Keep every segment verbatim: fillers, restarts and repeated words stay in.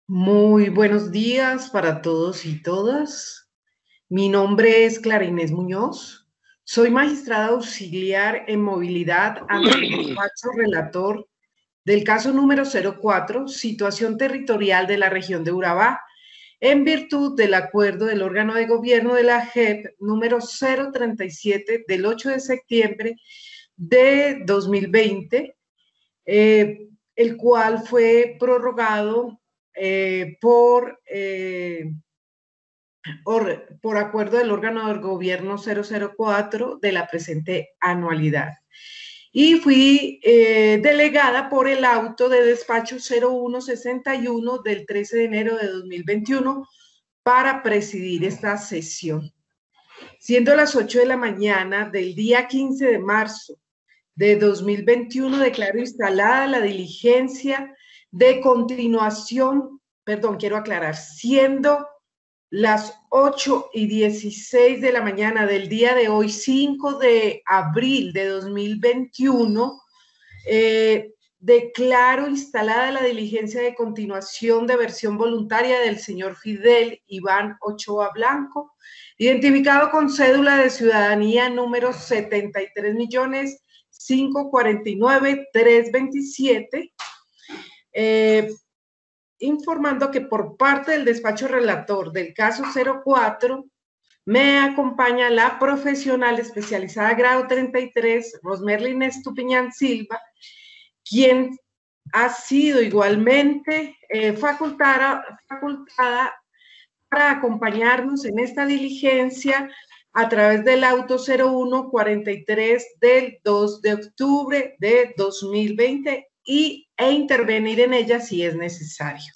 Muy buenos días para todos y todas. Mi nombre es Clara Inés Muñoz. Soy magistrada auxiliar en movilidad ante el despacho relator del caso número cero cuatro, situación territorial de la región de Urabá, en virtud del acuerdo del órgano de gobierno de la J E P número cero treinta y siete del ocho de septiembre de dos mil veinte, eh, el cual fue prorrogado eh, por, eh, or, por acuerdo del órgano del gobierno cero cero cuatro de la presente anualidad. Y fui eh, delegada por el auto de despacho cero uno sesenta y uno del trece de enero de dos mil veintiuno para presidir esta sesión. Siendo las ocho de la mañana del día quince de marzo de dos mil veintiuno, declaro instalada la diligencia de continuación, perdón, quiero aclarar, siendo las ocho y dieciséis de la mañana del día de hoy, cinco de abril de dos mil veintiuno, eh, declaro instalada la diligencia de continuación de versión voluntaria del señor Fidel Iván Ochoa Blanco, identificado con cédula de ciudadanía número setenta y tres millones quinientos cuarenta y nueve mil trescientos veintisiete, eh, informando que por parte del despacho relator del caso cero cuatro me acompaña la profesional especializada grado treinta y tres, Rosmerlin Estupiñán Silva, quien ha sido igualmente eh, facultada, facultada para acompañarnos en esta diligencia a través del auto cero uno cuarenta y tres del dos de octubre de dos mil veinte y, e intervenir en ella si es necesario.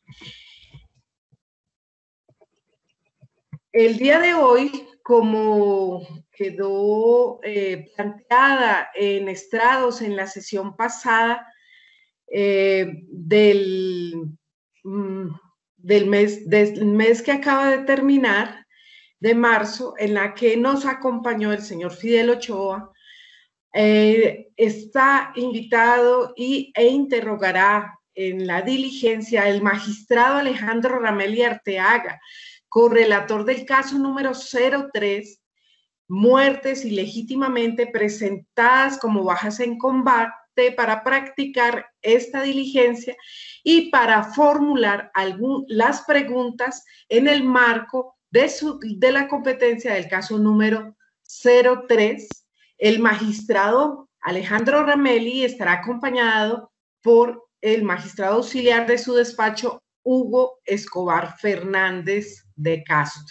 El día de hoy, como quedó eh, planteada en estrados en la sesión pasada eh, del, mm, del, mes, del mes que acaba de terminar, de marzo, en la que nos acompañó el señor Fidel Ochoa, eh, está invitado y, e interrogará en la diligencia el magistrado Alejandro Ramelli Arteaga, correlator del caso número cero tres, muertes ilegítimamente presentadas como bajas en combate, para practicar esta diligencia y para formular algún, las preguntas en el marco de, su, de la competencia del caso número cero tres. El magistrado Alejandro Ramelli estará acompañado por el magistrado auxiliar de su despacho, Hugo Escobar Fernández de Castro.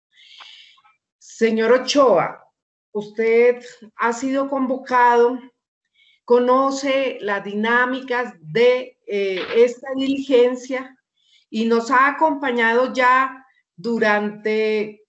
Señor Ochoa, usted ha sido convocado, conoce las dinámicas de eh, esta diligencia y nos ha acompañado ya durante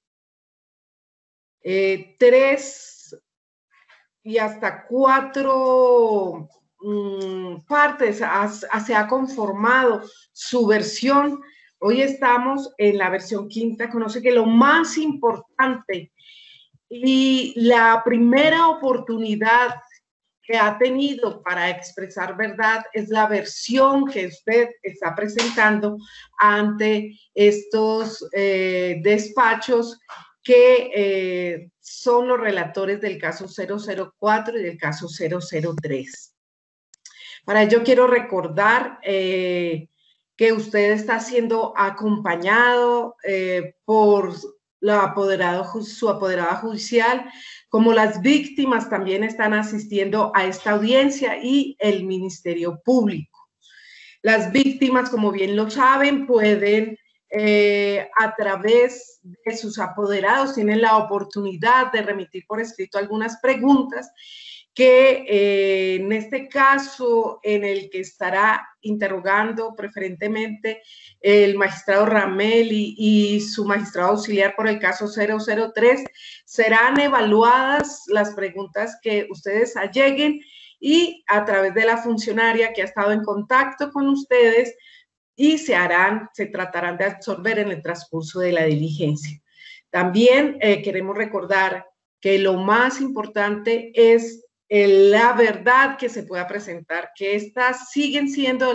eh, tres y hasta cuatro mmm, partes, ha, se ha conformado su versión. Hoy estamos en la versión quinta. Conoce que lo más importante y la primera oportunidad que ha tenido para expresar verdad es la versión que usted está presentando ante estos eh, despachos que eh, son los relatores del caso cero cero cuatro y del caso cero cero tres. Para ello quiero recordar eh, que usted está siendo acompañado eh, por la apoderado, su apoderada judicial, como las víctimas también están asistiendo a esta audiencia y el Ministerio Público. Las víctimas, como bien lo saben, pueden eh, a través de sus apoderados, tienen la oportunidad de remitir por escrito algunas preguntas que eh, en este caso en el que estará interrogando preferentemente el magistrado Ramelli y su magistrado auxiliar por el caso cero cero tres, serán evaluadas las preguntas que ustedes alleguen y a través de la funcionaria que ha estado en contacto con ustedes, y se harán, se tratarán de absorber en el transcurso de la diligencia. También eh, queremos recordar que lo más importante es la verdad que se pueda presentar, que estas siguen siendo las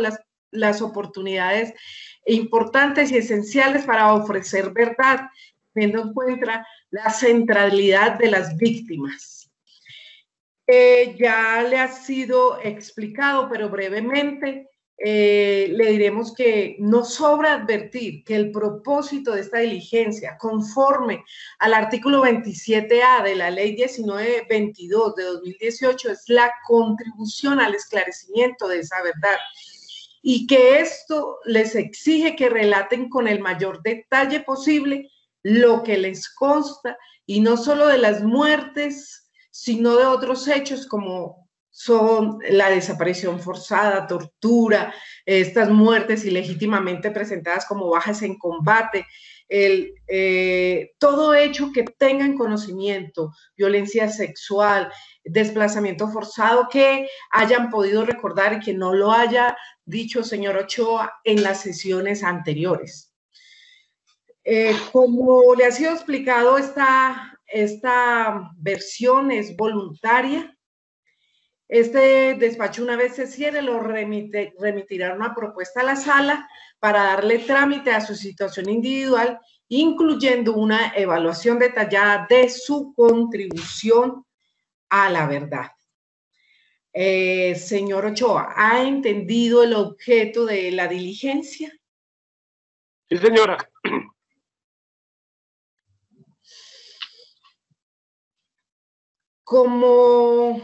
las oportunidades importantes y esenciales para ofrecer verdad, teniendo en cuenta la centralidad de las víctimas. Eh, ya le ha sido explicado, pero brevemente, eh, le diremos que no sobra advertir que el propósito de esta diligencia, conforme al artículo veintisiete A de la ley diecinueve veintidós de dos mil dieciocho, es la contribución al esclarecimiento de esa verdad, y que esto les exige que relaten con el mayor detalle posible lo que les consta, y no solo de las muertes, sino de otros hechos como son la desaparición forzada, tortura, estas muertes ilegítimamente presentadas como bajas en combate, el, eh, todo hecho que tengan conocimiento, violencia sexual, desplazamiento forzado, que hayan podido recordar y que no lo haya dicho señor Ochoa en las sesiones anteriores. Eh, como le ha sido explicado, esta, esta versión es voluntaria. Este despacho, una vez se cierre, lo remite, remitirá una propuesta a la sala para darle trámite a su situación individual, incluyendo una evaluación detallada de su contribución a la verdad. Eh, señor Ochoa, ¿ha entendido el objeto de la diligencia? Sí, señora. Como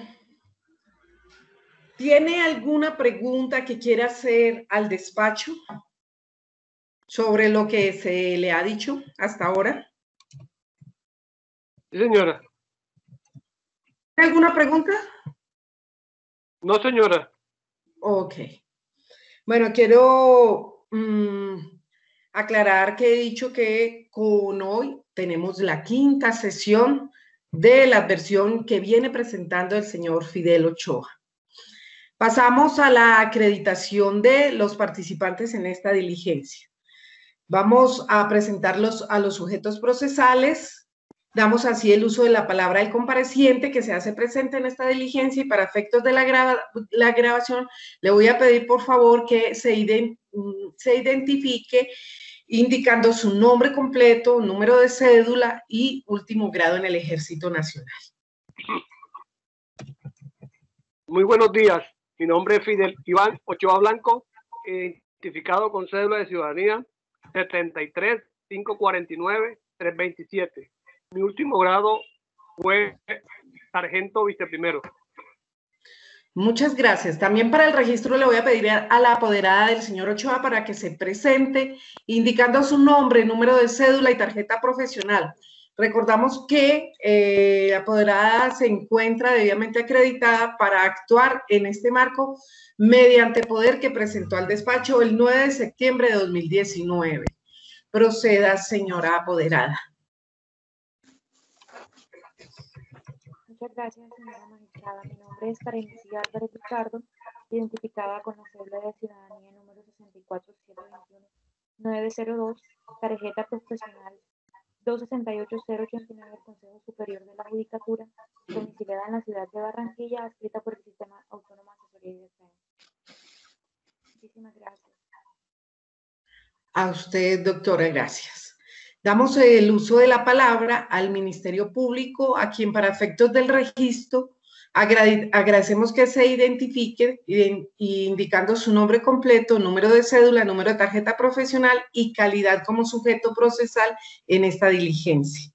¿tiene alguna pregunta que quiera hacer al despacho sobre lo que se le ha dicho hasta ahora? Sí, señora. ¿Tiene alguna pregunta? No, señora. Ok. Bueno, quiero mmm, aclarar que he dicho que con hoy tenemos la quinta sesión de la adversión que viene presentando el señor Fidel Ochoa. Pasamos a la acreditación de los participantes en esta diligencia. Vamos a presentarlos a los sujetos procesales. Damos así el uso de la palabra del compareciente que se hace presente en esta diligencia, y para efectos de la, grava, la grabación le voy a pedir por favor que se, ident, se identifique indicando su nombre completo, número de cédula y último grado en el Ejército Nacional. Muy buenos días. Mi nombre es Fidel Iván Ochoa Blanco, identificado con cédula de ciudadanía setenta y tres quinientos cuarenta y nueve trescientos veintisiete. Mi último grado fue sargento viceprimero. Muchas gracias. También para el registro le voy a pedir a la apoderada del señor Ochoa para que se presente indicando su nombre, número de cédula y tarjeta profesional. Recordamos que eh, la apoderada se encuentra debidamente acreditada para actuar en este marco mediante poder que presentó al despacho el nueve de septiembre de dos mil diecinueve. Proceda, señora apoderada. Muchas gracias, señora magistrada. Mi nombre es Karen Álvarez Ricardo, identificada con la cédula de ciudadanía número sesenta y cuatro siete veintiuno nueve cero dos, tarjeta profesional dos sesenta y ocho cero ochenta y nueve del Consejo Superior de la Judicatura, domiciliada en la ciudad de Barranquilla, adscrita por el Sistema Autónomo de Asesoría y Defensa. Muchísimas gracias. A usted, doctora, gracias. Damos el uso de la palabra al Ministerio Público, a quien para efectos del registro agrade agradecemos que se identifique indicando su nombre completo, número de cédula, número de tarjeta profesional y calidad como sujeto procesal en esta diligencia.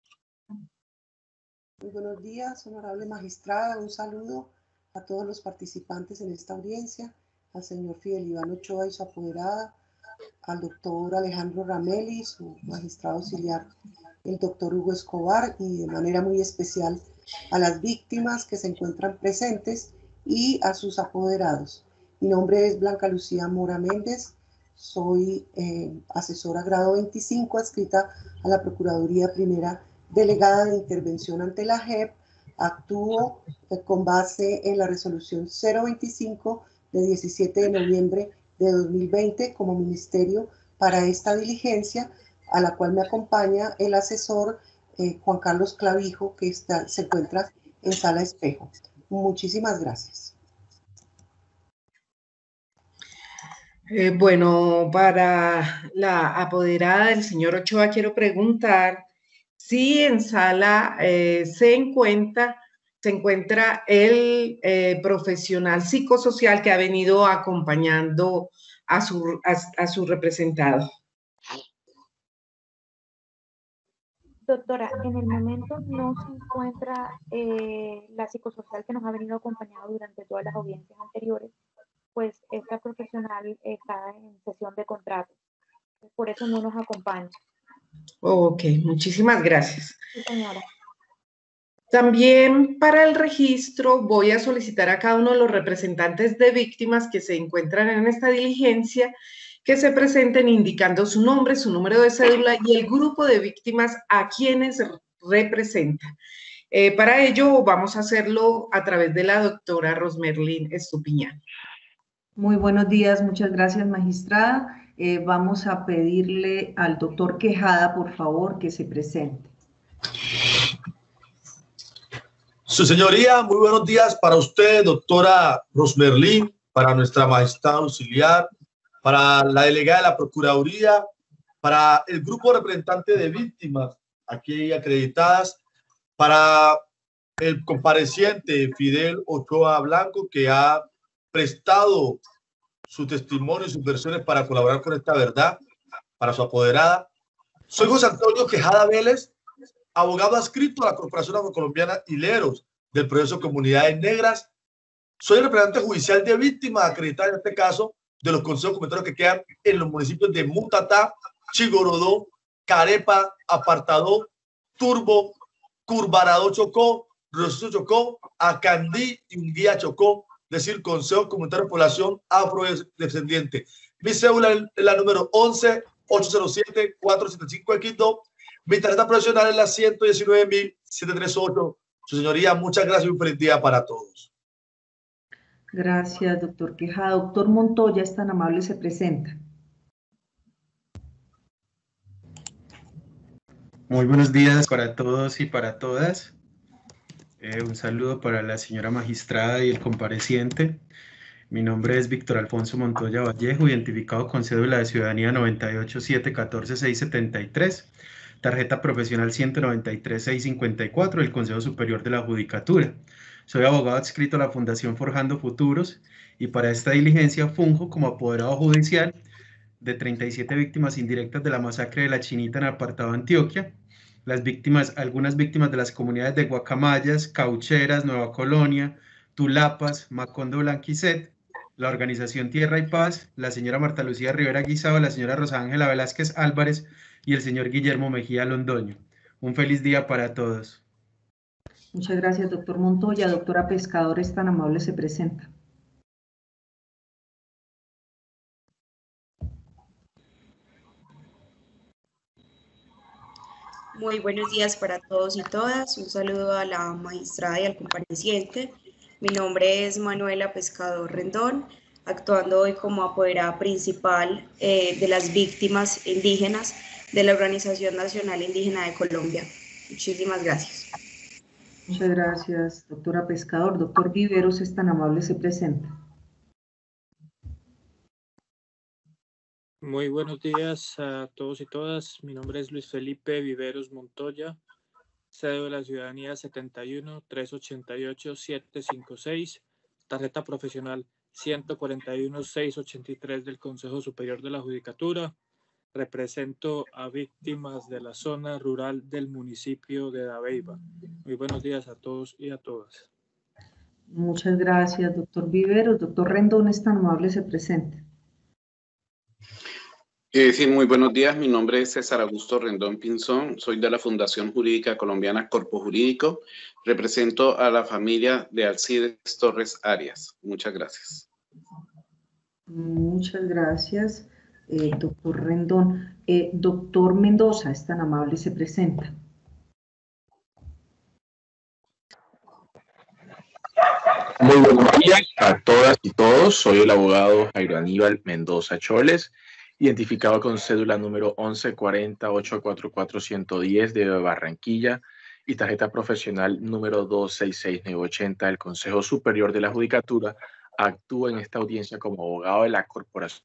Muy buenos días, honorable magistrada. Un saludo a todos los participantes en esta audiencia, al señor Fidel Iván Ochoa y su apoderada, al doctor Alejandro Ramelli, su magistrado auxiliar, el doctor Hugo Escobar, y de manera muy especial a las víctimas que se encuentran presentes y a sus apoderados. Mi nombre es Blanca Lucía Mora Méndez, soy eh, asesora grado veinticinco, adscrita a la Procuraduría Primera Delegada de Intervención ante la J E P. Actúo eh, con base en la resolución cero veinticinco de diecisiete de noviembre de dos mil veinte como ministerio para esta diligencia, a la cual me acompaña el asesor eh, Juan Carlos Clavijo, que está, se encuentra en Sala Espejo. Muchísimas gracias. Eh, bueno, para la apoderada del señor Ochoa quiero preguntar si en sala eh, se encuentra, se encuentra el eh, profesional psicosocial que ha venido acompañando a su, a, a su representado. Doctora, en el momento no se encuentra eh, la psicosocial que nos ha venido acompañando durante todas las audiencias anteriores, pues esta profesional está en sesión de contrato. Por eso no nos acompaña. Ok, muchísimas gracias. Sí, señora. También para el registro voy a solicitar a cada uno de los representantes de víctimas que se encuentran en esta diligencia que se presenten indicando su nombre, su número de cédula y el grupo de víctimas a quienes representan. Eh, para ello vamos a hacerlo a través de la doctora Rosmerlin Estupiñán. Muy buenos días, muchas gracias, magistrada. Eh, vamos a pedirle al doctor Quejada, por favor, que se presente. Su señoría, muy buenos días para usted, doctora Rosmerlin, para nuestra magistrada auxiliar, para la delegada de la Procuraduría, para el grupo representante de víctimas aquí acreditadas, para el compareciente Fidel Ochoa Blanco, que ha prestado su testimonio y sus versiones para colaborar con esta verdad, para su apoderada. Soy José Antonio Quejada Vélez, abogado adscrito a la Corporación Afrocolombiana Hileros del proceso Comunidades Negras. Soy representante judicial de víctimas acreditada en este caso de los consejos comunitarios que quedan en los municipios de Mutatá, Chigorodó, Carepa, Apartadó, Turbo, Curvarado Chocó, Rosito Chocó, Acandí y Unguía Chocó, es decir, Consejo Comunitario de Población Afrodescendiente. Mi cédula es la número once ocho cero siete cuatro siete cinco equis dos. Mi tarjeta profesional es la ciento diecinueve mil setecientos treinta y ocho. Su señoría, muchas gracias y un feliz día para todos. Gracias, doctor Quejada. Doctor Montoya, es tan amable, se presenta. Muy buenos días para todos y para todas. Eh, un saludo para la señora magistrada y el compareciente. Mi nombre es Víctor Alfonso Montoya Vallejo, identificado con cédula de ciudadanía noventa y ocho siete catorce seis setenta y tres, tarjeta profesional ciento noventa y tres seis cincuenta y cuatro del Consejo Superior de la Judicatura. Soy abogado adscrito a la Fundación Forjando Futuros y para esta diligencia funjo como apoderado judicial de treinta y siete víctimas indirectas de la masacre de la Chinita en Apartado Antioquia. Las víctimas, algunas víctimas de las comunidades de Guacamayas, Caucheras, Nueva Colonia, Tulapas, Macondo Blanquicet, la organización Tierra y Paz, la señora Marta Lucía Rivera Guisado, la señora Rosa Ángela Velázquez Álvarez y el señor Guillermo Mejía Londoño. Un feliz día para todos. Muchas gracias, doctor Montoya. Doctora Pescador, es tan amable, se presenta. Muy buenos días para todos y todas. Un saludo a la magistrada y al compareciente. Mi nombre es Manuela Pescador Rendón, actuando hoy como apoderada principal eh, de las víctimas indígenas de la Organización Nacional Indígena de Colombia. Muchísimas gracias. Muchas gracias, doctora Pescador. Doctor Viveros, es tan amable, se presenta. Muy buenos días a todos y todas. Mi nombre es Luis Felipe Viveros Montoya, cédula de ciudadanía setenta y uno trescientos ochenta y ocho setecientos cincuenta y seis, tarjeta profesional ciento cuarenta y uno seiscientos ochenta y tres del Consejo Superior de la Judicatura. Represento a víctimas de la zona rural del municipio de Dabeiba. Muy buenos días a todos y a todas. Muchas gracias, doctor Viveros. Doctor Rendón, es tan amable, se presenta. Eh, sí, muy buenos días. Mi nombre es César Augusto Rendón Pinzón. Soy de la Fundación Jurídica Colombiana Corpo Jurídico. Represento a la familia de Alcides Torres Arias. Muchas gracias. Muchas gracias, eh, doctor Rendón. Eh, doctor Mendoza, es tan amable, se presenta. Muy buenos días a todas y todos. Soy el abogado Jairo Aníbal Mendoza Choles, identificado con cédula número once cuarenta ocho cuatro cuatro uno uno cero de Barranquilla y tarjeta profesional número dos seis seis nueve ochenta del Consejo Superior de la Judicatura, actúo en esta audiencia como abogado de la corporación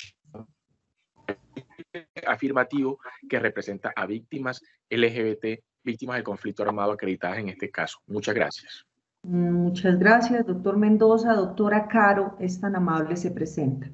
afirmativo que representa a víctimas L G B T, víctimas del conflicto armado acreditadas en este caso. Muchas gracias. Muchas gracias, doctor Mendoza. Doctora Caro, es tan amable, se presenta.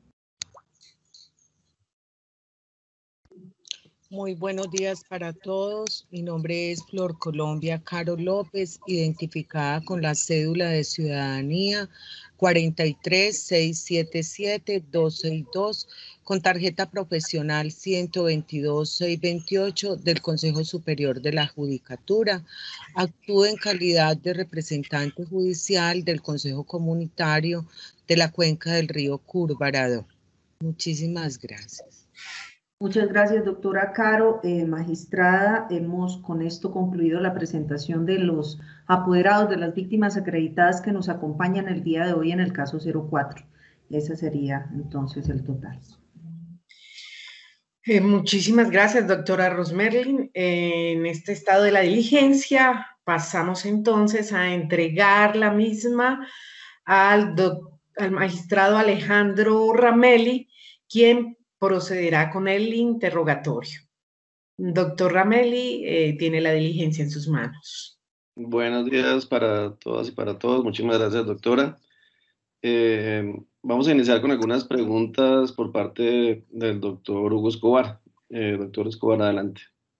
Muy buenos días para todos. Mi nombre es Flor Colombia Caro López, identificada con la cédula de ciudadanía cuarenta y tres, seiscientos setenta y siete, doscientos sesenta y dos, con tarjeta profesional ciento veintidós, seiscientos veintiocho del Consejo Superior de la Judicatura. Actúo en calidad de representante judicial del Consejo Comunitario de la Cuenca del Río Curvarado. Muchísimas gracias. Muchas gracias, doctora Caro. Eh, magistrada, hemos con esto concluido la presentación de los apoderados de las víctimas acreditadas que nos acompañan el día de hoy en el caso cero cuatro. Ese sería entonces el total. Eh, muchísimas gracias, doctora Rosmerlin. Eh, en este estado de la diligencia, pasamos entonces a entregar la misma al, doc, al magistrado Alejandro Ramelli, quien procederá con el interrogatorio. Doctor Ramelli, eh, tiene la diligencia en sus manos. Buenos días para todas y para todos. Muchísimas gracias, doctora. Eh, vamos a iniciar con algunas preguntas por parte del doctor Hugo Escobar. Eh, doctor Escobar, adelante.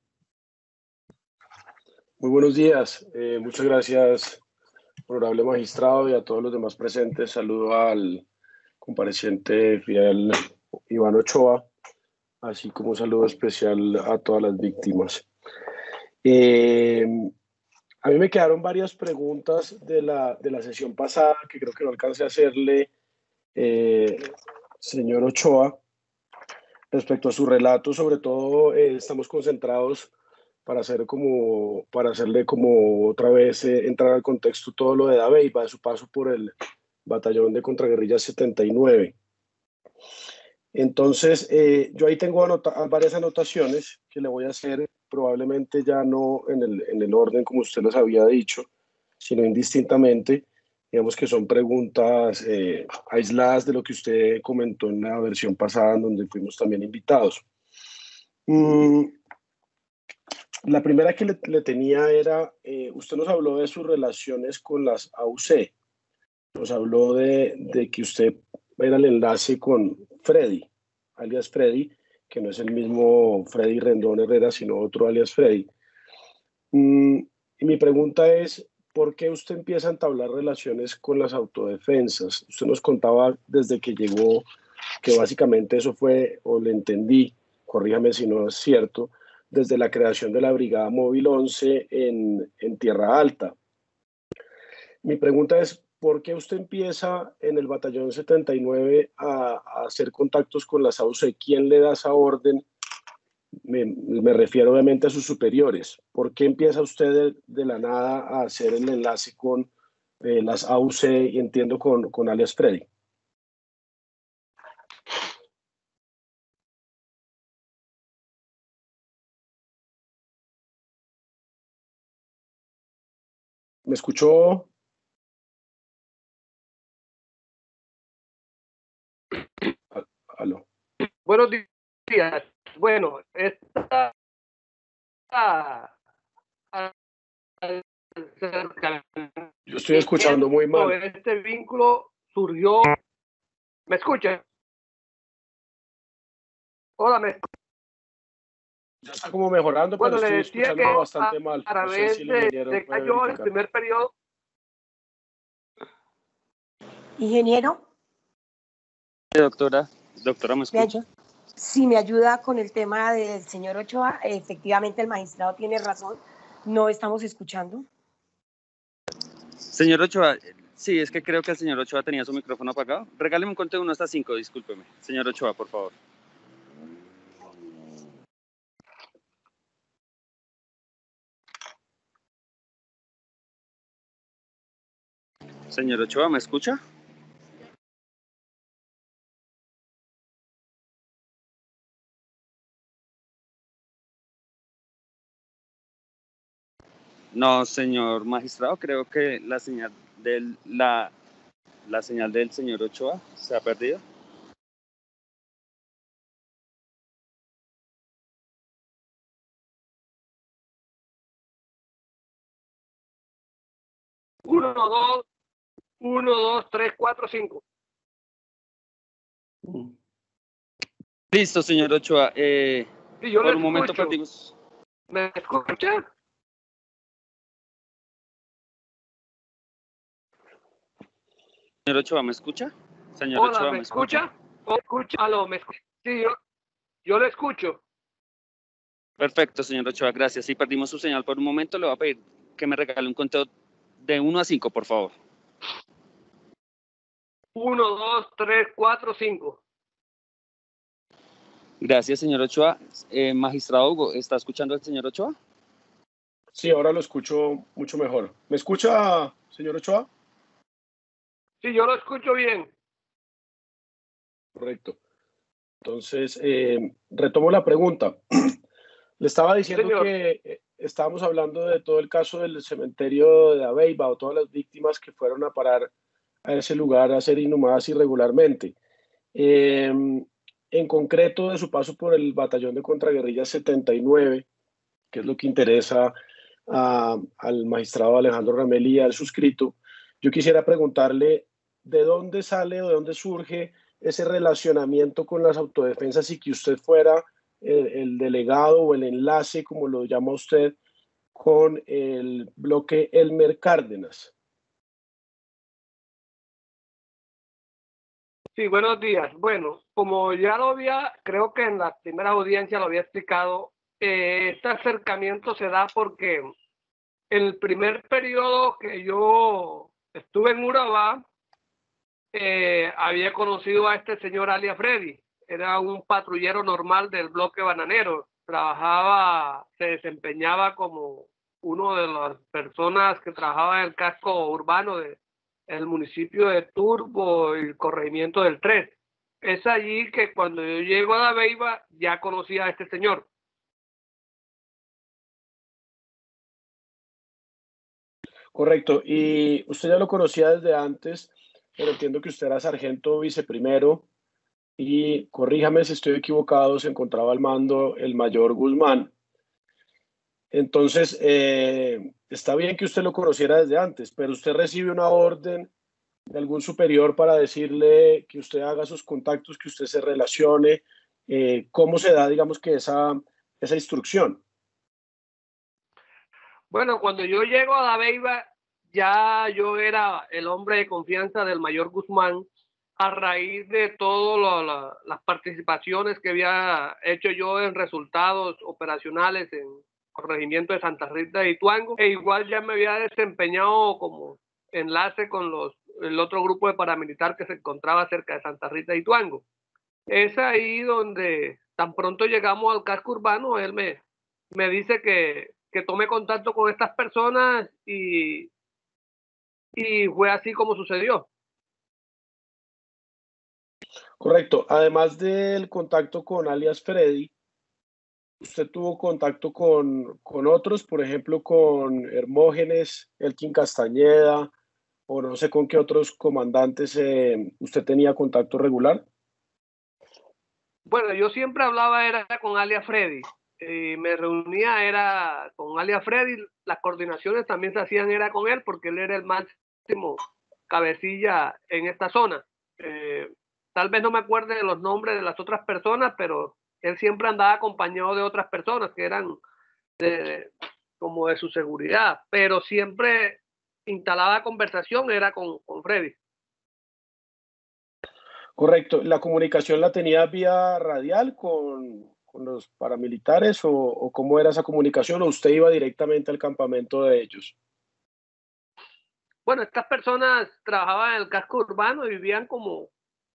Muy buenos días. Eh, muchas gracias, honorable magistrado, y a todos los demás presentes. Saludo al compareciente Fidel Iván Ochoa, así como un saludo especial a todas las víctimas. Eh, a mí me quedaron varias preguntas de la, de la sesión pasada que creo que no alcancé a hacerle, eh, señor Ochoa, respecto a su relato. Sobre todo eh, estamos concentrados para, hacer como, para hacerle como otra vez eh, entrar al contexto todo lo de Dabeiba, de su paso por el batallón de contraguerrillas setenta y nueve. Entonces, eh, yo ahí tengo anota varias anotaciones que le voy a hacer, probablemente ya no en el, en el orden como usted los había dicho, sino indistintamente. Digamos que son preguntas eh, aisladas de lo que usted comentó en la versión pasada, en donde fuimos también invitados. Mm, la primera que le, le tenía era, eh, usted nos habló de sus relaciones con las A U C. Nos habló de, de que usted era el enlace con Freddy, alias Freddy, que no es el mismo Freddy Rendón Herrera, sino otro alias Freddy. Mm, y mi pregunta es, ¿por qué usted empieza a entablar relaciones con las autodefensas? Usted nos contaba desde que llegó que básicamente eso fue, o le entendí, corríjame si no es cierto, desde la creación de la Brigada Móvil once en, en Tierra Alta. Mi pregunta es, ¿por qué usted empieza en el batallón setenta y nueve a, a hacer contactos con las A U C? ¿Quién le da esa orden? Me, me refiero obviamente a sus superiores. ¿Por qué empieza usted de, de la nada a hacer el enlace con eh, las A U C y entiendo con, con alias Freddy? ¿Me escuchó? Aló. Buenos días. Bueno, esta yo estoy escuchando muy mal. Este vínculo surgió. ¿Me escucha? Hola, me ya está como mejorando, bueno, pero le estoy decía escuchando que bastante mal. A No sé través si de, de cayó el primer periodo. Ingeniero. Doctora, doctora, ¿me escucha? Si me ayuda con el tema del señor Ochoa, efectivamente el magistrado tiene razón, no estamos escuchando. Señor Ochoa, sí, es que creo que el señor Ochoa tenía su micrófono apagado. Regáleme un conteo de uno hasta cinco, discúlpeme. Señor Ochoa, por favor. Señor Ochoa, ¿me escucha? No, señor magistrado, creo que la señal de la La señal del señor Ochoa se ha perdido. Uno, dos, uno, dos, tres, cuatro, cinco. Listo, señor Ochoa. Eh, Sí, yo por le un momento escucho. perdimos. ¿Me escucha? Señor Ochoa, ¿me escucha? Señor Hola, Ochoa, ¿me ¿me escucha? escucha? ¿Me escucha? Aló, ¿me escucha? Sí, yo, yo le escucho. Perfecto, señor Ochoa, gracias. Si perdimos su señal por un momento, le voy a pedir que me regale un conteo de uno a cinco, por favor. Uno, dos, tres, cuatro, cinco. Gracias, señor Ochoa. Eh, magistrado Hugo, ¿está escuchando al señor Ochoa? Sí, ahora lo escucho mucho mejor. ¿Me escucha, señor Ochoa? Sí, yo lo escucho bien. Correcto. Entonces, eh, retomo la pregunta. Le estaba diciendo Señor. que eh, estábamos hablando de todo el caso del cementerio de Dabeiba o todas las víctimas que fueron a parar a ese lugar a ser inhumadas irregularmente. Eh, en concreto, de su paso por el batallón de contraguerrillas setenta y nueve, que es lo que interesa a, al magistrado Alejandro Ramelli y al suscrito, yo quisiera preguntarle de dónde sale o de dónde surge ese relacionamiento con las autodefensas y que usted fuera el, el delegado o el enlace, como lo llama usted, con el bloque Elmer Cárdenas. Sí, buenos días. Bueno, como ya lo había, creo que en la primera audiencia lo había explicado, eh, este acercamiento se da porque en el primer periodo que yo estuve en Urabá, eh, había conocido a este señor alias Freddy. Era un patrullero normal del bloque bananero. Trabajaba, se desempeñaba como uno de las personas que trabajaba en el casco urbano de el municipio de Turbo y el corregimiento del Tres. Es allí que cuando yo llego a Dabeiba ya conocía a este señor. Correcto, y usted ya lo conocía desde antes, pero entiendo que usted era sargento viceprimero y corríjame si estoy equivocado, se encontraba al mando el mayor Guzmán. Entonces, eh, está bien que usted lo conociera desde antes, pero usted recibe una orden de algún superior para decirle que usted haga sus contactos, que usted se relacione. Eh, ¿cómo se da, digamos, que esa, esa instrucción? Bueno, cuando yo llego a Dabeiba, ya yo era el hombre de confianza del mayor Guzmán a raíz de todas la, las participaciones que había hecho yo en resultados operacionales en corregimiento de Santa Rita de Ituango, e igual ya me había desempeñado como enlace con los, el otro grupo de paramilitar que se encontraba cerca de Santa Rita de Ituango. Es ahí donde tan pronto llegamos al casco urbano, él me, me dice que, que tome contacto con estas personas y, y fue así como sucedió. Correcto. Además del contacto con alias Freddy, ¿usted tuvo contacto con, con otros, por ejemplo, con Hermógenes, Elkin Castañeda, o no sé con qué otros comandantes eh, usted tenía contacto regular? Bueno, yo siempre hablaba era con alias Freddy. Eh, me reunía era con alias Freddy. Las coordinaciones también se hacían era con él porque él era el máximo cabecilla en esta zona. Eh, tal vez no me acuerde de los nombres de las otras personas, pero él siempre andaba acompañado de otras personas que eran de, como de su seguridad, pero siempre instalada conversación era con, con Freddy. Correcto. ¿La comunicación la tenía vía radial con, con los paramilitares o, o cómo era esa comunicación o usted iba directamente al campamento de ellos? Bueno, estas personas trabajaban en el casco urbano y vivían como,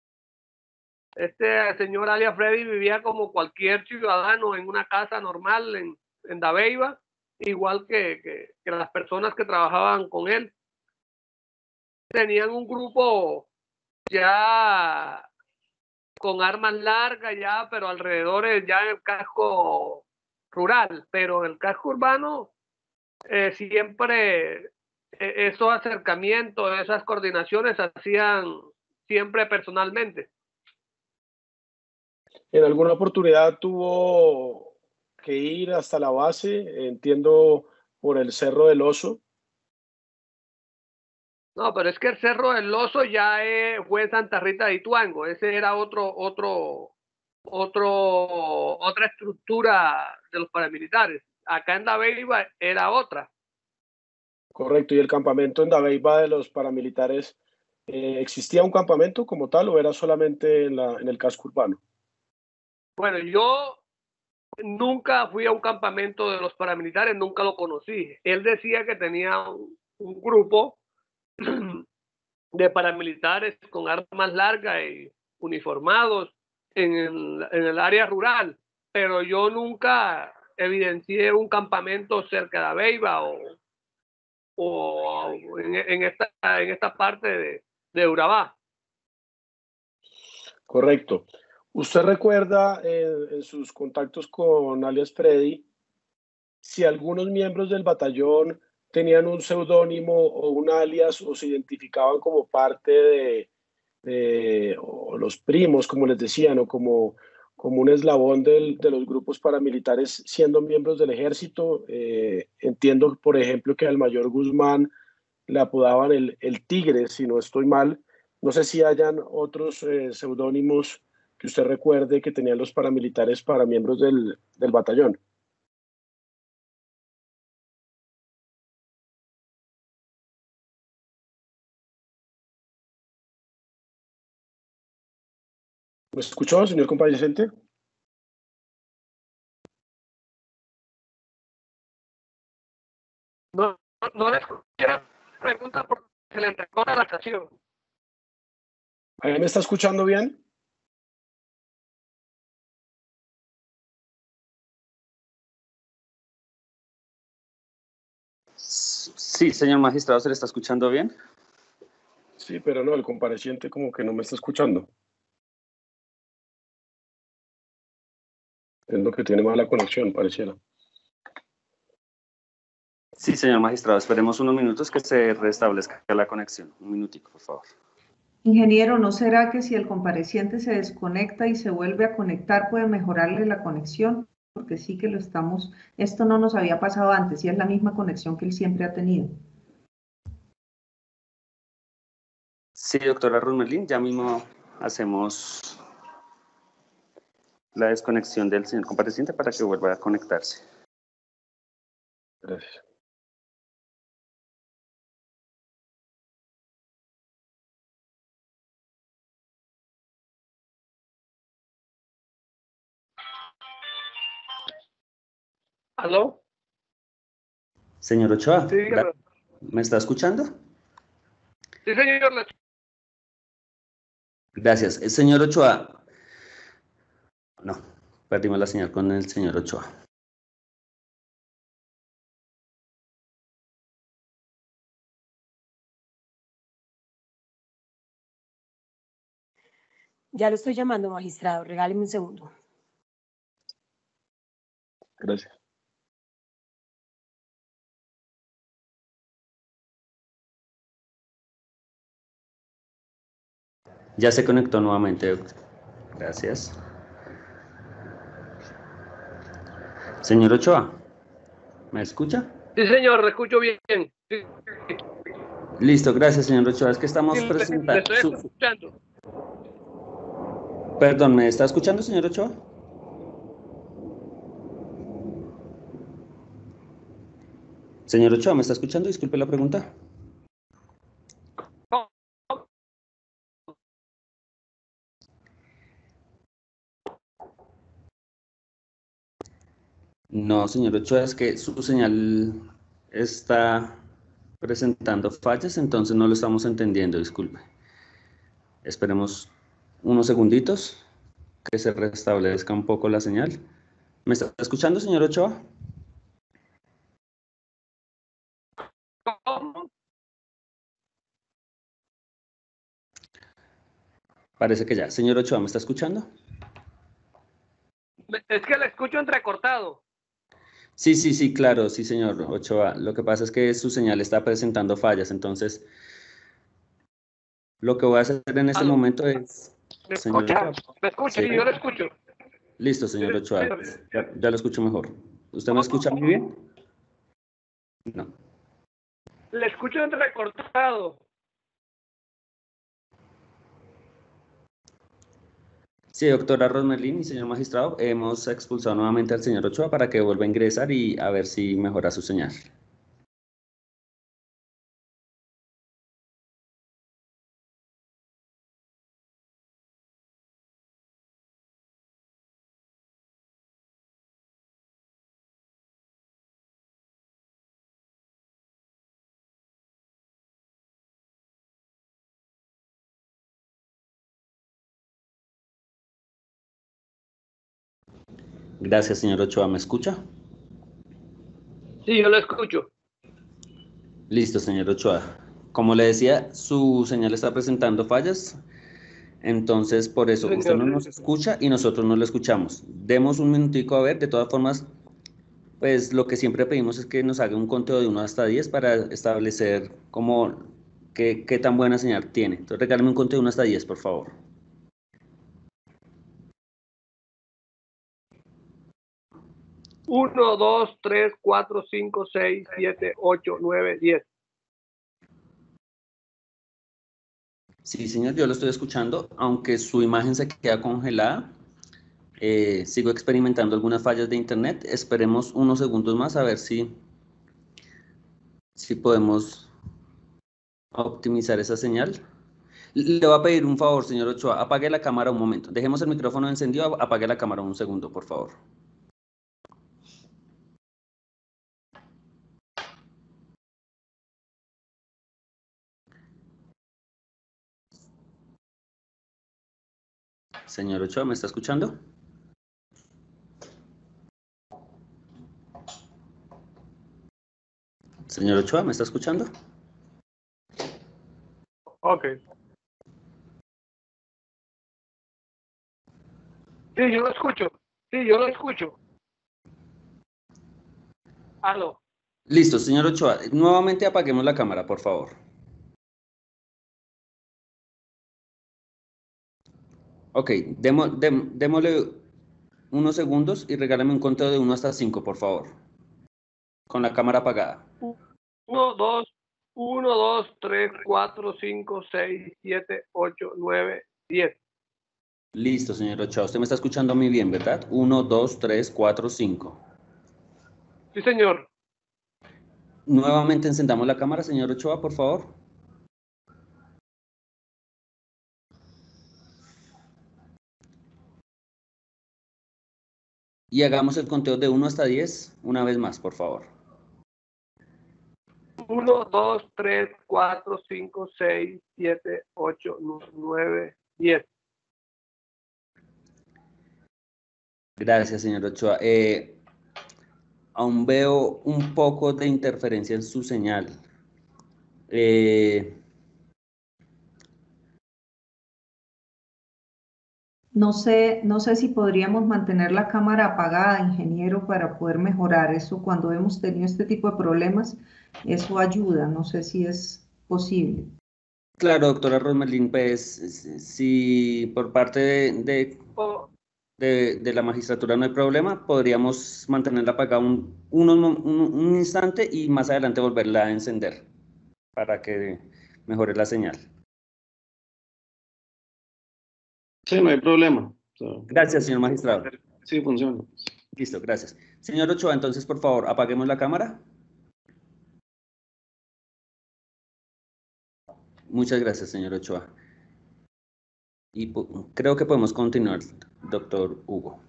este señor alias Freddy vivía como cualquier ciudadano en una casa normal en, en Dabeiba, igual que, que, que las personas que trabajaban con él. Tenían un grupo ya con armas largas ya, pero alrededor ya en el casco rural, pero en el casco urbano eh, siempre eh, esos acercamientos, esas coordinaciones se hacían siempre personalmente. ¿En alguna oportunidad tuvo que ir hasta la base, entiendo, por el Cerro del Oso? No, pero es que el Cerro del Oso ya eh, fue en Santa Rita de Ituango. Ese era otro, otro, otro, otra estructura de los paramilitares. Acá en Dabeiba era otra. Correcto. ¿Y el campamento en Dabeiba de los paramilitares, eh, existía un campamento como tal o era solamente en, la, en el casco urbano? Bueno, yo nunca fui a un campamento de los paramilitares, nunca lo conocí. Él decía que tenía un, un grupo de paramilitares con armas largas y uniformados en el, en el área rural, pero yo nunca evidencié un campamento cerca de Dabeiba o, o en, en, esta, en esta parte de, de Urabá. Correcto. ¿Usted recuerda en, en sus contactos con alias Freddy si algunos miembros del batallón tenían un seudónimo o un alias o se identificaban como parte de, de o los primos, como les decían, o como, como un eslabón del, de los grupos paramilitares siendo miembros del ejército? Eh, entiendo, por ejemplo, que al mayor Guzmán le apodaban el, el Tigre, si no estoy mal. No sé si hayan otros eh, seudónimos que usted recuerde que tenían los paramilitares para miembros del, del batallón. ¿Me escuchó, señor compareciente? No, no, no le escuché la pregunta porque se le entregó la estación. ¿Ahí me está escuchando bien? Sí, señor magistrado, ¿se le está escuchando bien? Sí, pero no, el compareciente como que no me está escuchando. Es lo que tiene mala conexión, pareciera. Sí, señor magistrado, esperemos unos minutos que se restablezca la conexión. Un minutico, por favor. Ingeniero, ¿no será que si el compareciente se desconecta y se vuelve a conectar puede mejorarle la conexión? Porque sí que lo estamos, esto no nos había pasado antes y es la misma conexión que él siempre ha tenido. Sí, doctora Rosmerlin, ya mismo hacemos la desconexión del señor compareciente para que vuelva a conectarse. Gracias. ¿Aló? Señor Ochoa, Sí, ¿me está escuchando? Sí, señor. Gracias. El señor Ochoa. No, perdimos la señal con el señor Ochoa. Ya lo estoy llamando, magistrado. Regáleme un segundo. Gracias. Ya se conectó nuevamente, doctor. Gracias. Señor Ochoa, ¿me escucha? Sí, señor, le escucho bien. Sí. Listo, gracias, señor Ochoa. Es que estamos Sí, presentando... le estoy escuchando. Perdón, ¿me está escuchando, señor Ochoa? Señor Ochoa, ¿me está escuchando? Disculpe la pregunta. No, señor Ochoa, es que su señal está presentando fallas, entonces no lo estamos entendiendo, disculpe. Esperemos unos segunditos que se restablezca un poco la señal. ¿Me está escuchando, señor Ochoa? Parece que ya. Señor Ochoa, ¿me está escuchando? Es que le escucho entrecortado. Sí, sí, sí, claro, sí, señor Ochoa. Lo que pasa es que su señal está presentando fallas, entonces lo que voy a hacer en este Aló. momento es, ¿Me señor escucha? Ochoa. ¿Me escucha? Sí. Sí, yo lo escucho. Listo, señor Ochoa. Ya, ya lo escucho mejor. ¿Usted me escucha muy bien? No. Le escucho entrecortado. Sí, doctora Rosmerlin y señor magistrado, hemos expulsado nuevamente al señor Ochoa para que vuelva a ingresar y a ver si mejora su señal. Gracias, señor Ochoa. ¿Me escucha? Sí, yo lo escucho. Listo, señor Ochoa. Como le decía, su señal está presentando fallas, entonces por eso usted no nos escucha y nosotros no lo escuchamos. Demos un minutico a ver, de todas formas, pues lo que siempre pedimos es que nos haga un conteo de uno hasta diez para establecer cómo, qué, qué tan buena señal tiene. Entonces regálame un conteo de uno hasta diez, por favor. uno, dos, tres, cuatro, cinco, seis, siete, ocho, nueve, diez. Sí, señor, yo lo estoy escuchando, aunque su imagen se queda congelada. Eh, sigo experimentando algunas fallas de internet. Esperemos unos segundos más a ver si, si podemos optimizar esa señal. Le voy a pedir un favor, señor Ochoa, apague la cámara un momento. Dejemos el micrófono encendido, apague la cámara un segundo, por favor. Señor Ochoa, ¿me está escuchando? Señor Ochoa, ¿me está escuchando? Ok. Sí, yo lo escucho. Sí, yo lo escucho. Aló. Listo, señor Ochoa. Nuevamente apaguemos la cámara, por favor. Ok, demo, dem, démosle unos segundos y regálame un conteo de uno hasta cinco, por favor. Con la cámara apagada. uno, dos, uno, dos, tres, cuatro, cinco, seis, siete, ocho, nueve, diez. Listo, señor Ochoa. Usted me está escuchando muy bien, ¿verdad? uno, dos, tres, cuatro, cinco. Sí, señor. Nuevamente encendamos la cámara, señor Ochoa, por favor. Y hagamos el conteo de uno hasta diez una vez más, por favor. uno, dos, tres, cuatro, cinco, seis, siete, ocho, nueve, diez. Gracias, señor Ochoa. Eh, aún veo un poco de interferencia en su señal. Eh, No sé, no sé si podríamos mantener la cámara apagada, ingeniero, para poder mejorar eso. Cuando hemos tenido este tipo de problemas, eso ayuda. No sé si es posible. claro, doctora Rosmerlin, pues si por parte de, de, de, de la magistratura no hay problema, podríamos mantenerla apagada un, un, un, un instante y más adelante volverla a encender para que mejore la señal. Sí, no hay problema. Gracias, señor magistrado. Sí, funciona. Listo, gracias. Señor Ochoa, entonces, por favor, apaguemos la cámara. Muchas gracias, señor Ochoa. Y creo que podemos continuar, doctor Hugo.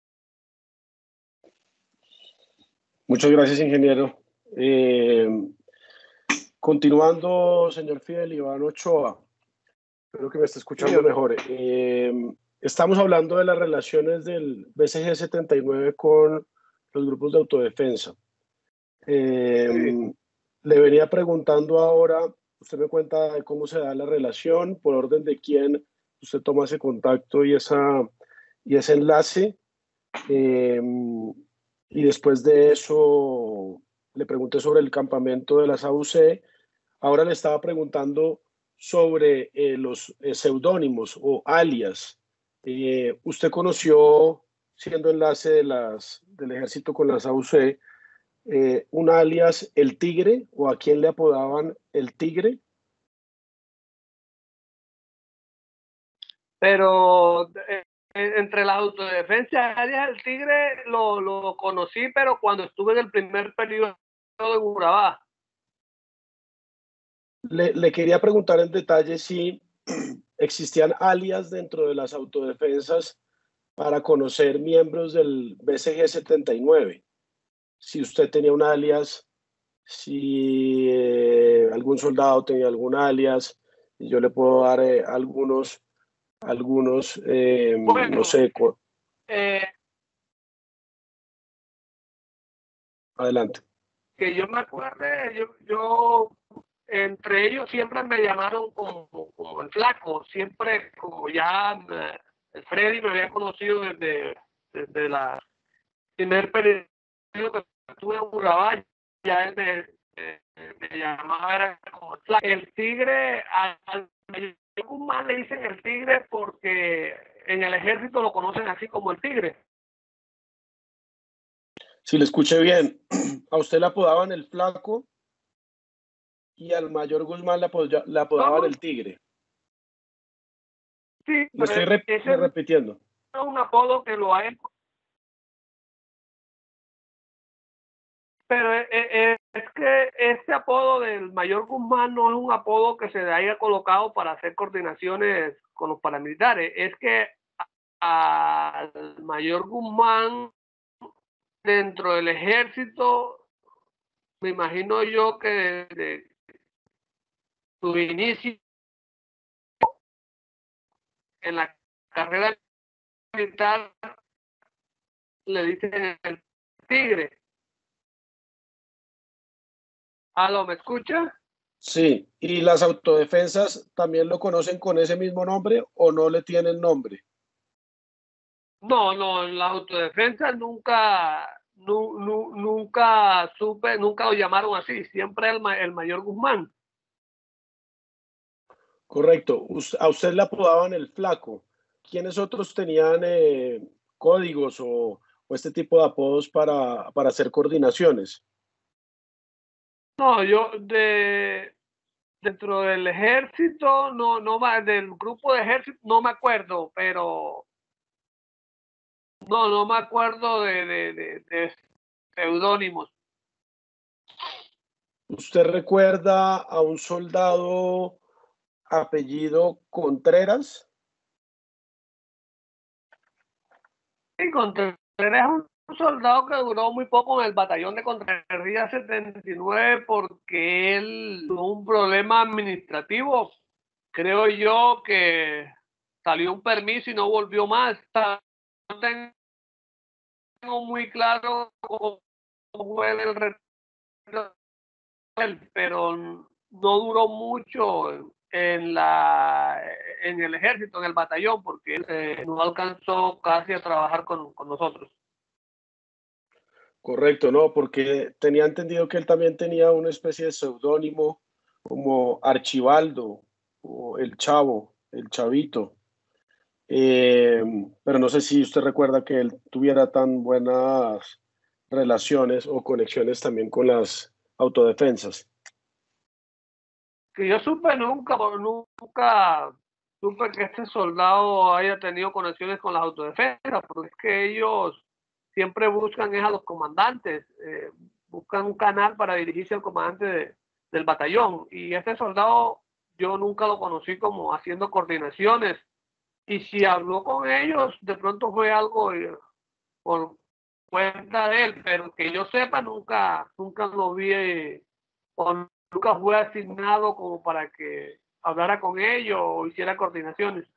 Muchas gracias, ingeniero. Eh, continuando, señor Fidel Iván Ochoa, espero que me esté escuchando mejor. Eh, estamos hablando de las relaciones del B C G setenta y nueve con los grupos de autodefensa. Eh, sí. Le venía preguntando ahora, usted me cuenta de cómo se da la relación, por orden de quién usted toma ese contacto y, esa, y ese enlace. Eh, y después de eso le pregunté sobre el campamento de las A U C. Ahora le estaba preguntando sobre eh, los eh, seudónimos o alias. Eh, ¿Usted conoció, siendo enlace de las, del ejército con las A U C, eh, un alias El Tigre, o a quién le apodaban El Tigre? Pero eh, entre las autodefensas, alias El Tigre lo, lo conocí, pero cuando estuve en el primer periodo de Urabá. Le, le quería preguntar en detalle si existían alias dentro de las autodefensas para conocer miembros del B C G setenta y nueve. Si usted tenía un alias, si eh, algún soldado tenía algún alias, yo le puedo dar eh, algunos, algunos eh, bueno, no sé. Eh, Adelante. Que yo me acuerde, yo, yo entre ellos siempre me llamaron como, como el flaco, siempre como ya el Freddy me había conocido desde, desde la primer periodo que estuve en Urabá, ya él me, me, me llamaba era como el flaco. El Tigre, al más le dicen el Tigre porque en el ejército lo conocen así como el Tigre. Si le escuché bien, a usted le apodaban el Flaco y al mayor Guzmán le, apoya, le apodaban el Tigre. Sí, le estoy rep ese repitiendo. Es un apodo que lo hay. Pero es, es, es que este apodo del mayor Guzmán no es un apodo que se le haya colocado para hacer coordinaciones con los paramilitares. Es que al mayor Guzmán dentro del ejército, me imagino yo que desde su inicio en la carrera militar le dicen el Tigre. ¿Aló, me escucha? Sí, ¿y las autodefensas también lo conocen con ese mismo nombre o no le tienen nombre? No, no, en la autodefensa nunca, nu, nu, nunca supe, nunca lo llamaron así, siempre el, el mayor Guzmán. Correcto, a usted le apodaban el Flaco. ¿Quiénes otros tenían eh, códigos o, o este tipo de apodos para, para hacer coordinaciones? No, yo de dentro del ejército, no, no del grupo de ejército, no me acuerdo, pero no, no me acuerdo de, de, de, de seudónimos. ¿Usted recuerda a un soldado apellido Contreras? Sí, Contreras es un un soldado que duró muy poco en el batallón de Contrarría setenta y nueve porque él tuvo un problema administrativo. Creo yo que salió un permiso y no volvió más. No tengo muy claro cómo fue el retiro, pero no duró mucho en la en el ejército, en el batallón, porque él eh, no alcanzó casi a trabajar con, con nosotros. Correcto, no, porque tenía entendido que él también tenía una especie de seudónimo como Archibaldo o el Chavo, el Chavito. Eh, pero no sé si usted recuerda que él tuviera tan buenas relaciones o conexiones también con las autodefensas. Que yo supe nunca, nunca supe que este soldado haya tenido conexiones con las autodefensas, porque es que ellos siempre buscan es a los comandantes, eh, buscan un canal para dirigirse al comandante de, del batallón. Y este soldado yo nunca lo conocí como haciendo coordinaciones. Y si habló con ellos, de pronto fue algo eh, por cuenta de él, pero que yo sepa, nunca, nunca lo vi eh, o nunca fue asignado como para que hablara con ellos o hiciera coordinaciones.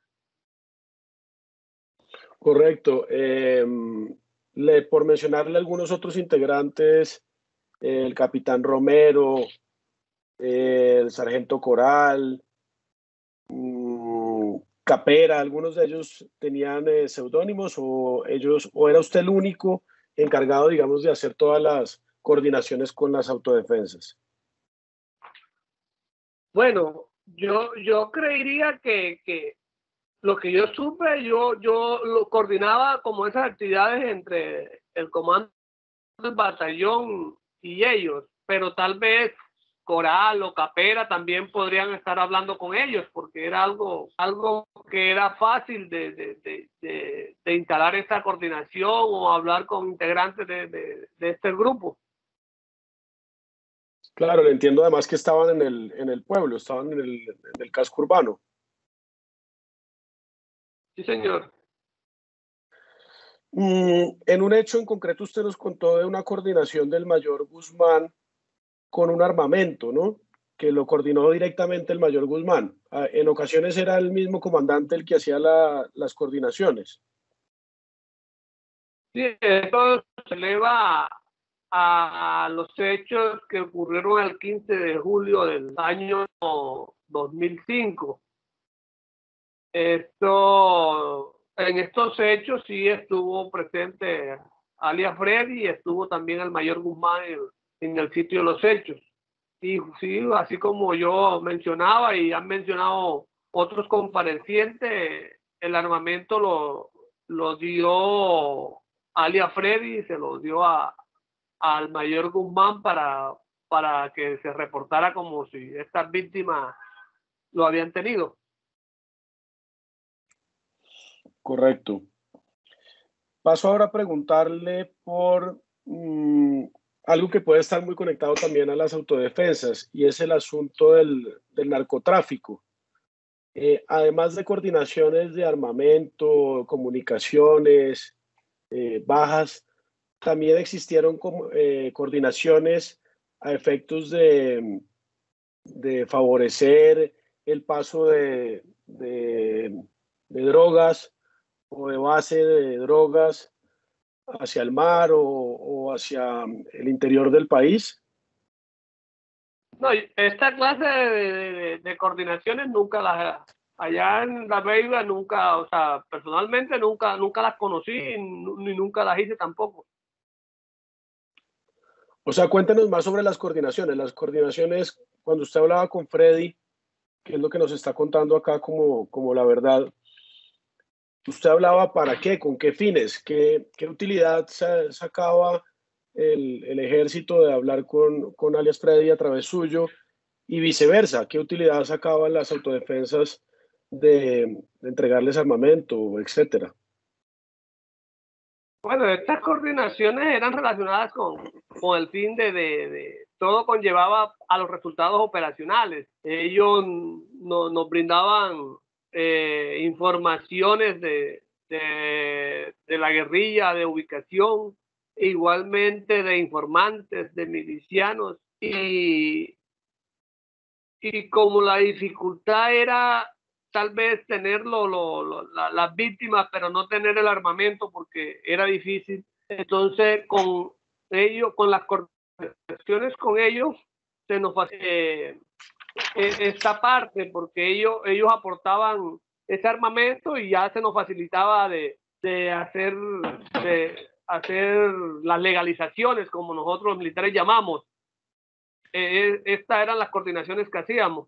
Correcto. Eh, le, por mencionarle algunos otros integrantes, eh, el capitán Romero, eh, el sargento Coral, mmm, Capera, algunos de ellos tenían eh, seudónimos o ellos o era usted el único encargado, digamos, de hacer todas las coordinaciones con las autodefensas? Bueno, yo, yo creería que, que lo que yo supe, yo, yo lo coordinaba como esas actividades entre el comando del batallón y ellos, pero tal vez Coral o Capera también podrían estar hablando con ellos, porque era algo, algo que era fácil de, de, de, de, de instalar esta coordinación o hablar con integrantes de, de, de este grupo. Claro, le entiendo además que estaban en el, en el pueblo, estaban en el, en el casco urbano. Sí, señor. Mm, en un hecho en concreto usted nos contó de una coordinación del mayor Guzmán con un armamento, ¿no? Que lo coordinó directamente el mayor Guzmán. Ah, en ocasiones era el mismo comandante el que hacía la, las coordinaciones. Sí, esto se eleva a, a los hechos que ocurrieron el quince de julio del año dos mil cinco. Esto, en estos hechos sí estuvo presente alias Freddy y estuvo también el mayor Guzmán en, en el sitio de los hechos. Y sí, así como yo mencionaba y han mencionado otros comparecientes, el armamento lo, lo dio alias Freddy y se lo dio a, al mayor Guzmán para, para que se reportara como si estas víctimas lo habían tenido. Correcto. Paso ahora a preguntarle por mmm, algo que puede estar muy conectado también a las autodefensas, y es el asunto del, del narcotráfico. Eh, además de coordinaciones de armamento, comunicaciones, eh, bajas, también existieron como, eh, coordinaciones a efectos de, de favorecer el paso de, de, de drogas o de base de drogas hacia el mar o, o hacia el interior del país. No, esta clase de, de, de coordinaciones nunca las, allá en La Veiga nunca, o sea, personalmente nunca, nunca las conocí ni nunca las hice tampoco. O sea, cuéntenos más sobre las coordinaciones. Las coordinaciones, cuando usted hablaba con Freddy, que es lo que nos está contando acá como, como la verdad, usted hablaba para qué, con qué fines, qué, qué utilidad sacaba el, el ejército de hablar con, con alias Freddy a través suyo y viceversa, qué utilidad sacaban las autodefensas de, de entregarles armamento, etcétera. Bueno, estas coordinaciones eran relacionadas con, con el fin de, de, de, todo conllevaba a los resultados operacionales. Ellos no, nos brindaban eh, informaciones de, de, de la guerrilla, de ubicación, igualmente de informantes, de milicianos, y, y como la dificultad era tal vez tener lo, lo, lo, la, las víctimas, pero no tener el armamento porque era difícil. Entonces, con ellos, con las coordinaciones con ellos, se nos eh, esta parte, porque ellos, ellos aportaban ese armamento y ya se nos facilitaba de, de, hacer, de hacer las legalizaciones, como nosotros los militares llamamos. Eh, estas eran las coordinaciones que hacíamos.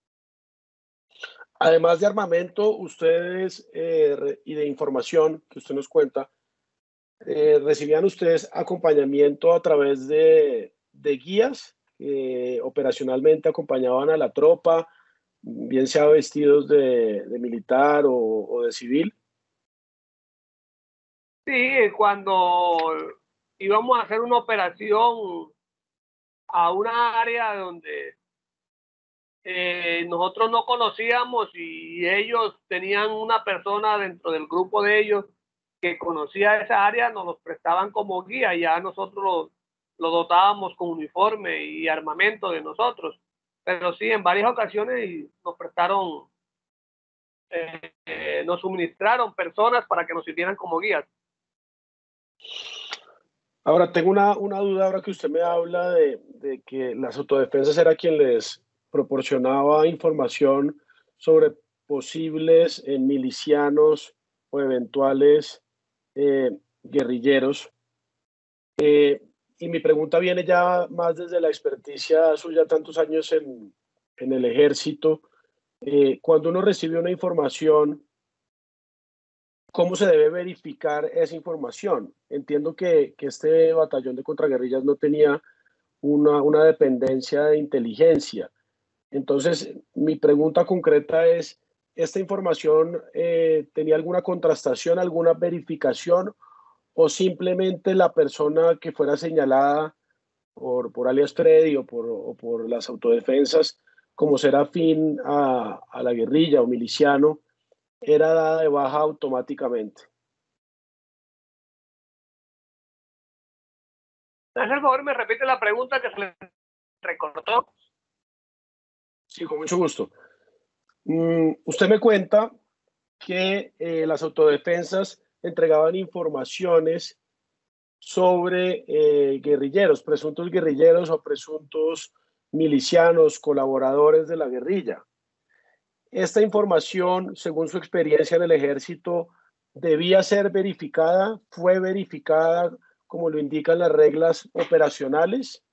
Además de armamento, ustedes eh, y de información que usted nos cuenta, eh, ¿recibían ustedes acompañamiento a través de, de guías que eh, operacionalmente acompañaban a la tropa, bien sea vestidos de, de militar o, o de civil? Sí, cuando íbamos a hacer una operación a una área donde Eh, nosotros no conocíamos y ellos tenían una persona dentro del grupo de ellos que conocía esa área, nos los prestaban como guía, ya nosotros lo, lo dotábamos con uniforme y armamento de nosotros, pero sí, en varias ocasiones nos prestaron, eh, eh, nos suministraron personas para que nos sirvieran como guías. Ahora, tengo una, una duda ahora que usted me habla de, de que las autodefensas era quien les proporcionaba información sobre posibles eh, milicianos o eventuales eh, guerrilleros. Eh, y mi pregunta viene ya más desde la experticia suya, tantos años en, en el ejército. Eh, cuando uno recibe una información, ¿cómo se debe verificar esa información? Entiendo que, que este batallón de contraguerrillas no tenía una, una dependencia de inteligencia. Entonces, mi pregunta concreta es, ¿esta información eh, tenía alguna contrastación, alguna verificación, o simplemente la persona que fuera señalada por, por alias Freddy o por, o por las autodefensas como ser afín a, a la guerrilla o miliciano era dada de baja automáticamente? Por favor, me repite la pregunta que se le recortó. Sí, con mucho gusto. Mm, usted me cuenta que eh, las autodefensas entregaban informaciones sobre eh, guerrilleros, presuntos guerrilleros o presuntos milicianos, colaboradores de la guerrilla. Esta información, según su experiencia en el ejército, debía ser verificada, fue verificada como lo indican las reglas operacionales.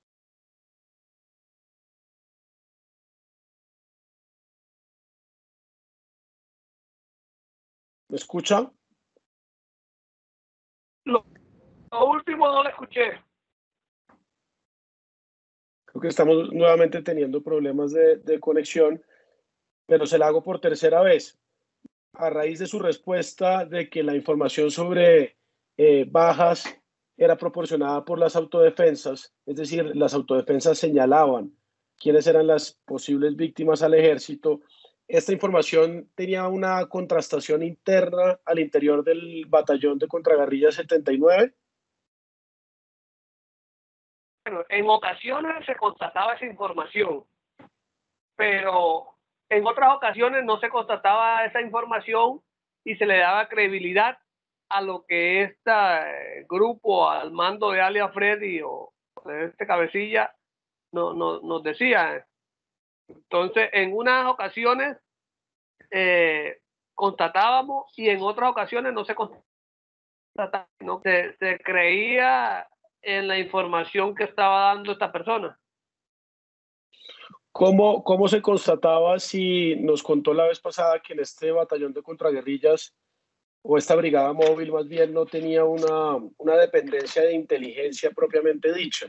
¿Me escucha? Lo, lo último no lo escuché. Creo que estamos nuevamente teniendo problemas de, de conexión, pero se la hago por tercera vez. A raíz de su respuesta de que la información sobre eh, bajas era proporcionada por las autodefensas, es decir, las autodefensas señalaban quiénes eran las posibles víctimas al ejército, ¿esta información tenía una contrastación interna al interior del batallón de contraguerrillas setenta y nueve? Bueno, en ocasiones se constataba esa información, pero en otras ocasiones no se constataba esa información y se le daba credibilidad a lo que este grupo al mando de alias Freddy o de este cabecilla no, no, nos decía. Entonces, en unas ocasiones eh, constatábamos y en otras ocasiones no se constataba, no se, se creía en la información que estaba dando esta persona. ¿Cómo, ¿Cómo se constataba si nos contó la vez pasada que en este batallón de contraguerrillas o esta brigada móvil más bien no tenía una, una dependencia de inteligencia propiamente dicha?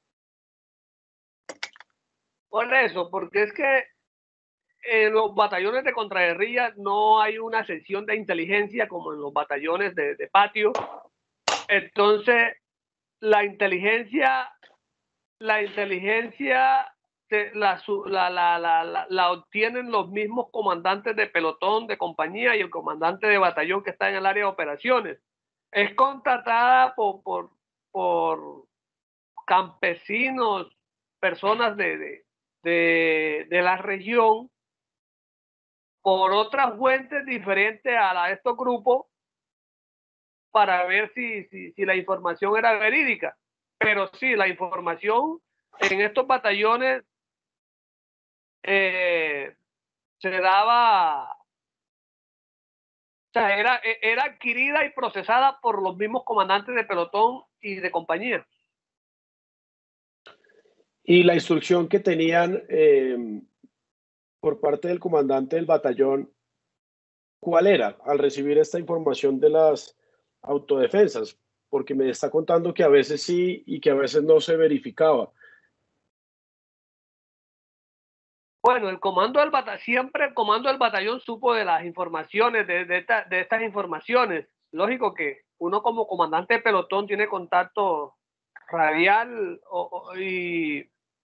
Por eso, porque es que en los batallones de contraguerrillas no hay una sección de inteligencia como en los batallones de, de patio. Entonces, la inteligencia, la inteligencia La, la, la, la, la obtienen los mismos comandantes de pelotón, de compañía y el comandante de batallón que está en el área de operaciones. Es contratada por, por, por campesinos, personas de, de, de, de la región, por otras fuentes diferentes a la de estos grupos, para ver si, si, si la información era verídica. Pero sí, la información en estos batallones Eh, se daba, o sea, era, era adquirida y procesada por los mismos comandantes de pelotón y de compañía. Y la instrucción que tenían eh, por parte del comandante del batallón, ¿cuál era al recibir esta información de las autodefensas? Porque me está contando que a veces sí y que a veces no se verificaba. Bueno, el comando del batallón, siempre el comando del batallón supo de las informaciones, de, de, esta, de estas informaciones. Lógico que uno como comandante de pelotón tiene contacto radial o, o, y,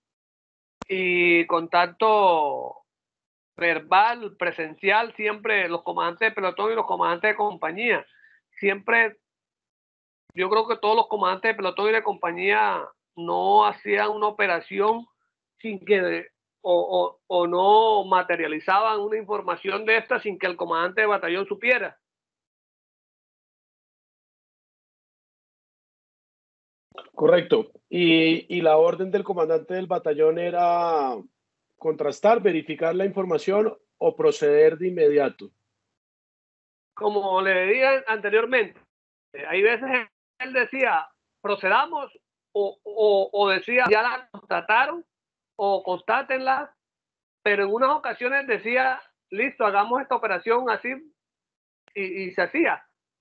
y contacto verbal, presencial, siempre los comandantes de pelotón y los comandantes de compañía. Siempre, yo creo que todos los comandantes de pelotón y de compañía no hacían una operación sin que... O, o, o no materializaban una información de esta sin que el comandante de batallón supiera. Correcto. Y, y la orden del comandante del batallón era contrastar, verificar la información o proceder de inmediato. Como le decía anteriormente, hay veces él decía, procedamos o, o, o decía ya la constataron o constátenla, pero en unas ocasiones decía listo, hagamos esta operación así y, y se hacía.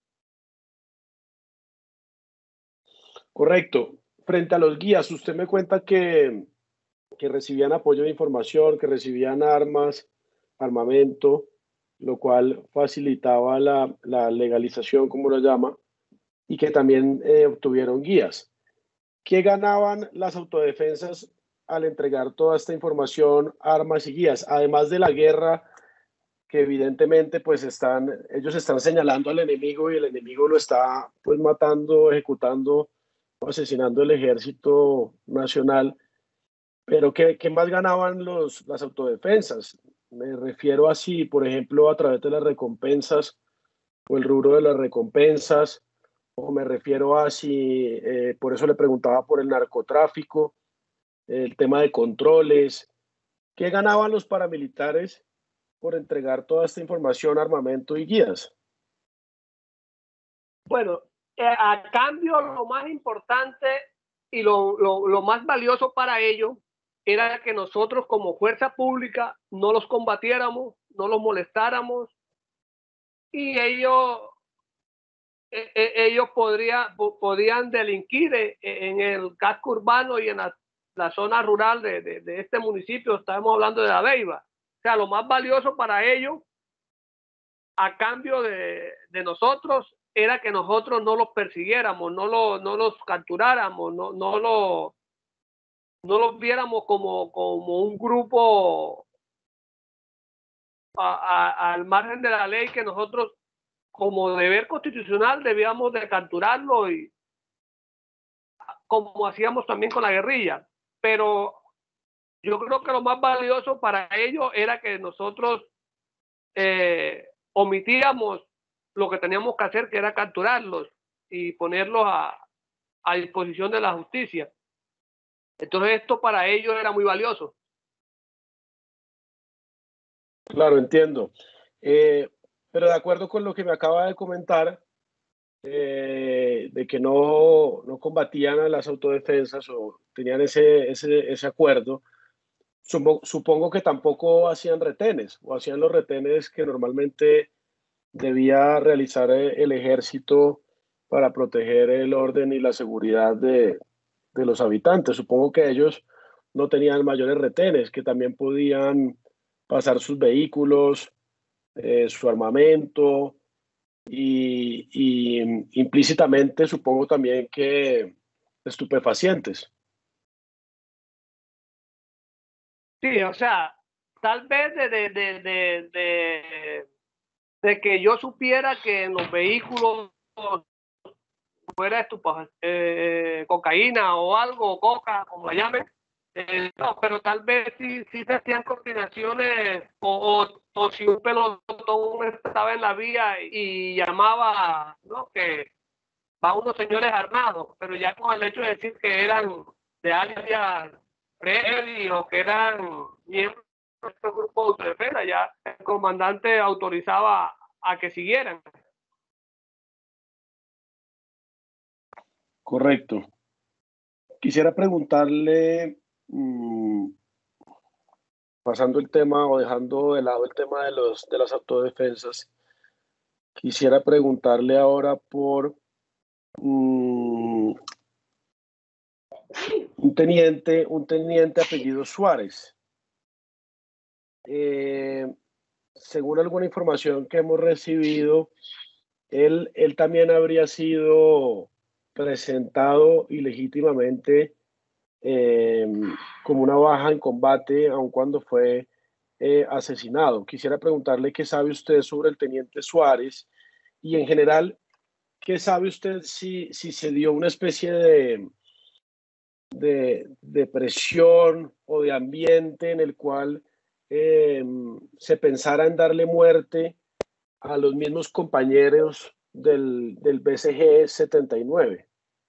Correcto. Frente a los guías, usted me cuenta que, que recibían apoyo de información, que recibían armas, armamento, lo cual facilitaba la, la legalización, como lo llama, y que también eh, obtuvieron guías. ¿Qué ganaban las autodefensas al entregar toda esta información, armas y guías? Además de la guerra, que evidentemente pues están, ellos están señalando al enemigo y el enemigo lo está pues matando, ejecutando, asesinando el ejército nacional. Pero ¿qué, qué más ganaban los, las autodefensas? Me refiero así, por ejemplo, a través de las recompensas o el rubro de las recompensas, o me refiero a si, eh, por eso le preguntaba por el narcotráfico, el tema de controles. ¿Qué ganaban los paramilitares por entregar toda esta información, armamento y guías? Bueno, eh, a cambio lo más importante y lo, lo, lo más valioso para ellos era que nosotros como fuerza pública no los combatiéramos, no los molestáramos y ellos, eh, eh, ellos podría, podían delinquir en el casco urbano y en la, la zona rural de, de, de este municipio. Estamos hablando de Dabeiba. O sea, lo más valioso para ellos a cambio de, de nosotros era que nosotros no los persiguiéramos, no, lo, no los capturáramos, no, no, lo, no los viéramos como, como un grupo a, a, al margen de la ley, que nosotros como deber constitucional debíamos de capturarlo, y como hacíamos también con la guerrilla. Pero yo creo que lo más valioso para ellos era que nosotros eh, omitíamos lo que teníamos que hacer, que era capturarlos y ponerlos a, a disposición de la justicia. Entonces esto para ellos era muy valioso. Claro, entiendo. Eh, pero de acuerdo con lo que me acaba de comentar, eh, de que no, no combatían a las autodefensas o tenían ese, ese, ese acuerdo, supongo, supongo que tampoco hacían retenes o hacían los retenes que normalmente debía realizar el ejército para proteger el orden y la seguridad de, de los habitantes. Supongo que ellos no tenían mayores retenes, que también podían pasar sus vehículos, eh, su armamento y, y implícitamente supongo también que estupefacientes. Sí, o sea, tal vez de, de, de, de, de, de que yo supiera que en los vehículos fuera estupefaciente, eh, cocaína o algo, coca, como la llamen. Eh, no, pero tal vez sí, sí se hacían coordinaciones, o, o, o si un pelotón estaba en la vía y llamaba, ¿no?, que va unos señores armados, pero ya con el hecho de decir que eran de alias Freddy o que eran miembros de este grupo de autodefensa, ya el comandante autorizaba a que siguieran. Correcto. Quisiera preguntarle, mmm, pasando el tema o dejando de lado el tema de, los, de las autodefensas, quisiera preguntarle ahora por mmm, un teniente, un teniente apellido Suárez. Eh, según alguna información que hemos recibido, él, él también habría sido presentado ilegítimamente eh, como una baja en combate, aun cuando fue eh, asesinado. Quisiera preguntarle qué sabe usted sobre el teniente Suárez y en general, qué sabe usted si, si se dio una especie de, de, de presión o de ambiente en el cual eh, se pensara en darle muerte a los mismos compañeros del, del B C G setenta y nueve.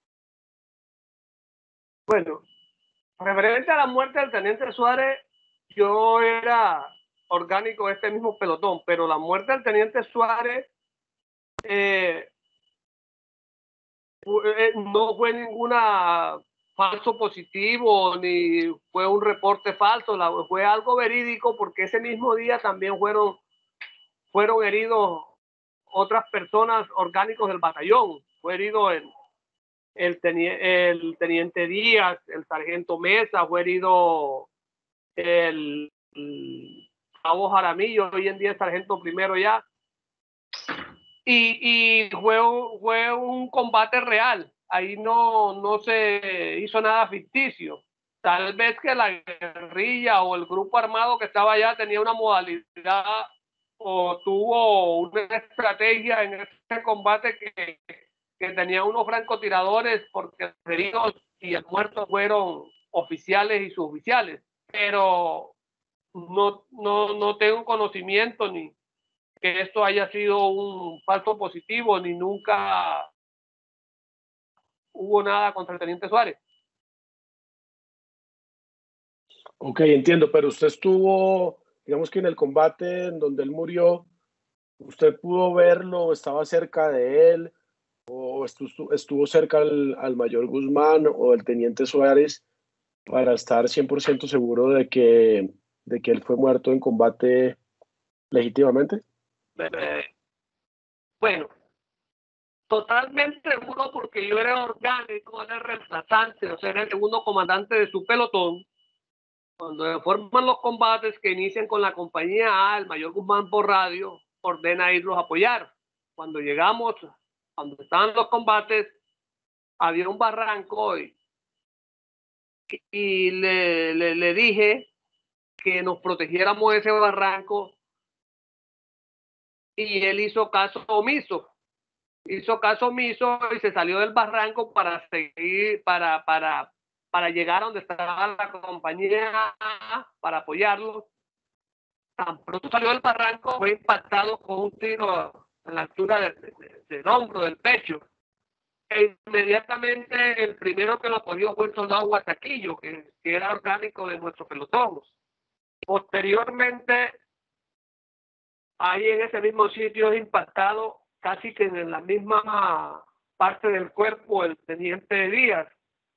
Bueno, referente a la muerte del teniente Suárez, yo era orgánico de este mismo pelotón, pero la muerte del teniente Suárez, eh, no fue ninguna falso positivo ni fue un reporte falso, la, fue algo verídico, porque ese mismo día también fueron, fueron heridos otras personas orgánicos del batallón. Fue herido el, el, teniente, el teniente Díaz, el sargento Mesa, fue herido el, el cabo Jaramillo, hoy en día el sargento primero ya. Y, y fue, fue un combate real. Ahí no, no se hizo nada ficticio. Tal vez que la guerrilla o el grupo armado que estaba allá tenía una modalidad o tuvo una estrategia en este combate que, que tenía unos francotiradores, porque los heridos y el muerto fueron oficiales y suboficiales. Pero no, no, no tengo conocimiento ni que esto haya sido un falso positivo, ni nunca hubo nada contra el teniente Suárez. Ok, entiendo, pero usted estuvo, digamos que en el combate en donde él murió, ¿usted pudo verlo, estaba cerca de él, o estuvo, estuvo cerca al, al mayor Guzmán o del teniente Suárez para estar cien por ciento seguro de que, de que él fue muerto en combate legítimamente? Bueno, totalmente seguro, porque yo era orgánico, era reemplazante, o sea, era el segundo comandante de su pelotón. Cuando se forman los combates que inician con la compañía A, el mayor Guzmán por radio ordena irlos a apoyar. Cuando llegamos, cuando estaban los combates, había un barranco y, y le, le, le dije que nos protegiéramos de ese barranco, y él hizo caso omiso. Hizo caso omiso y se salió del barranco para seguir, para, para, para llegar a donde estaba la compañía, para apoyarlos. Tan pronto salió del barranco, fue impactado con un tiro a la altura del, del, del hombro, del pecho. E inmediatamente el primero que lo cogió fue el soldado Guataquillo, que, que era orgánico de nuestro pelotón. Posteriormente, ahí en ese mismo sitio es impactado casi que en la misma parte del cuerpo el teniente Díaz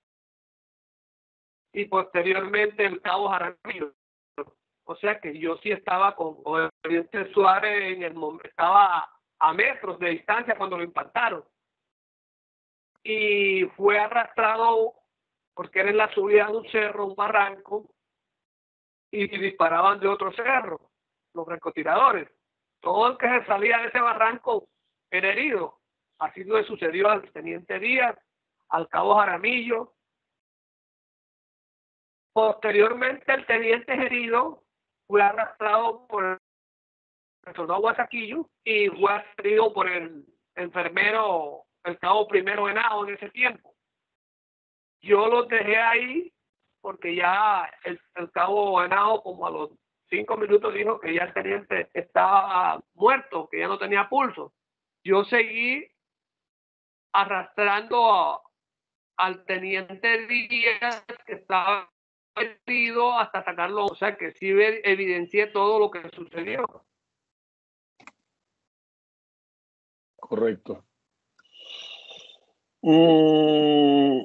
y posteriormente el cabo Jaramillo. O sea que yo sí estaba con, con el teniente Suárez en el momento, estaba a metros de distancia cuando lo impactaron. Y fue arrastrado porque era en la subida de un cerro, un barranco, y disparaban de otro cerro, los francotiradores. Todo el que se salía de ese barranco era herido. Así le sucedió al teniente Díaz, al cabo Jaramillo. Posteriormente, el teniente herido fue arrastrado por el soldado Guataquillo y fue herido por el enfermero, el cabo primero Henao en ese tiempo. Yo los dejé ahí porque ya el, el cabo Henao, como a los cinco minutos, dijo que ya el teniente estaba muerto, que ya no tenía pulso. Yo seguí arrastrando a, al teniente Díaz, que estaba herido, hasta sacarlo. O sea que sí evidencié todo lo que sucedió. Correcto. Mm.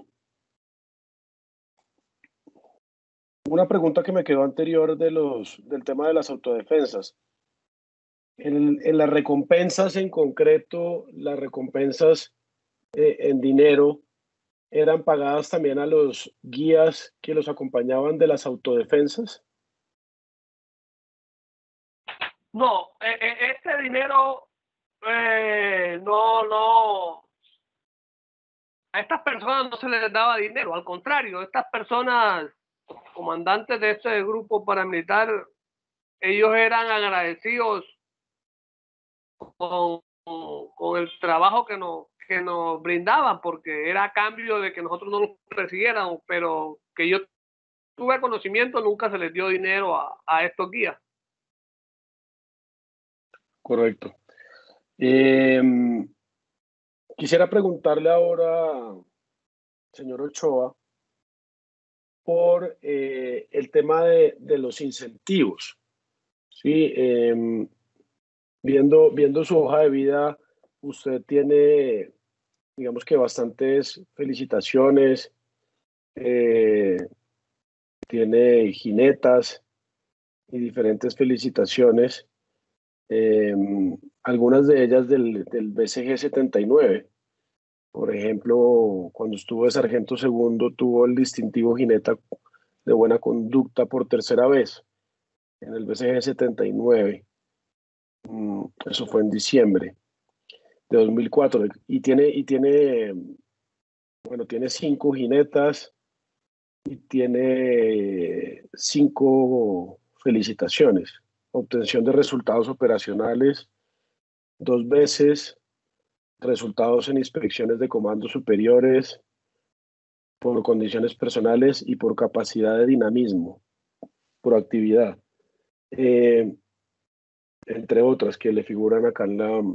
Una pregunta que me quedó anterior de los, del tema de las autodefensas. En, en las recompensas en concreto, las recompensas eh, en dinero eran pagadas también a los guías que los acompañaban de las autodefensas. No, eh, este dinero eh, no, no. A estas personas no se les daba dinero, al contrario, estas personas, comandantes de este grupo paramilitar, ellos eran agradecidos con, con el trabajo que nos, que nos brindaban, porque era a cambio de que nosotros no los persiguiéramos, pero que yo tuve conocimiento, nunca se les dio dinero a, a estos guías. Correcto. Eh, quisiera preguntarle ahora, señor Ochoa, por eh, el tema de, de los incentivos. Sí, eh, viendo, viendo su hoja de vida, usted tiene digamos que bastantes felicitaciones, eh, tiene jinetas y diferentes felicitaciones, eh, algunas de ellas del, del B C G setenta y nueve. Por ejemplo, cuando estuvo de sargento segundo, tuvo el distintivo jineta de buena conducta por tercera vez en el B C G setenta y nueve. Mm, eso fue en diciembre de dos mil cuatro. Y tiene, y tiene, bueno, tiene cinco jinetas y tiene cinco felicitaciones. Obtención de resultados operacionales dos veces, resultados en inspecciones de comandos superiores, por condiciones personales y por capacidad de dinamismo, por actividad, eh, entre otras que le figuran acá en, la,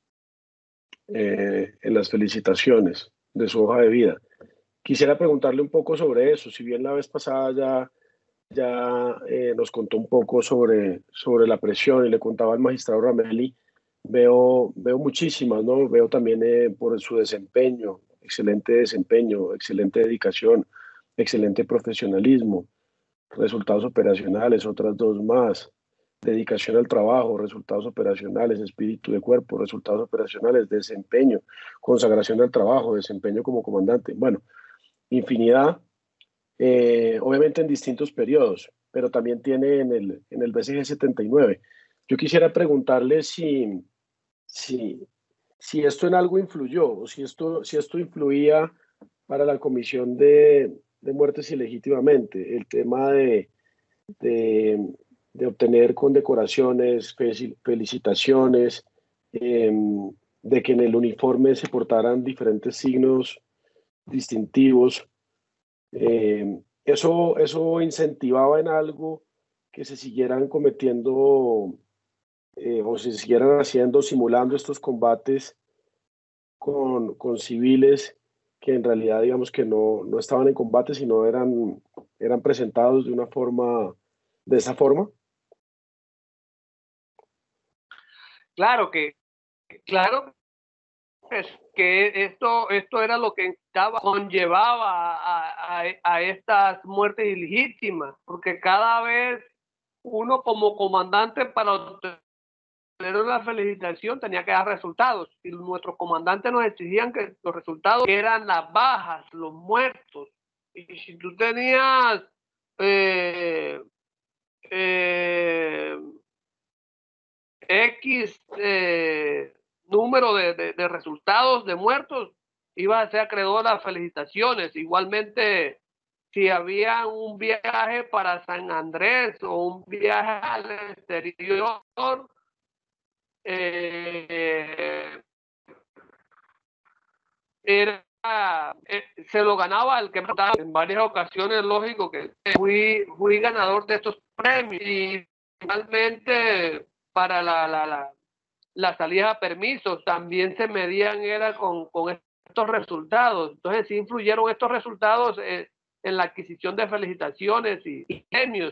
eh, en las felicitaciones de su hoja de vida. Quisiera preguntarle un poco sobre eso, si bien la vez pasada ya, ya eh, nos contó un poco sobre, sobre la presión y le contaba al magistrado Ramelli, veo, veo muchísimas, ¿no? Veo también eh, por su desempeño, excelente desempeño, excelente dedicación, excelente profesionalismo, resultados operacionales, otras dos más, dedicación al trabajo, resultados operacionales, espíritu de cuerpo, resultados operacionales, desempeño, consagración al trabajo, desempeño como comandante. Bueno, infinidad, eh, obviamente en distintos periodos, pero también tiene en el, en el B C G setenta y nueve. Yo quisiera preguntarle si, si, si esto en algo influyó, o si esto, si esto influía para la comisión de, de muertes ilegítimamente, el tema de, de, de obtener condecoraciones, felicitaciones, eh, de que en el uniforme se portaran diferentes signos distintivos. Eh, eso, eso incentivaba en algo que se siguieran cometiendo eh, o se siguieran haciendo, simulando estos combates con, con civiles que en realidad digamos que no, no estaban en combate, sino eran, eran presentados de una forma, de esa forma. Claro que, claro es que esto, esto era lo que estaba, conllevaba a, a, a estas muertes ilegítimas, porque cada vez uno como comandante para obtener una felicitación tenía que dar resultados, y nuestros comandantes nos exigían que los resultados eran las bajas, los muertos, y si tú tenías eh, eh, X eh, número de, de, de resultados de muertos, iba a ser acreedor a las felicitaciones. Igualmente, si había un viaje para San Andrés o un viaje al exterior, eh, era, eh, se lo ganaba el que mataba. En varias ocasiones, lógico que fui, fui ganador de estos premios, y finalmente para la, la, la la salida a permisos también se medían era con, con estos resultados. Entonces sí influyeron estos resultados eh, en la adquisición de felicitaciones y, y premios.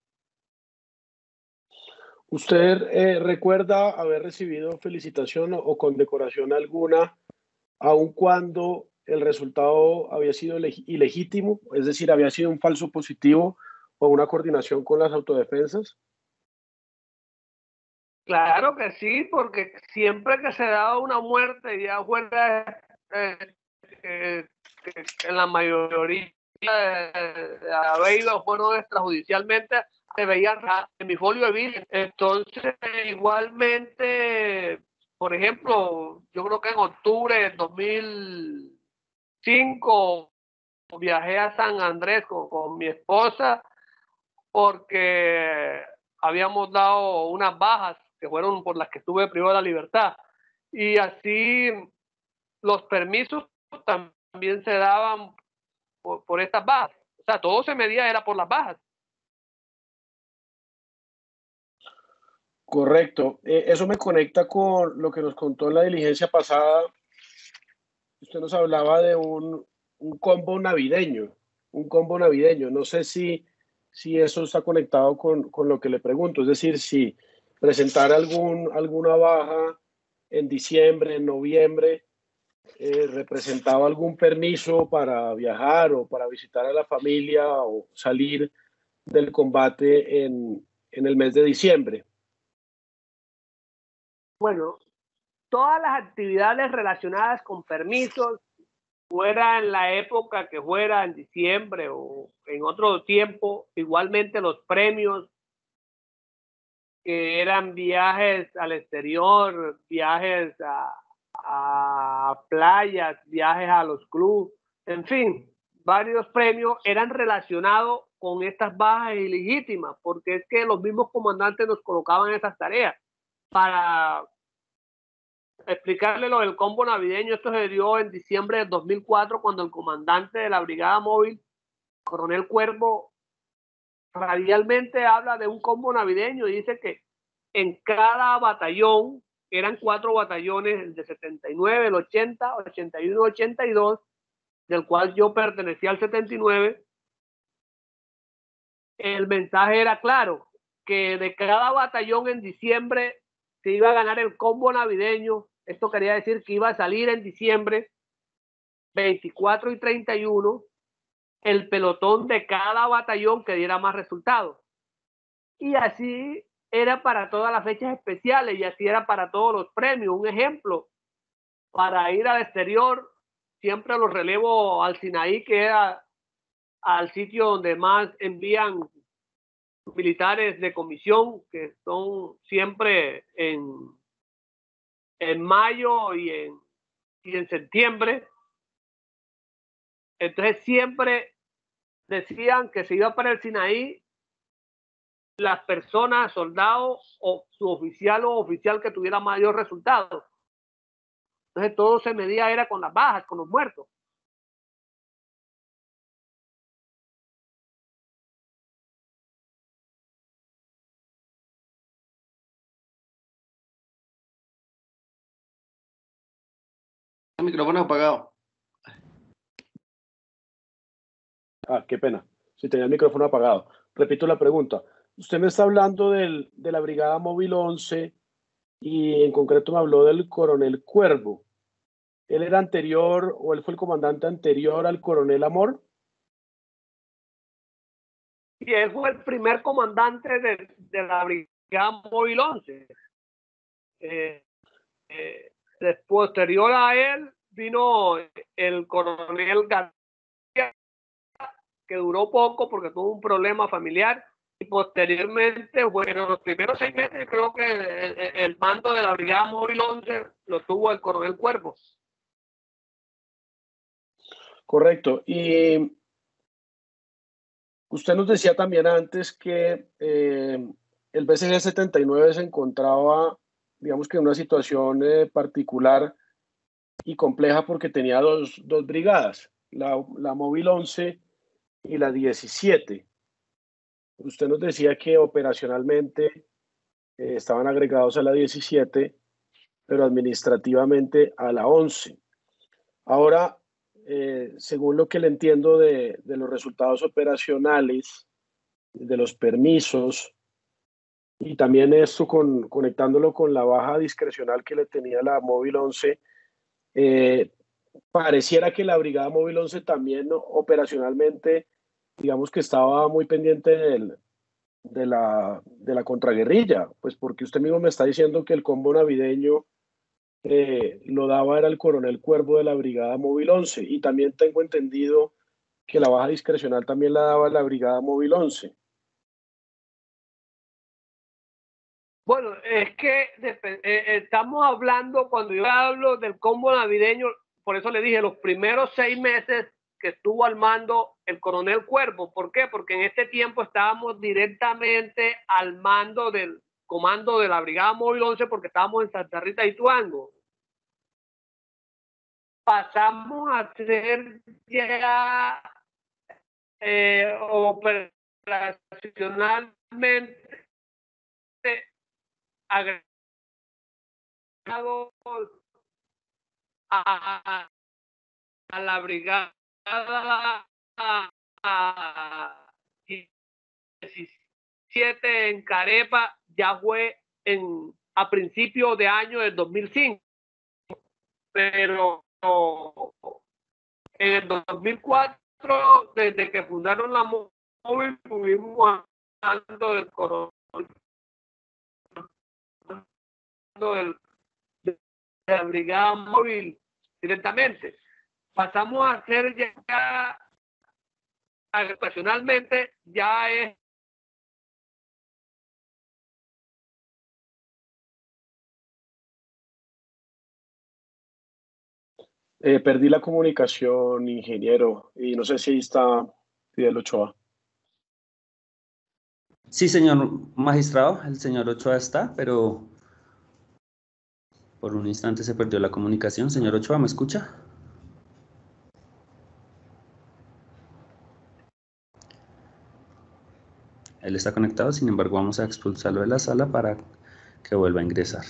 ¿Usted eh, recuerda haber recibido felicitación o, o condecoración alguna, aun cuando el resultado había sido ilegítimo, es decir, había sido un falso positivo o una coordinación con las autodefensas? Claro que sí, porque siempre que se daba una muerte, ya fuera eh, eh, en la mayoría de habido fueron extrajudicialmente, se veían en mi folio de vida. Entonces, igualmente, por ejemplo, yo creo que en octubre del dos mil cinco viajé a San Andrés con, con mi esposa porque habíamos dado unas bajas que fueron por las que estuve privado de la libertad, y así los permisos también se daban por, por estas bajas. O sea, todo se medía era por las bajas. Correcto. Eh, eso me conecta con lo que nos contó en la diligencia pasada. Usted nos hablaba de un, un combo navideño, un combo navideño. No sé si, si eso está conectado con, con lo que le pregunto. Es decir, si presentar algún, alguna baja en diciembre, en noviembre, eh, representaba algún permiso para viajar o para visitar a la familia o salir del combate en, en el mes de diciembre. Bueno, todas las actividades relacionadas con permisos, fuera en la época que fuera, en diciembre o en otro tiempo, igualmente los premios, que eran viajes al exterior, viajes a, a playas, viajes a los clubes, en fin, varios premios eran relacionados con estas bajas ilegítimas, porque es que los mismos comandantes nos colocaban en esas tareas. Para explicarle lo del combo navideño, esto se dio en diciembre de dos mil cuatro, cuando el comandante de la Brigada Móvil, Coronel Cuervo, radialmente habla de un combo navideño y dice que en cada batallón, eran cuatro batallones, el de setenta y nueve, el ochenta, ochenta y uno, ochenta y dos, del cual yo pertenecía al setenta y nueve, el mensaje era claro, que de cada batallón en diciembre se iba a ganar el combo navideño. Esto quería decir que iba a salir en diciembre veinticuatro y treinta y uno el pelotón de cada batallón que diera más resultados. Y así era para todas las fechas especiales y así era para todos los premios. Un ejemplo, para ir al exterior, siempre los relevo al Sinaí, que era al sitio donde más envían militares de comisión, que son siempre en, en mayo y en, y en septiembre. Entonces siempre decían que se iba para el Sinaí las personas, soldados o su oficial o oficial que tuviera mayor resultado. Entonces todo se medía era con las bajas, con los muertos. El micrófono apagado. Ah, qué pena. Si tenía el micrófono apagado. Repito la pregunta. Usted me está hablando del, de la Brigada Móvil once y en concreto me habló del Coronel Cuervo. ¿Él era anterior o él fue el comandante anterior al Coronel Amor? Y él fue el primer comandante de, de la Brigada Móvil once. Eh, eh, posterior a él vino el Coronel García, que duró poco porque tuvo un problema familiar, y posteriormente, bueno, los primeros seis meses creo que el, el mando de la Brigada Móvil once lo tuvo el Coronel Cuervo. Correcto. Y usted nos decía también antes que eh, el B C G setenta y nueve se encontraba, digamos que en una situación eh, particular y compleja porque tenía dos, dos brigadas, la, la Móvil once y la diecisiete. Usted nos decía que operacionalmente eh, estaban agregados a la diecisiete, pero administrativamente a la once. Ahora, eh, según lo que le entiendo de, de los resultados operacionales, de los permisos, y también esto con, conectándolo con la baja discrecional que le tenía la Móvil once, eh, pareciera que la Brigada Móvil once también operacionalmente, digamos que estaba muy pendiente del, de, la, de la contraguerrilla, pues porque usted mismo me está diciendo que el combo navideño eh, lo daba era el Coronel Cuervo de la Brigada Móvil once, y también tengo entendido que la baja discrecional también la daba la Brigada Móvil once. Bueno, es que eh, estamos hablando, cuando yo hablo del combo navideño, por eso le dije, los primeros seis meses que estuvo al mando el Coronel Cuervo. ¿Por qué? Porque en este tiempo estábamos directamente al mando del comando de la Brigada Móvil once, porque estábamos en Santa Rita y Tuango. Pasamos a ser ya eh, operacionalmente agregado a, a la brigada a, a diecisiete en Carepa, ya fue en, a principios de año del dos mil cinco, pero en el dos mil cuatro, desde que fundaron la móvil, estuvimos hablando del coronavirus, del, de la brigada móvil directamente. Pasamos a hacer ya, ocasionalmente, ya es Eh, perdí la comunicación, ingeniero, y no sé si ahí está Fidel Ochoa. Sí, señor magistrado, el señor Ochoa está, pero por un instante se perdió la comunicación. Señor Ochoa, ¿me escucha? Él está conectado, sin embargo, vamos a expulsarlo de la sala para que vuelva a ingresar.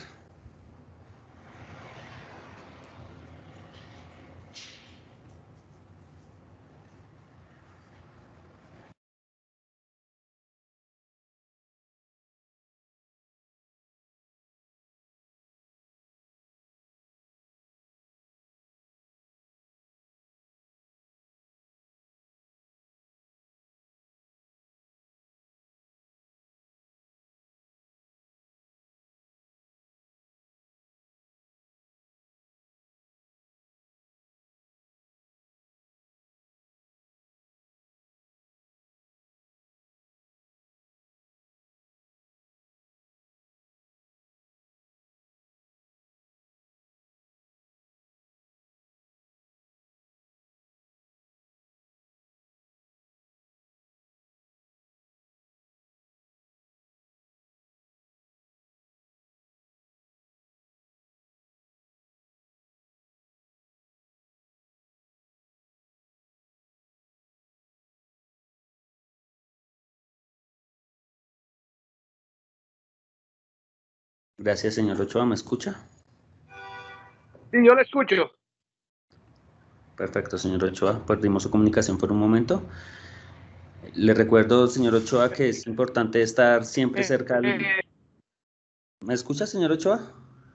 Gracias, señor Ochoa, ¿me escucha? Sí, yo le escucho. Perfecto, señor Ochoa, perdimos su comunicación por un momento. Le recuerdo, señor Ochoa, que es importante estar siempre cerca del... ¿Me escucha, señor Ochoa?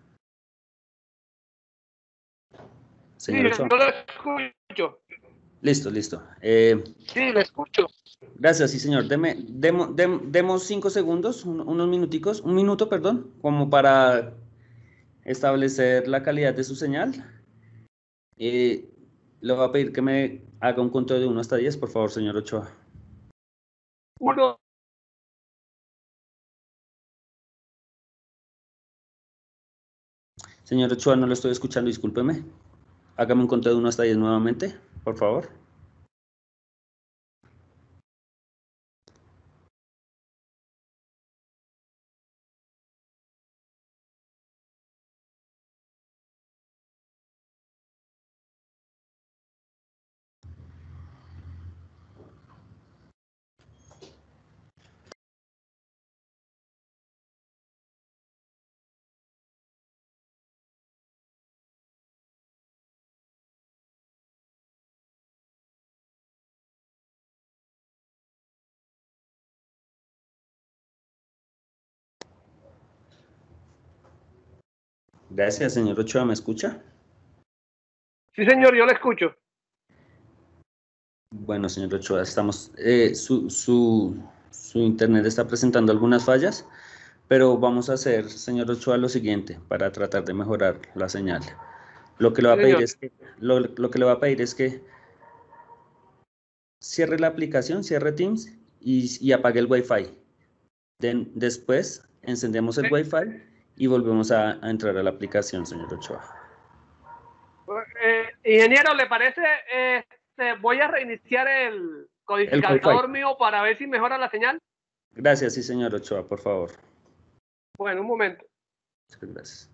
Señor Sí, Ochoa. yo le escucho. Listo, listo. Eh, Sí, le escucho. Gracias, sí, señor. Deme, demo, dem, demos cinco segundos, un, unos minuticos, un minuto, perdón, como para establecer la calidad de su señal. Eh, le voy a pedir que me haga un conteo de uno hasta diez, por favor, señor Ochoa. Uno. Señor Ochoa, no lo estoy escuchando, discúlpeme. Hágame un conteo de uno hasta diez nuevamente, por favor. Gracias, señor Ochoa, ¿me escucha? Sí, señor, yo le escucho. Bueno, señor Ochoa, estamos, eh, su, su, su internet está presentando algunas fallas, pero vamos a hacer, señor Ochoa, lo siguiente para tratar de mejorar la señal. Lo que le va a pedir es que, lo, lo que le va a pedir es que cierre la aplicación, cierre Teams y, y apague el Wi-Fi. De, después encendemos el Wi-Fi y volvemos a, a entrar a la aplicación, señor Ochoa. Eh, ingeniero, ¿le parece? Este, voy a reiniciar el codificador el mío para ver si mejora la señal. Gracias, sí, señor Ochoa, por favor. Bueno, un momento. Muchas gracias.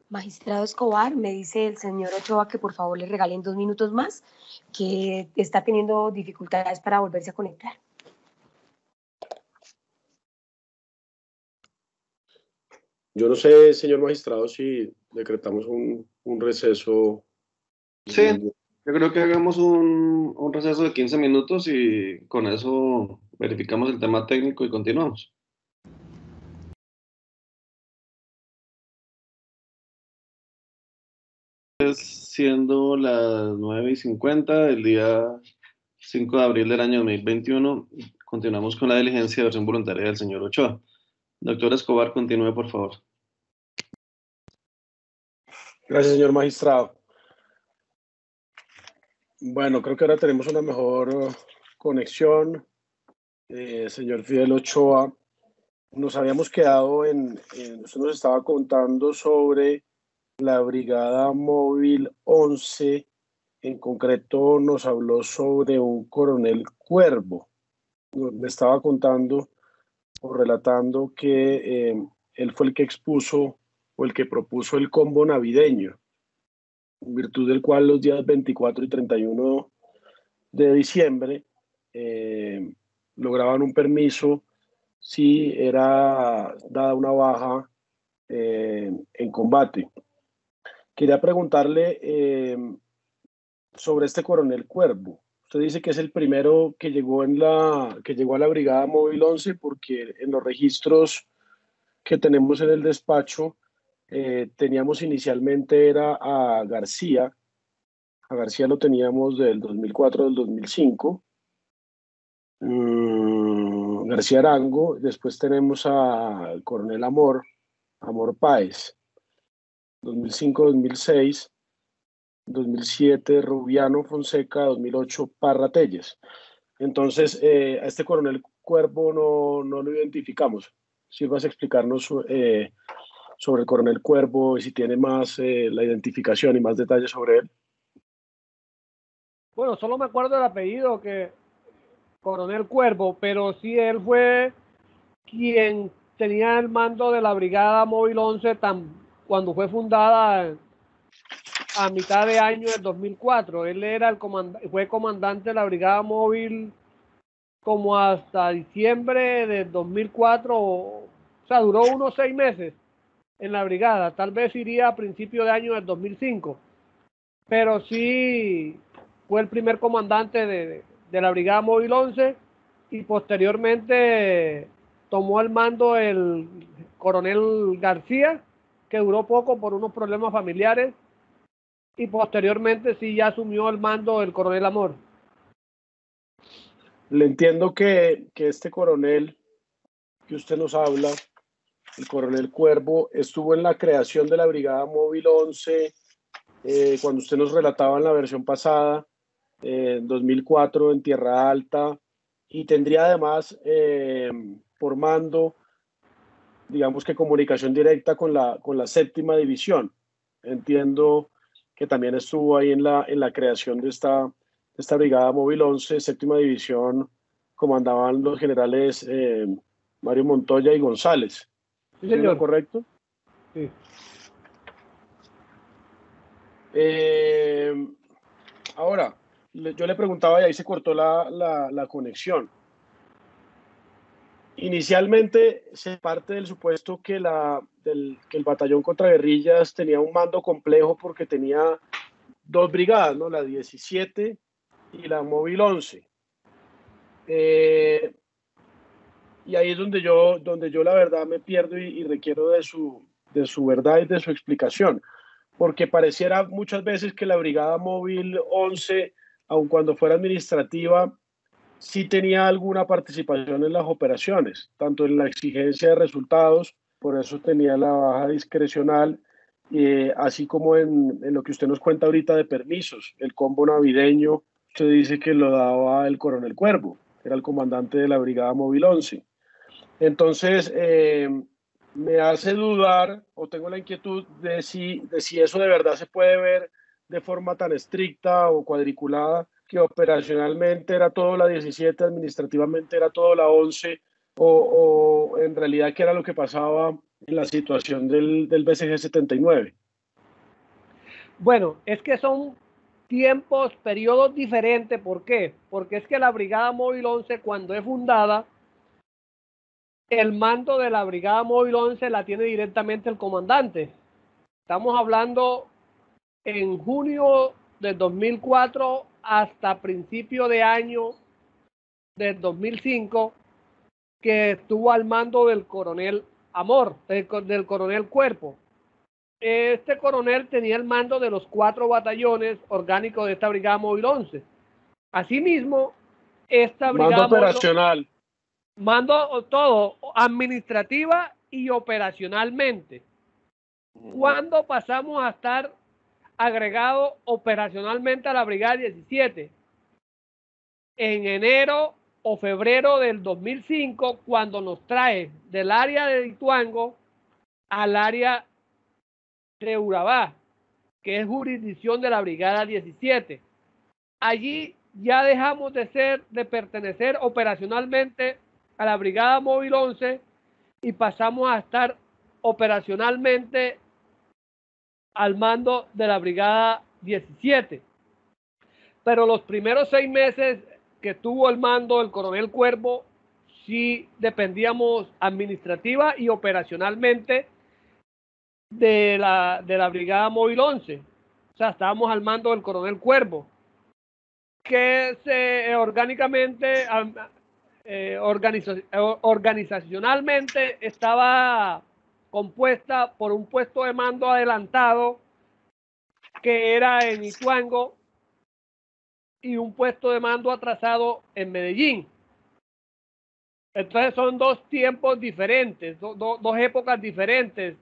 Magistrado Escobar, me dice el señor Ochoa que por favor le regalen dos minutos más, que está teniendo dificultades para volverse a conectar. Yo no sé, señor magistrado, si decretamos un, un receso. Sí, yo creo que hagamos un, un receso de quince minutos y con eso verificamos el tema técnico y continuamos. Siendo las nueve y cincuenta del día cinco de abril del año dos mil veintiuno, continuamos con la diligencia de versión voluntaria del señor Ochoa. Doctor Escobar, continúe, por favor. Gracias, señor magistrado. Bueno, creo que ahora tenemos una mejor conexión. Eh, señor Fidel Ochoa, nos habíamos quedado en, en, usted nos estaba contando sobre la Brigada Móvil once, en concreto nos habló sobre un coronel Cuervo. Me estaba contando o relatando que eh, él fue el que expuso o el que propuso el combo navideño, en virtud del cual los días veinticuatro y treinta y uno de diciembre eh, lograban un permiso si era dada una baja eh, en combate. Quería preguntarle eh, sobre este coronel Cuervo. Usted dice que es el primero que llegó, en la, que llegó a la Brigada Móvil once, porque en los registros que tenemos en el despacho eh, teníamos inicialmente era a García. A García lo teníamos del dos mil cuatro al dos mil cinco. Mm, García Arango. Después tenemos al coronel Amor, Amor Páez. dos mil cinco, dos mil seis, dos mil siete Rubiano Fonseca, dos mil ocho Parra Telles. Entonces, eh, a este coronel Cuervo no, no lo identificamos. Si vas a explicarnos eh, sobre el coronel Cuervo y si tiene más eh, la identificación y más detalles sobre él. Bueno, solo me acuerdo del apellido, que coronel Cuervo, pero sí él fue quien tenía el mando de la Brigada Móvil once tan, cuando fue fundada a mitad de año del dos mil cuatro. Él era el comand fue comandante de la Brigada Móvil como hasta diciembre del dos mil cuatro, o sea, duró unos seis meses en la brigada. Tal vez iría a principio de año del dos mil cinco, pero sí fue el primer comandante de, de la Brigada Móvil once y posteriormente tomó el mando el coronel García, que duró poco por unos problemas familiares, y posteriormente sí ya asumió el mando el coronel Amor. Le entiendo que, que este coronel que usted nos habla, el coronel Cuervo, estuvo en la creación de la Brigada Móvil once, eh, cuando usted nos relataba en la versión pasada, eh, en dos mil cuatro en Tierra Alta, y tendría además eh, por mando, digamos que comunicación directa con la, con la séptima división. Entiendo que también estuvo ahí en la, en la creación de esta, de esta Brigada Móvil once, séptima división, comandaban los generales eh, Mario Montoya y González. Sí, señor. ¿Es correcto? Sí. Eh, ahora, le, yo le preguntaba y ahí se cortó la, la, la conexión. Inicialmente se parte del supuesto que, la, del, que el batallón contra guerrillas tenía un mando complejo porque tenía dos brigadas, ¿no? La diecisiete y la Móvil once. Eh, y ahí es donde yo, donde yo la verdad me pierdo y, y requiero de su, de su verdad y de su explicación, porque pareciera muchas veces que la Brigada Móvil once, aun cuando fuera administrativa, sí tenía alguna participación en las operaciones, tanto en la exigencia de resultados, por eso tenía la baja discrecional, eh, así como en, en lo que usted nos cuenta ahorita de permisos, el combo navideño, usted dice que lo daba el coronel Cuervo, que era el comandante de la Brigada Móvil once. Entonces, eh, me hace dudar, o tengo la inquietud de si, de si eso de verdad se puede ver de forma tan estricta o cuadriculada, que operacionalmente era todo la diecisiete, administrativamente era todo la once, o, o en realidad qué era lo que pasaba en la situación del, del B C G setenta y nueve. Bueno, es que son tiempos, periodos diferentes. ¿Por qué? Porque es que la Brigada Móvil once, cuando es fundada, el mando de la Brigada Móvil once la tiene directamente el comandante. Estamos hablando en junio del dos mil cuatro hasta principio de año del dos mil cinco, que estuvo al mando del coronel Amor, del, del coronel Cuerpo. Este coronel tenía el mando de los cuatro batallones orgánicos de esta Brigada Móvil once. Asimismo, esta Brigada Mando operacional. Móvil, mando todo, administrativa y operacionalmente. ¿Cuándo pasamos a estar agregado operacionalmente a la Brigada diecisiete? En enero o febrero del dos mil cinco, cuando nos trae del área de Ituango al área de Urabá, que es jurisdicción de la Brigada diecisiete. Allí ya dejamos de ser, de pertenecer operacionalmente a la Brigada Móvil once y pasamos a estar operacionalmente al mando de la Brigada diecisiete. Pero los primeros seis meses que tuvo el mando el coronel Cuervo, sí dependíamos administrativa y operacionalmente de la, de la Brigada Móvil once. O sea, estábamos al mando del coronel Cuervo, que se eh, orgánicamente, eh, organiza, organizacionalmente estaba compuesta por un puesto de mando adelantado que era en Ituango y un puesto de mando atrasado en Medellín. Entonces son dos tiempos diferentes, do, do, dos épocas diferentes.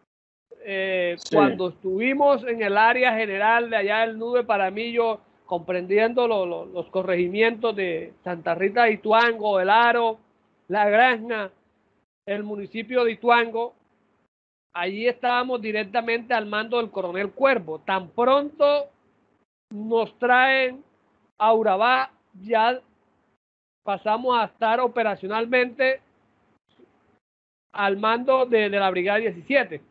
Eh, sí. Cuando estuvimos en el área general de allá del Nudo de Paramillo, comprendiendo lo, lo, los corregimientos de Santa Rita de Ituango, El Aro, La Granja, el municipio de Ituango, allí estábamos directamente al mando del coronel Cuervo. Tan pronto nos traen a Urabá, ya pasamos a estar operacionalmente al mando de, de la Brigada diecisiete.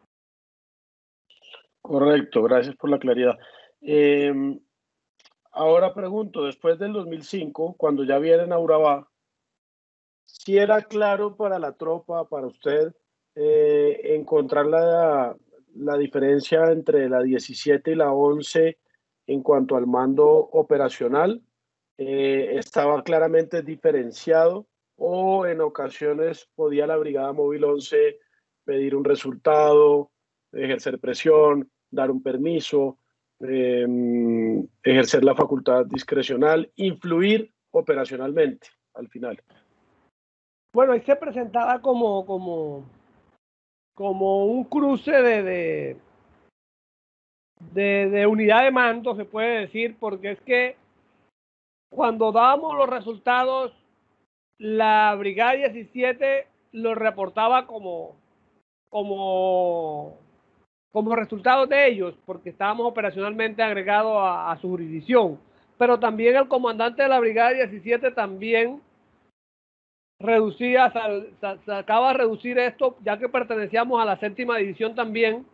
Correcto, gracias por la claridad. Eh, ahora pregunto, después del dos mil cinco, cuando ya vienen a Urabá, ¿sí era claro para la tropa, para usted, eh, encontrar la, la diferencia entre la diecisiete y la once en cuanto al mando operacional? Eh, ¿estaba claramente diferenciado o en ocasiones podía la Brigada Móvil once pedir un resultado, ejercer presión, dar un permiso, eh, ejercer la facultad discrecional, influir operacionalmente al final? Bueno, ahí se presentaba como, como, como un cruce de, de, de, de unidad de mando, se puede decir, porque es que cuando dábamos los resultados, la Brigada diecisiete los reportaba como, como, como resultados de ellos, porque estábamos operacionalmente agregados a, a su jurisdicción. Pero también el comandante de la Brigada diecisiete también reducía, sacaba a reducir esto, ya que pertenecíamos a la séptima división también.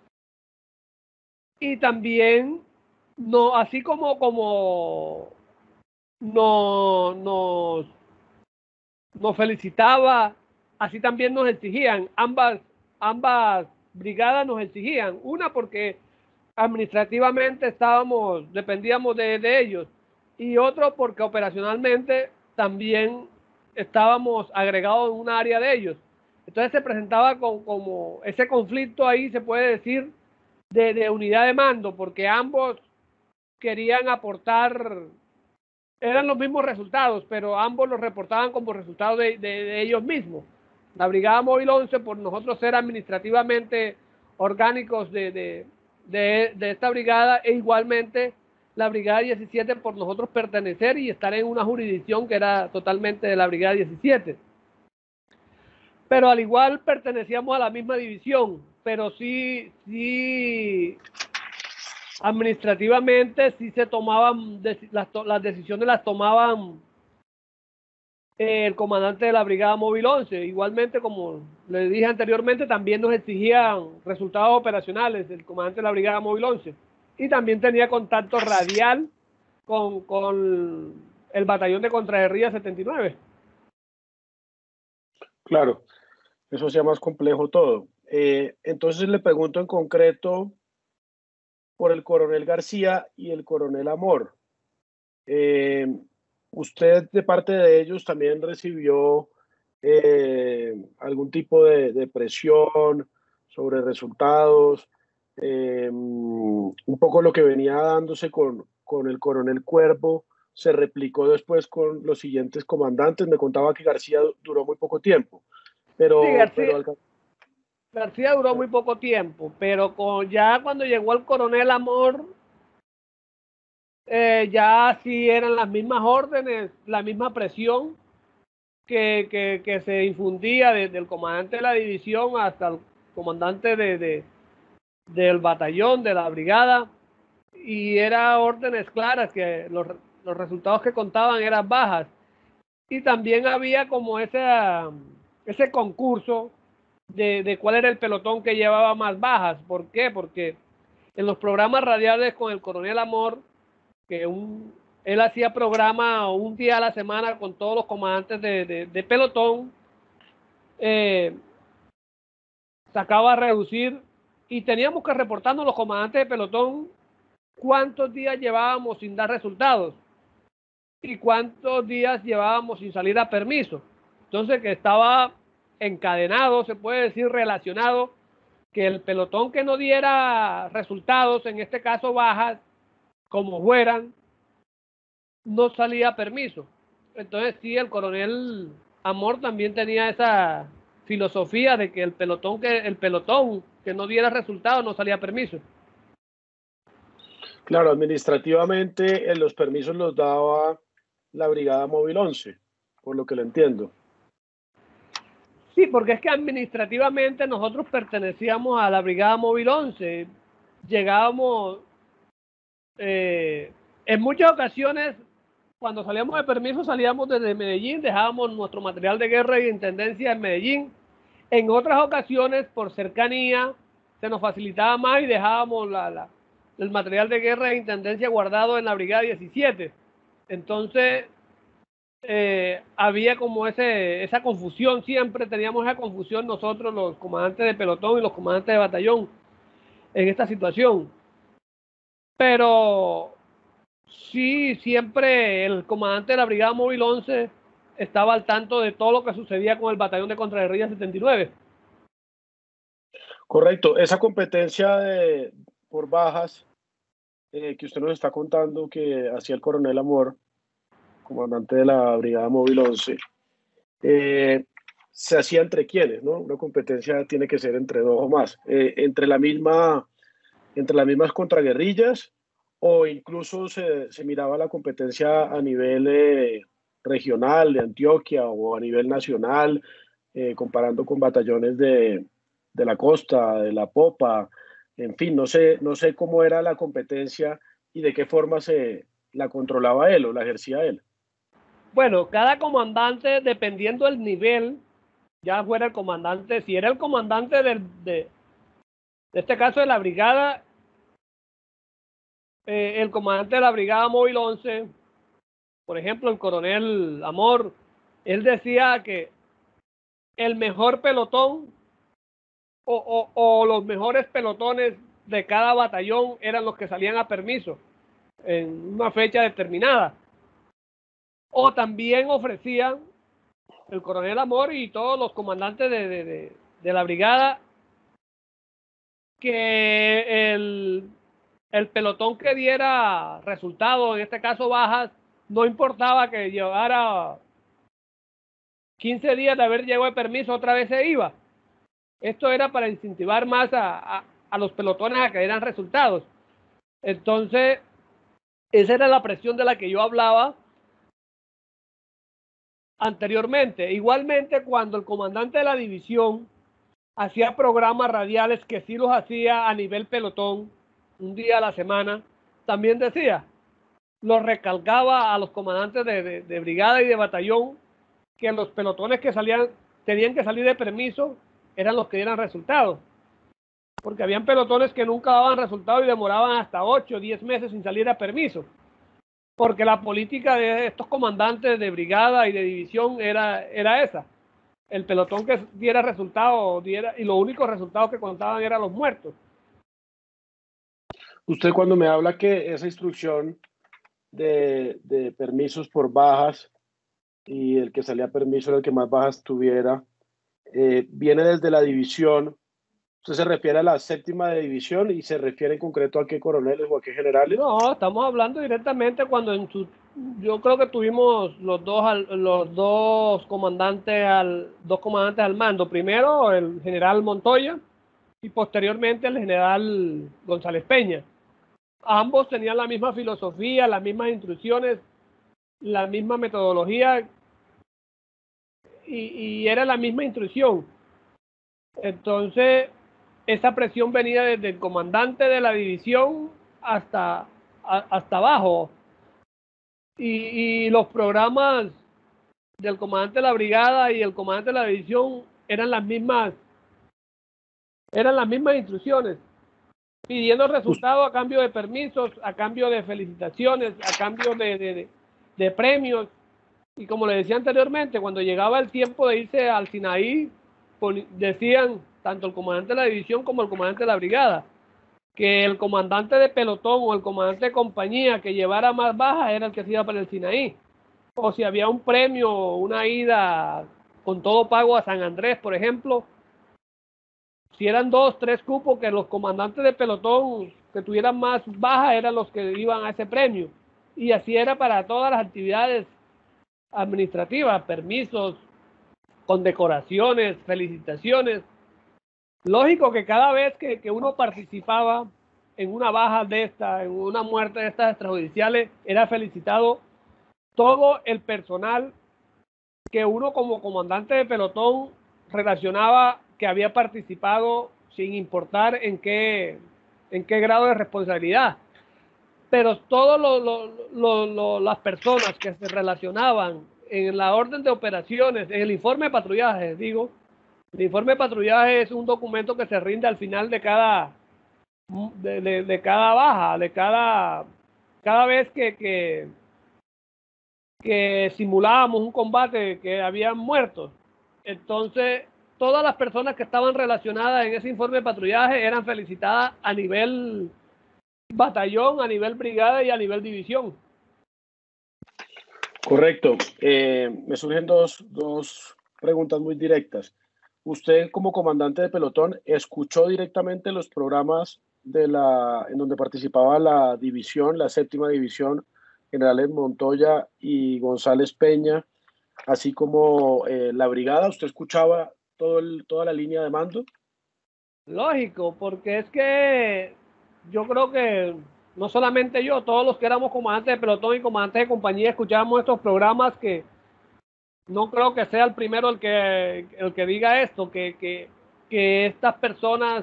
Y también, no, así como, como no, nos, nos felicitaba, así también nos exigían, ambas, ambas brigadas nos exigían, una porque administrativamente estábamos, dependíamos de, de ellos, y otro porque operacionalmente también estábamos agregados en un área de ellos. Entonces se presentaba con, como ese conflicto ahí, se puede decir, de, de unidad de mando, porque ambos querían aportar, eran los mismos resultados, pero ambos los reportaban como resultados de, de, de ellos mismos. La Brigada Móvil once, por nosotros ser administrativamente orgánicos de, de, de, de esta brigada, e igualmente la Brigada diecisiete por nosotros pertenecer y estar en una jurisdicción que era totalmente de la Brigada diecisiete. Pero al igual pertenecíamos a la misma división, pero sí, sí, administrativamente sí se tomaban, las, las decisiones las tomaban eh, el comandante de la Brigada Móvil once. Igualmente, como le dije anteriormente, también nos exigían resultados operacionales el comandante de la Brigada Móvil once. Y también tenía contacto radial con, con el batallón de contraguerrilla setenta y nueve. Claro, eso sea más complejo todo. Eh, entonces le pregunto en concreto por el coronel García y el coronel Amor. Eh, ¿Usted de parte de ellos también recibió eh, algún tipo de, de presión sobre resultados? Eh, un poco lo que venía dándose con, con el coronel Cuervo se replicó después con los siguientes comandantes. Me contaba que García duró muy poco tiempo, pero, Sí, García, pero al... García duró muy poco tiempo, pero con, ya cuando llegó el coronel Amor, eh, ya sí eran las mismas órdenes, la misma presión que, que, que se infundía desde el comandante de la división hasta el comandante de, de, del batallón, de la brigada, y eran órdenes claras que los, los resultados que contaban eran bajas. Y también había como ese, ese concurso de, de cuál era el pelotón que llevaba más bajas. ¿Por qué? Porque en los programas radiales con el coronel Amor, que un, él hacía programa un día a la semana con todos los comandantes de, de, de pelotón, eh, sacaba a reducir y teníamos que reportarnos los comandantes de pelotón cuántos días llevábamos sin dar resultados y cuántos días llevábamos sin salir a permiso. Entonces, que estaba encadenado, se puede decir relacionado, que el pelotón que no diera resultados, en este caso bajas, como fueran, no salía a permiso. Entonces, sí, el coronel Amor también tenía esa filosofía de que el pelotón que, el pelotón que no diera resultados no salía a permiso. Claro, administrativamente eh, los permisos los daba la Brigada Móvil once, por lo que lo entiendo. Sí, porque es que administrativamente nosotros pertenecíamos a la Brigada Móvil once. Llegábamos, eh, en muchas ocasiones, cuando salíamos de permiso, salíamos desde Medellín, dejábamos nuestro material de guerra y intendencia en Medellín. En otras ocasiones, por cercanía, se nos facilitaba más y dejábamos la, la, el material de guerra e intendencia guardado en la Brigada diecisiete. Entonces, eh, había como ese, esa confusión, siempre teníamos esa confusión nosotros, los comandantes de pelotón y los comandantes de batallón, en esta situación. Pero sí, siempre el comandante de la Brigada Móvil once estaba al tanto de todo lo que sucedía con el batallón de contraguerrilla setenta y nueve. Correcto, esa competencia de, por bajas eh, que usted nos está contando que hacía el coronel Amor, comandante de la Brigada Móvil once, eh, se hacía entre quiénes, ¿no? Una competencia tiene que ser entre dos o más, eh, entre la misma, entre las mismas contraguerrillas, o incluso se, se miraba la competencia a nivel eh, regional de Antioquia o a nivel nacional, eh, comparando con batallones de, de la costa, de la popa, en fin, no sé, no sé cómo era la competencia y de qué forma se la controlaba él o la ejercía él. Bueno, cada comandante, dependiendo del nivel, ya fuera el comandante, si era el comandante del, de, de este caso de la brigada, eh, el comandante de la Brigada Móvil once, por ejemplo, el coronel Amor, él decía que el mejor pelotón o, o, o los mejores pelotones de cada batallón eran los que salían a permiso en una fecha determinada. O también ofrecían el coronel Amor y todos los comandantes de, de, de, de la brigada que el, el pelotón que diera resultados, en este caso bajas, no importaba que llevara quince días de haber llegado de permiso, otra vez se iba. Esto era para incentivar más a, a, a los pelotones a que dieran resultados. Entonces, esa era la presión de la que yo hablaba anteriormente. Igualmente, cuando el comandante de la división hacía programas radiales, que sí los hacía a nivel pelotón, un día a la semana, también decía, los recalcaba a los comandantes de, de, de brigada y de batallón que los pelotones que salían, tenían que salir de permiso, eran los que dieran resultados. Porque habían pelotones que nunca daban resultado y demoraban hasta ocho o diez meses sin salir a permiso. Porque la política de estos comandantes de brigada y de división era, era esa. El pelotón que diera resultados, diera, y los únicos resultados que contaban eran los muertos. Usted cuando me habla que esa instrucción de, de permisos por bajas y el que salía permiso era el que más bajas tuviera, eh, viene desde la división. ¿Usted se refiere a la séptima de división y se refiere en concreto a qué coroneles o a qué generales? No, estamos hablando directamente cuando en su, yo creo que tuvimos los dos los dos comandantes al dos comandantes al mando. Primero el general Montoya y posteriormente el general González Peña. Ambos tenían la misma filosofía, las mismas instrucciones, la misma metodología y, y era la misma instrucción. Entonces esa presión venía desde el comandante de la división hasta, a, hasta abajo. Y, y los programas del comandante de la brigada y el comandante de la división eran las mismas, eran las mismas instrucciones, pidiendo resultados a cambio de permisos, a cambio de felicitaciones, a cambio de, de, de, de premios. Y como le decía anteriormente, cuando llegaba el tiempo de irse al Sinaí, decían tanto el comandante de la división como el comandante de la brigada que el comandante de pelotón o el comandante de compañía que llevara más bajas era el que se iba para el Sinaí. O si había un premio, una ida con todo pago a San Andrés, por ejemplo, si eran dos, tres cupos, que los comandantes de pelotón que tuvieran más bajas eran los que iban a ese premio. Y así era para todas las actividades administrativas, permisos, condecoraciones, felicitaciones. Lógico que cada vez que, que uno participaba en una baja de esta, en una muerte de estas extrajudiciales, era felicitado todo el personal que uno como comandante de pelotón relacionaba que había participado sin importar en qué, en qué grado de responsabilidad. Pero todas lo, lo, lo, lo, las personas que se relacionaban en la orden de operaciones, en el informe de patrullaje, digo, el informe de patrullaje es un documento que se rinde al final de cada, de, de, de cada baja, de cada, cada vez que, que, que simulábamos un combate que habían muertos. Entonces, todas las personas que estaban relacionadas en ese informe de patrullaje eran felicitadas a nivel batallón, a nivel brigada y a nivel división. Correcto. Eh, me surgen dos, dos preguntas muy directas. Usted, como comandante de pelotón, ¿escuchó directamente los programas de la, en donde participaba la división, la séptima división, generales Montoya y González Peña, así como eh, la brigada? ¿Usted escuchaba todo el, toda la línea de mando? Lógico, porque es que yo creo que no solamente yo, todos los que éramos comandantes de pelotón y comandantes de compañía escuchábamos estos programas, que no creo que sea el primero el que, el que diga esto, que, que, que estas personas,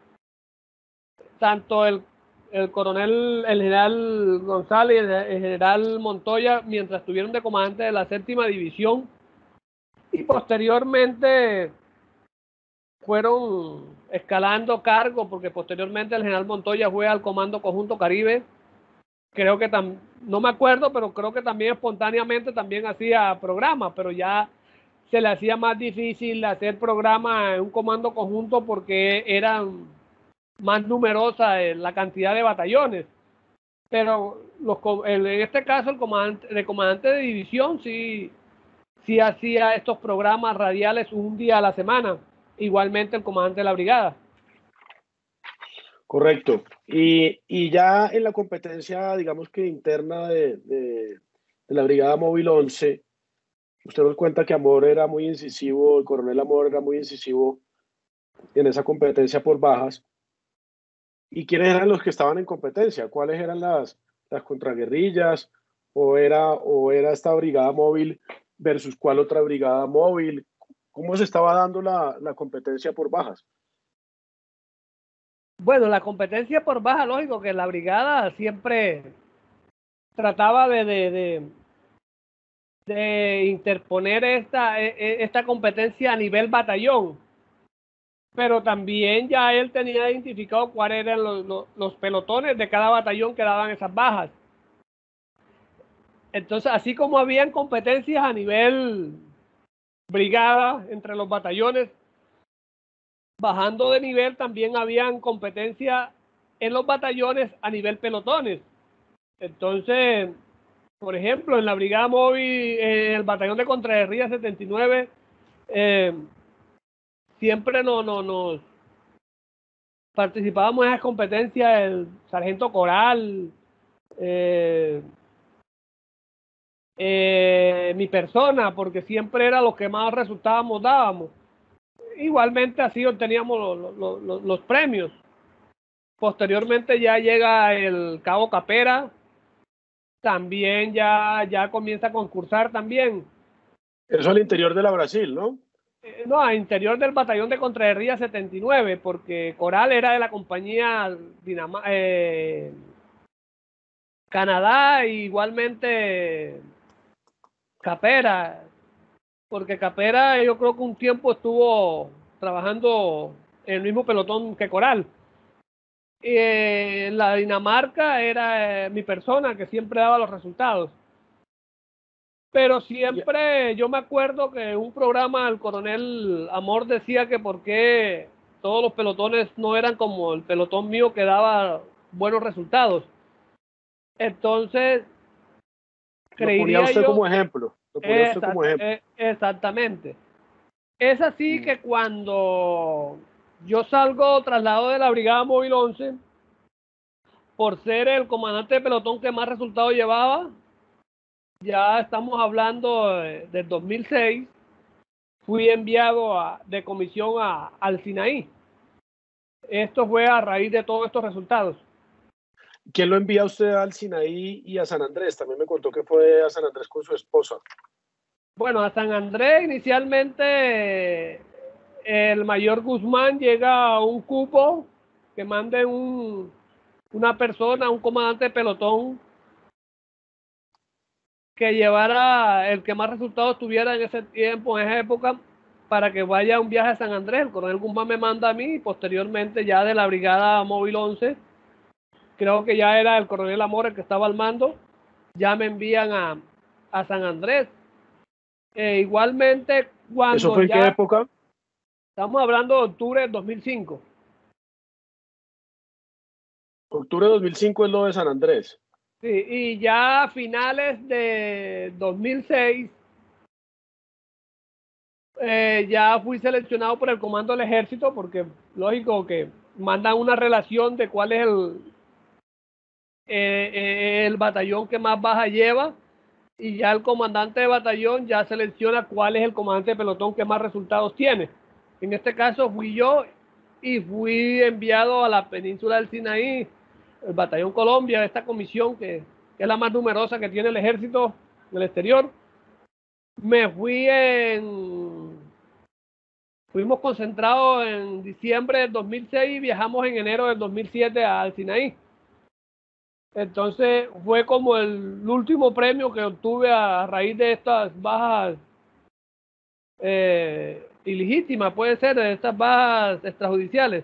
tanto el, el coronel, el general González y el, el general Montoya, mientras estuvieron de comandante de la séptima división, y posteriormente fueron escalando cargo, porque posteriormente el general Montoya fue al Comando Conjunto Caribe. Creo que tam, no me acuerdo, pero creo que también espontáneamente también hacía programas, pero ya se le hacía más difícil hacer programas en un comando conjunto porque eran más numerosas la cantidad de batallones. Pero los, en este caso el comandante, el comandante de división sí, sí hacía estos programas radiales un día a la semana. Igualmente el comandante de la brigada. Correcto. Y, y ya en la competencia, digamos que interna de, de, de la Brigada Móvil once, usted nos cuenta que Amor era muy incisivo, el coronel Amor era muy incisivo en esa competencia por bajas. ¿Y quiénes eran los que estaban en competencia? ¿Cuáles eran las, las contraguerrillas? ¿O era, ¿O era esta Brigada Móvil versus cuál otra Brigada Móvil? ¿Cómo se estaba dando la, la competencia por bajas? Bueno, la competencia por baja, lógico que la brigada siempre trataba de, de, de, de interponer esta, esta competencia a nivel batallón, pero también ya él tenía identificado cuáles eran los, los, los pelotones de cada batallón que daban esas bajas. Entonces, así como habían competencias a nivel brigada entre los batallones, bajando de nivel también habían competencias en los batallones a nivel pelotones. Entonces, por ejemplo, en la brigada móvil, en el batallón de Contraherría setenta y nueve, eh, siempre nos no, no, participábamos en esas competencias, el sargento Coral, eh, eh, mi persona, porque siempre era lo que más resultados dábamos. Igualmente así obteníamos los, los, los, los premios. Posteriormente ya llega el cabo Capera, también ya, ya comienza a concursar también. Eso al interior de la Brasil, ¿no? Eh, no, al interior del batallón de Contraherría setenta y nueve, porque Coral era de la compañía Dinamá eh, Canadá, e igualmente Capera, porque Capera yo creo que un tiempo estuvo trabajando en el mismo pelotón que Coral. Eh, la Dinamarca era eh, mi persona que siempre daba los resultados. Pero siempre yo me acuerdo que en un programa el coronel Amor decía que por qué todos los pelotones no eran como el pelotón mío que daba buenos resultados. Entonces, lo ponía usted yo, como ejemplo. Lo ponía exact, usted como ejemplo. Exactamente. Es así mm. que cuando yo salgo traslado de la Brigada Móvil once, por ser el comandante de pelotón que más resultados llevaba, ya estamos hablando de, del dos mil seis, fui enviado a, de comisión a, al Sinaí. Esto fue a raíz de todos estos resultados. ¿Quién lo envía usted al Sinaí y a San Andrés? También me contó que fue a San Andrés con su esposa. Bueno, a San Andrés inicialmente el mayor Guzmán llega a un cupo que mande un, una persona, un comandante de pelotón que llevara el que más resultados tuviera en ese tiempo, en esa época, para que vaya a un viaje a San Andrés. El coronel Guzmán me manda a mí y posteriormente ya de la Brigada Móvil once, creo que ya era el coronel Amor el que estaba al mando, ya me envían a, a San Andrés. Eh, igualmente, cuando ¿Eso fue en ya, qué época? Estamos hablando de octubre del dos mil cinco. Octubre de dos mil cinco es lo de San Andrés. Sí, y ya a finales de dos mil seis, eh, ya fui seleccionado por el Comando del Ejército, porque lógico que mandan una relación de cuál es el, eh, el batallón que más baja lleva, y ya el comandante de batallón ya selecciona cuál es el comandante de pelotón que más resultados tiene. En este caso fui yo y fui enviado a la península del Sinaí, el batallón Colombia, esta comisión que, que es la más numerosa que tiene el ejército en el exterior. Me fui en... Fuimos concentrados en diciembre del dos mil seis y viajamos en enero del dos mil siete al Sinaí. Entonces fue como el último premio que obtuve a raíz de estas bajas eh, ilegítimas, puede ser, de estas bajas extrajudiciales.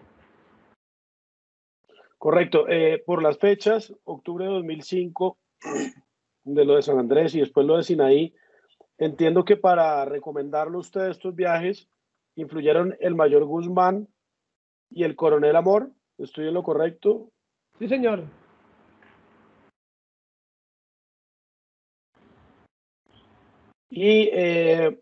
Correcto. Eh, por las fechas, octubre de dos mil cinco, de lo de San Andrés y después lo de Sinaí, entiendo que para recomendarle a usted estos viajes influyeron el mayor Guzmán y el coronel Amor. ¿Estoy en lo correcto? Sí, señor. Y eh,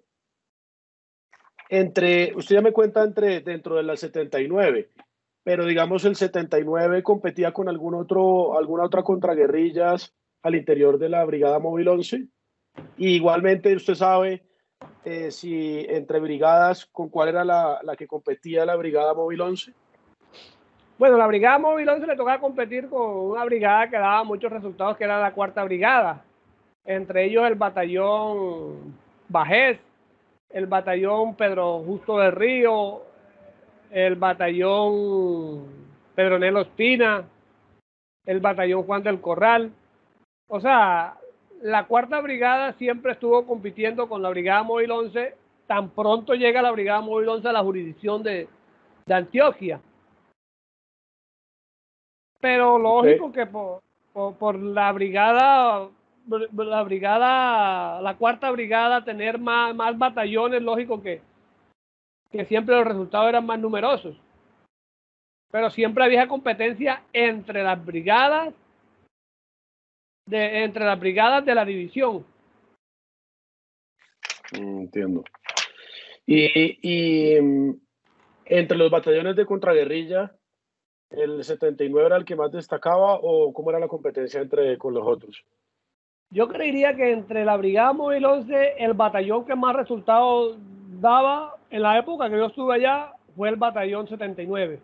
entre, usted ya me cuenta entre dentro de la setenta y nueve, pero digamos el setenta y nueve competía con algún otro, alguna otra contraguerrillas al interior de la Brigada Móvil once. Y igualmente usted sabe eh, si entre brigadas, ¿con cuál era la, la que competía la Brigada Móvil once? Bueno, la Brigada Móvil once le tocaba competir con una brigada que daba muchos resultados, que era la Cuarta Brigada. Entre ellos el batallón Bajés, el batallón Pedro Justo del Río, el batallón Pedronelo Espina, el batallón Juan del Corral. O sea, la cuarta brigada siempre estuvo compitiendo con la brigada móvil once, tan pronto llega la brigada móvil once a la jurisdicción de, de Antioquia. Pero lógico okay. que por, por, por la brigada, la brigada, la cuarta brigada tener más, más batallones, lógico que, que siempre los resultados eran más numerosos. Pero siempre había competencia entre las brigadas, de, entre las brigadas de la división. Entiendo. Y, y entre los batallones de contraguerrilla, ¿el setenta y nueve era el que más destacaba o cómo era la competencia entre con los otros? Yo creería que entre la brigada móvil once, el batallón que más resultados daba en la época que yo estuve allá fue el batallón setenta y nueve.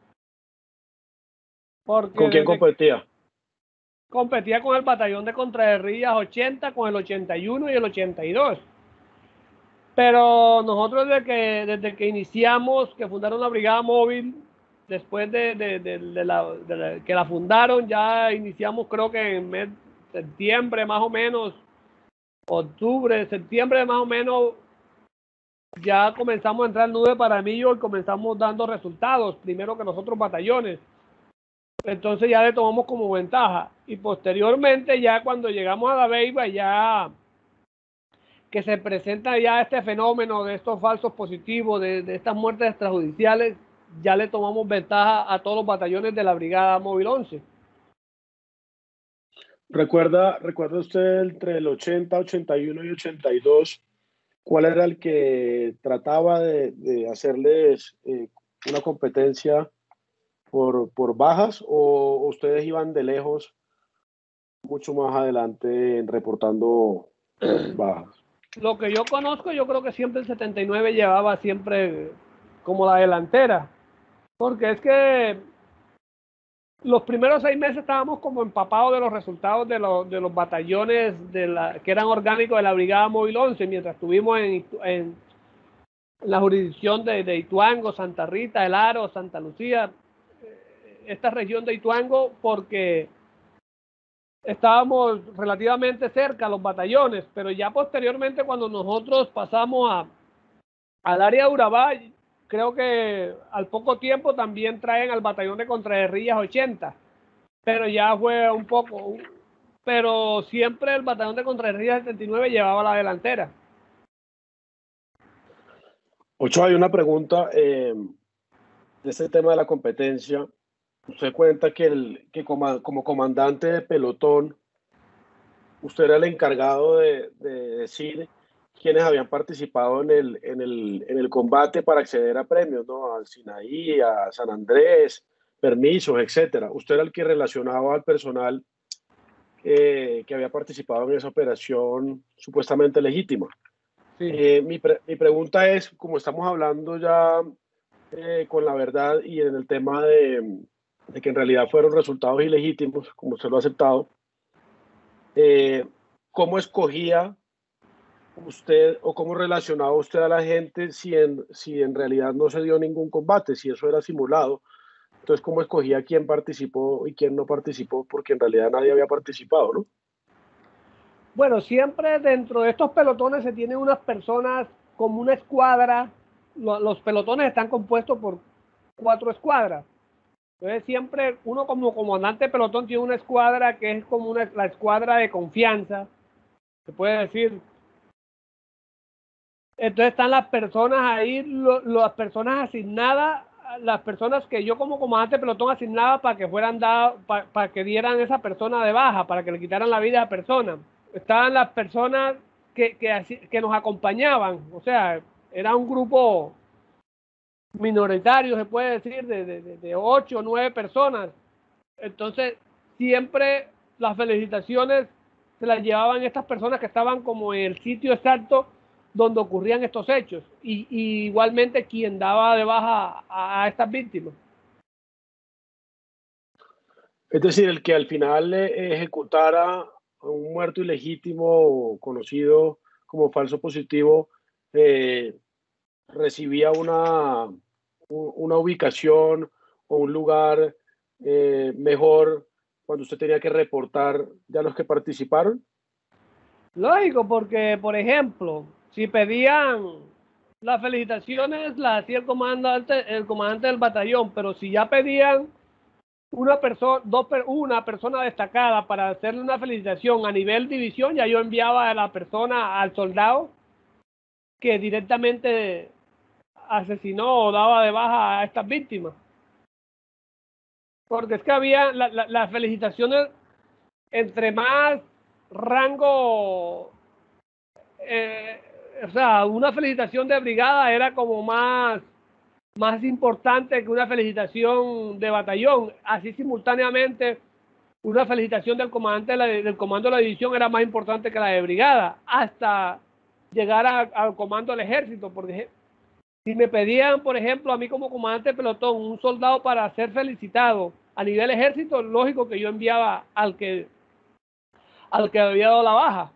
Porque ¿con quién competía? Competía con el batallón de contraguerrillas ochenta, con el ochenta y uno y el ochenta y dos. Pero nosotros desde que, desde que iniciamos, que fundaron la brigada móvil, después de, de, de, de, la, de la, que la fundaron, ya iniciamos creo que en mes, septiembre más o menos, octubre, septiembre más o menos, ya comenzamos a entrar al nudo de Paramillo y comenzamos dando resultados, primero que los otros batallones. Entonces ya le tomamos como ventaja. Y posteriormente ya cuando llegamos a la Beiba, ya que se presenta ya este fenómeno de estos falsos positivos, de, de estas muertes extrajudiciales, ya le tomamos ventaja a todos los batallones de la brigada móvil once. ¿Recuerda, recuerda usted entre el ochenta, ochenta y uno y ochenta y dos, cuál era el que trataba de, de hacerles eh, una competencia por, por bajas, o ustedes iban de lejos mucho más adelante en reportando bajas? Lo que yo conozco, yo creo que siempre el setenta y nueve llevaba siempre como la delantera, porque es que los primeros seis meses estábamos como empapados de los resultados de los, de los batallones de la, que eran orgánicos de la brigada móvil once, mientras estuvimos en, en la jurisdicción de, de Ituango, Santa Rita, El Aro, Santa Lucía, esta región de Ituango, porque estábamos relativamente cerca a los batallones, pero ya posteriormente cuando nosotros pasamos a, al área de Urabá, creo que al poco tiempo también traen al batallón de contraguerrillas ochenta, pero ya fue un poco, pero siempre el batallón de contraguerrillas setenta y nueve llevaba la delantera. Ochoa, hay una pregunta eh, de este tema de la competencia. Usted cuenta que, el, que como, como comandante de pelotón, usted era el encargado de, de decir quiénes habían participado en el, en, el, en el combate para acceder a premios, ¿no? Al Sinaí, a San Andrés, permisos, etcétera. Usted era el que relacionaba al personal eh, que había participado en esa operación supuestamente legítima. Sí. Eh, mi, pre, mi pregunta es, como estamos hablando ya eh, con la verdad y en el tema de, de que en realidad fueron resultados ilegítimos, como usted lo ha aceptado, eh, ¿cómo escogía usted o cómo relacionaba usted a la gente si en, si en realidad no se dio ningún combate, si eso era simulado? Entonces, ¿cómo escogía quién participó y quién no participó? Porque en realidad nadie había participado, ¿no? Bueno, siempre dentro de estos pelotones se tienen unas personas como una escuadra. Los pelotones están compuestos por cuatro escuadras. Entonces siempre uno como comandante de pelotón tiene una escuadra que es como una, la escuadra de confianza, se puede decir. Entonces están las personas ahí, lo, las personas asignadas, las personas que yo como comandante de pelotón asignaba para que fueran dadas, para, para que dieran esa persona de baja, para que le quitaran la vida a la persona. Estaban las personas que, que, que nos acompañaban, o sea, era un grupo minoritario, se puede decir, de, de, de ocho o nueve personas. Entonces, siempre las felicitaciones se las llevaban estas personas que estaban como en el sitio exacto donde ocurrían estos hechos. Y, y igualmente quien daba de baja a, a estas víctimas. Es decir, el que al final eh, ejecutara a un muerto ilegítimo conocido como falso positivo, eh, recibía una, una ubicación o un lugar eh, mejor cuando usted tenía que reportar ya los que participaron. Lógico, porque, por ejemplo, si pedían las felicitaciones, las hacía el comandante, el comandante del batallón, pero si ya pedían una persona, dos, una persona destacada para hacerle una felicitación a nivel división, ya yo enviaba a la persona, al soldado, que directamente asesinó o daba de baja a estas víctimas. Porque es que había la, la, las felicitaciones, entre más rango, eh, o sea, una felicitación de brigada era como más, más importante que una felicitación de batallón. Así simultáneamente, una felicitación del comandante de la, del comando de la división era más importante que la de brigada, hasta llegar a, al comando del ejército, porque si me pedían, por ejemplo, a mí como comandante de pelotón, un soldado para ser felicitado a nivel ejército, lógico que yo enviaba al que, al que había dado la baja.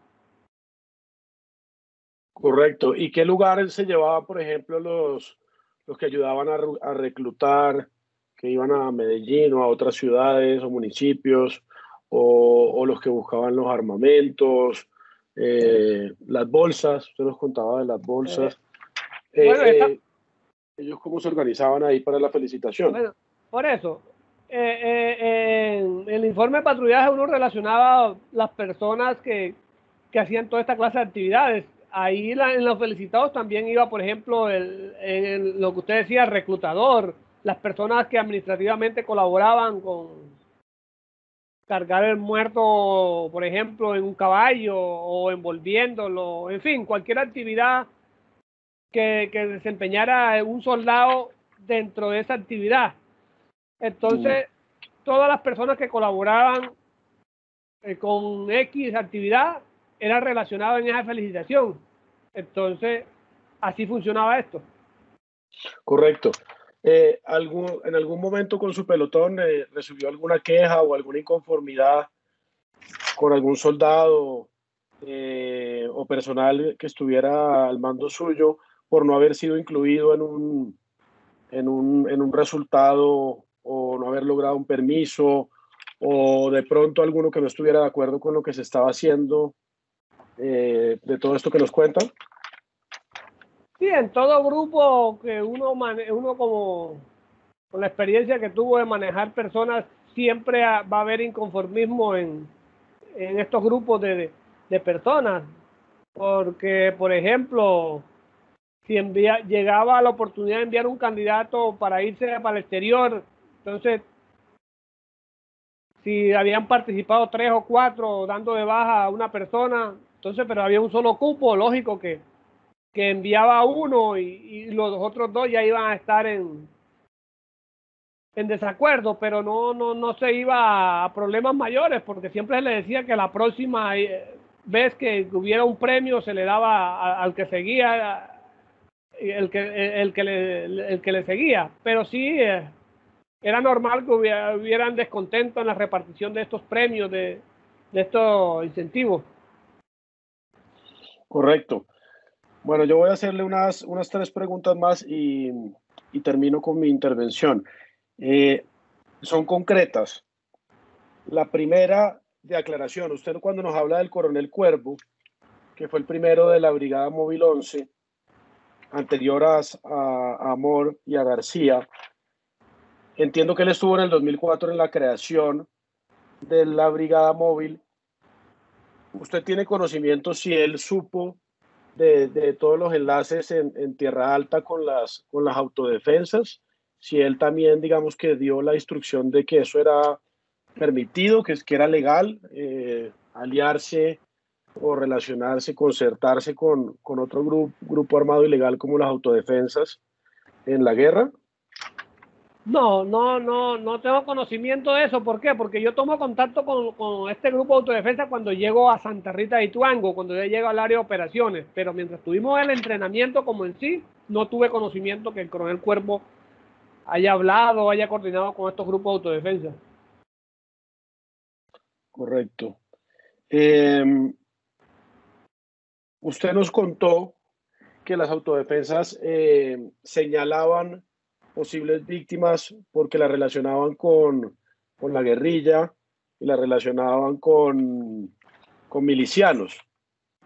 Correcto. ¿Y qué lugares se llevaban, por ejemplo, los, los que ayudaban a, a reclutar, que iban a Medellín o a otras ciudades o municipios, o, o los que buscaban los armamentos, eh, las bolsas? Usted nos contaba de las bolsas. Eh, bueno, eh, esta... ¿Ellos cómo se organizaban ahí para la felicitación? Bueno, por eso, eh, eh, en el informe de patrullaje uno relacionaba las personas que, que hacían toda esta clase de actividades. Ahí la, en los felicitados también iba, por ejemplo, el, en lo que usted decía, el reclutador, las personas que administrativamente colaboraban con cargar el muerto, por ejemplo, en un caballo o envolviéndolo, en fin, cualquier actividad que, que desempeñara un soldado dentro de esa actividad. Entonces, mm. todas las personas que colaboraban eh, con X actividad era relacionado en esa felicitación. Entonces, así funcionaba esto. Correcto. Eh, algún, ¿En algún momento con su pelotón eh, recibió alguna queja o alguna inconformidad con algún soldado eh, o personal que estuviera al mando suyo por no haber sido incluido en un, en un, en un resultado o no haber logrado un permiso, o de pronto alguno que no estuviera de acuerdo con lo que se estaba haciendo? Eh, de todo esto que nos cuentan. Sí, en todo grupo que uno, mane uno como con la experiencia que tuvo de manejar personas, siempre va a haber inconformismo en, en estos grupos de, de personas. Porque, por ejemplo, si envía, llegaba la oportunidad de enviar un candidato para irse para el exterior, entonces, si habían participado tres o cuatro dando de baja a una persona, entonces, pero había un solo cupo, lógico que, que enviaba uno y, y los otros dos ya iban a estar en, en desacuerdo, pero no, no, no se iba a problemas mayores, porque siempre le decía que la próxima vez que hubiera un premio se le daba a, al que seguía, el que, el, que le, el que le seguía, pero sí eh, era normal que hubiera, hubieran descontento en la repartición de estos premios, de, de estos incentivos. Correcto. Bueno, yo voy a hacerle unas, unas tres preguntas más y, y termino con mi intervención. Eh, son concretas. La primera, de aclaración. Usted cuando nos habla del coronel Cuervo, que fue el primero de la Brigada Móvil once, anterior a, a, a Amor y a García, entiendo que él estuvo en el dos mil cuatro en la creación de la Brigada Móvil. ¿Usted tiene conocimiento si él supo de, de todos los enlaces en, en Tierra Alta con las, con las autodefensas? Si él también, digamos, que dio la instrucción de que eso era permitido, que, que era legal, eh, aliarse o relacionarse, concertarse con, con otro grupo, grupo armado ilegal como las autodefensas en la guerra. No, no, no, no tengo conocimiento de eso. ¿Por qué? Porque yo tomo contacto con, con este grupo de autodefensa cuando llego a Santa Rita de Ituango, cuando yo llego al área de operaciones. Pero mientras tuvimos el entrenamiento como en sí, no tuve conocimiento que el coronel Cuervo haya hablado o haya coordinado con estos grupos de autodefensa. Correcto. Eh, usted nos contó que las autodefensas eh, señalaban posibles víctimas porque la relacionaban con, con la guerrilla y la relacionaban con, con milicianos.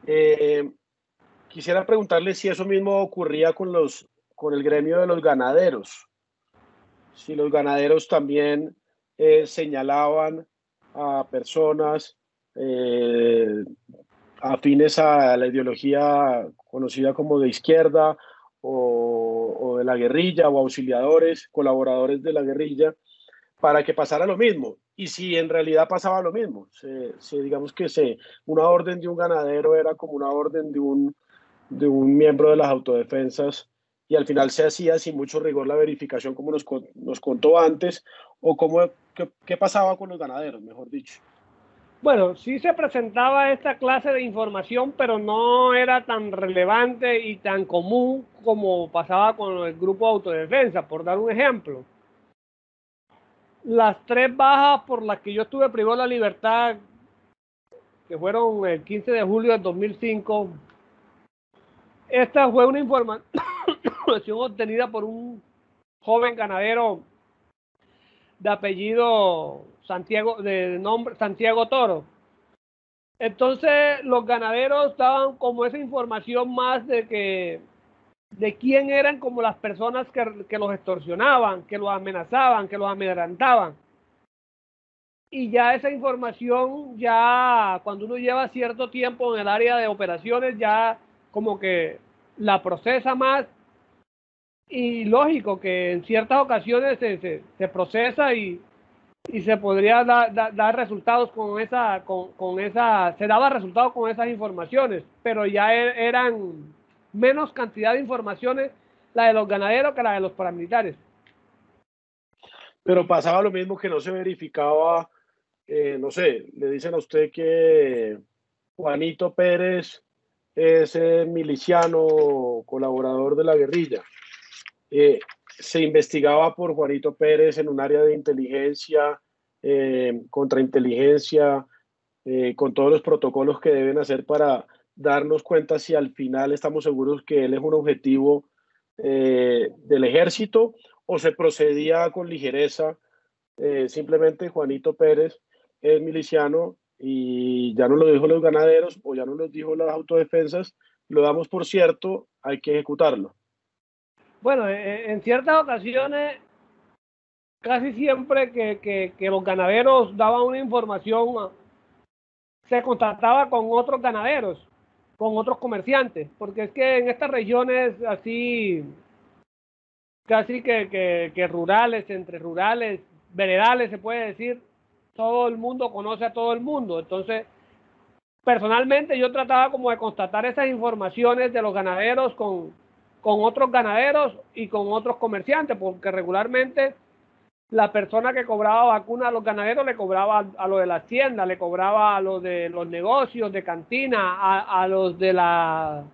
Eh, quisiera preguntarle si eso mismo ocurría con, los, con el gremio de los ganaderos. Si los ganaderos también eh, señalaban a personas eh, afines a la ideología conocida como de izquierda o, o de la guerrilla o auxiliadores, colaboradores de la guerrilla, para que pasara lo mismo. Y si en realidad pasaba lo mismo, se, se, digamos que se, una orden de un ganadero era como una orden de un, de un miembro de las autodefensas, y al final se hacía sin mucho rigor la verificación, como nos, nos contó antes, o cómo, qué, qué pasaba con los ganaderos, mejor dicho. Bueno, sí se presentaba esta clase de información, pero no era tan relevante y tan común como pasaba con el grupo de autodefensa, por dar un ejemplo. Las tres bajas por las que yo estuve privado de la libertad, que fueron el quince de julio del dos mil cinco, esta fue una información obtenida por un joven ganadero de apellido Santiago, de nombre Santiago Toro. Entonces los ganaderos daban como esa información más de que de quién eran como las personas que, que los extorsionaban, que los amenazaban, que los amedrentaban. Y ya esa información, ya cuando uno lleva cierto tiempo en el área de operaciones, ya como que la procesa más. Y lógico que en ciertas ocasiones se, se, se procesa y, y se podría da, da, dar resultados con esa, con, con esa, se daba resultados con esas informaciones, pero ya er, eran menos cantidad de informaciones la de los ganaderos que la de los paramilitares. Pero pasaba lo mismo, que no se verificaba, eh, no sé, le dicen a usted que Juanito Pérez es eh, miliciano, colaborador de la guerrilla. Eh, se investigaba por Juanito Pérez en un área de inteligencia, eh, contrainteligencia, eh, con todos los protocolos que deben hacer para darnos cuenta si al final estamos seguros que él es un objetivo eh, del ejército, o se procedía con ligereza. Eh, simplemente Juanito Pérez es miliciano y ya no lo dijo los ganaderos o ya no lo dijo las autodefensas, lo damos por cierto, hay que ejecutarlo. Bueno, en, en ciertas ocasiones, casi siempre que, que, que los ganaderos daban una información, se contactaba con otros ganaderos, con otros comerciantes, porque es que en estas regiones así, casi que, que, que rurales, entre rurales, veredales se puede decir, todo el mundo conoce a todo el mundo. Entonces, personalmente yo trataba como de constatar esas informaciones de los ganaderos con, con otros ganaderos y con otros comerciantes, porque regularmente la persona que cobraba vacuna a los ganaderos le cobraba a, a los de la hacienda, le cobraba a los de los negocios de cantina, a, a los de la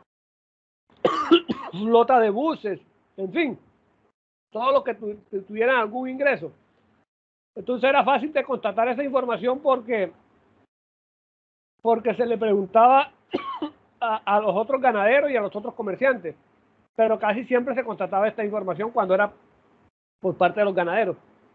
flota de buses, en fin, todos los que tu, que tuvieran algún ingreso. Entonces era fácil de constatar esa información porque, porque se le preguntaba a, a los otros ganaderos y a los otros comerciantes, pero casi siempre se constataba esta información cuando era por parte de los ganaderos.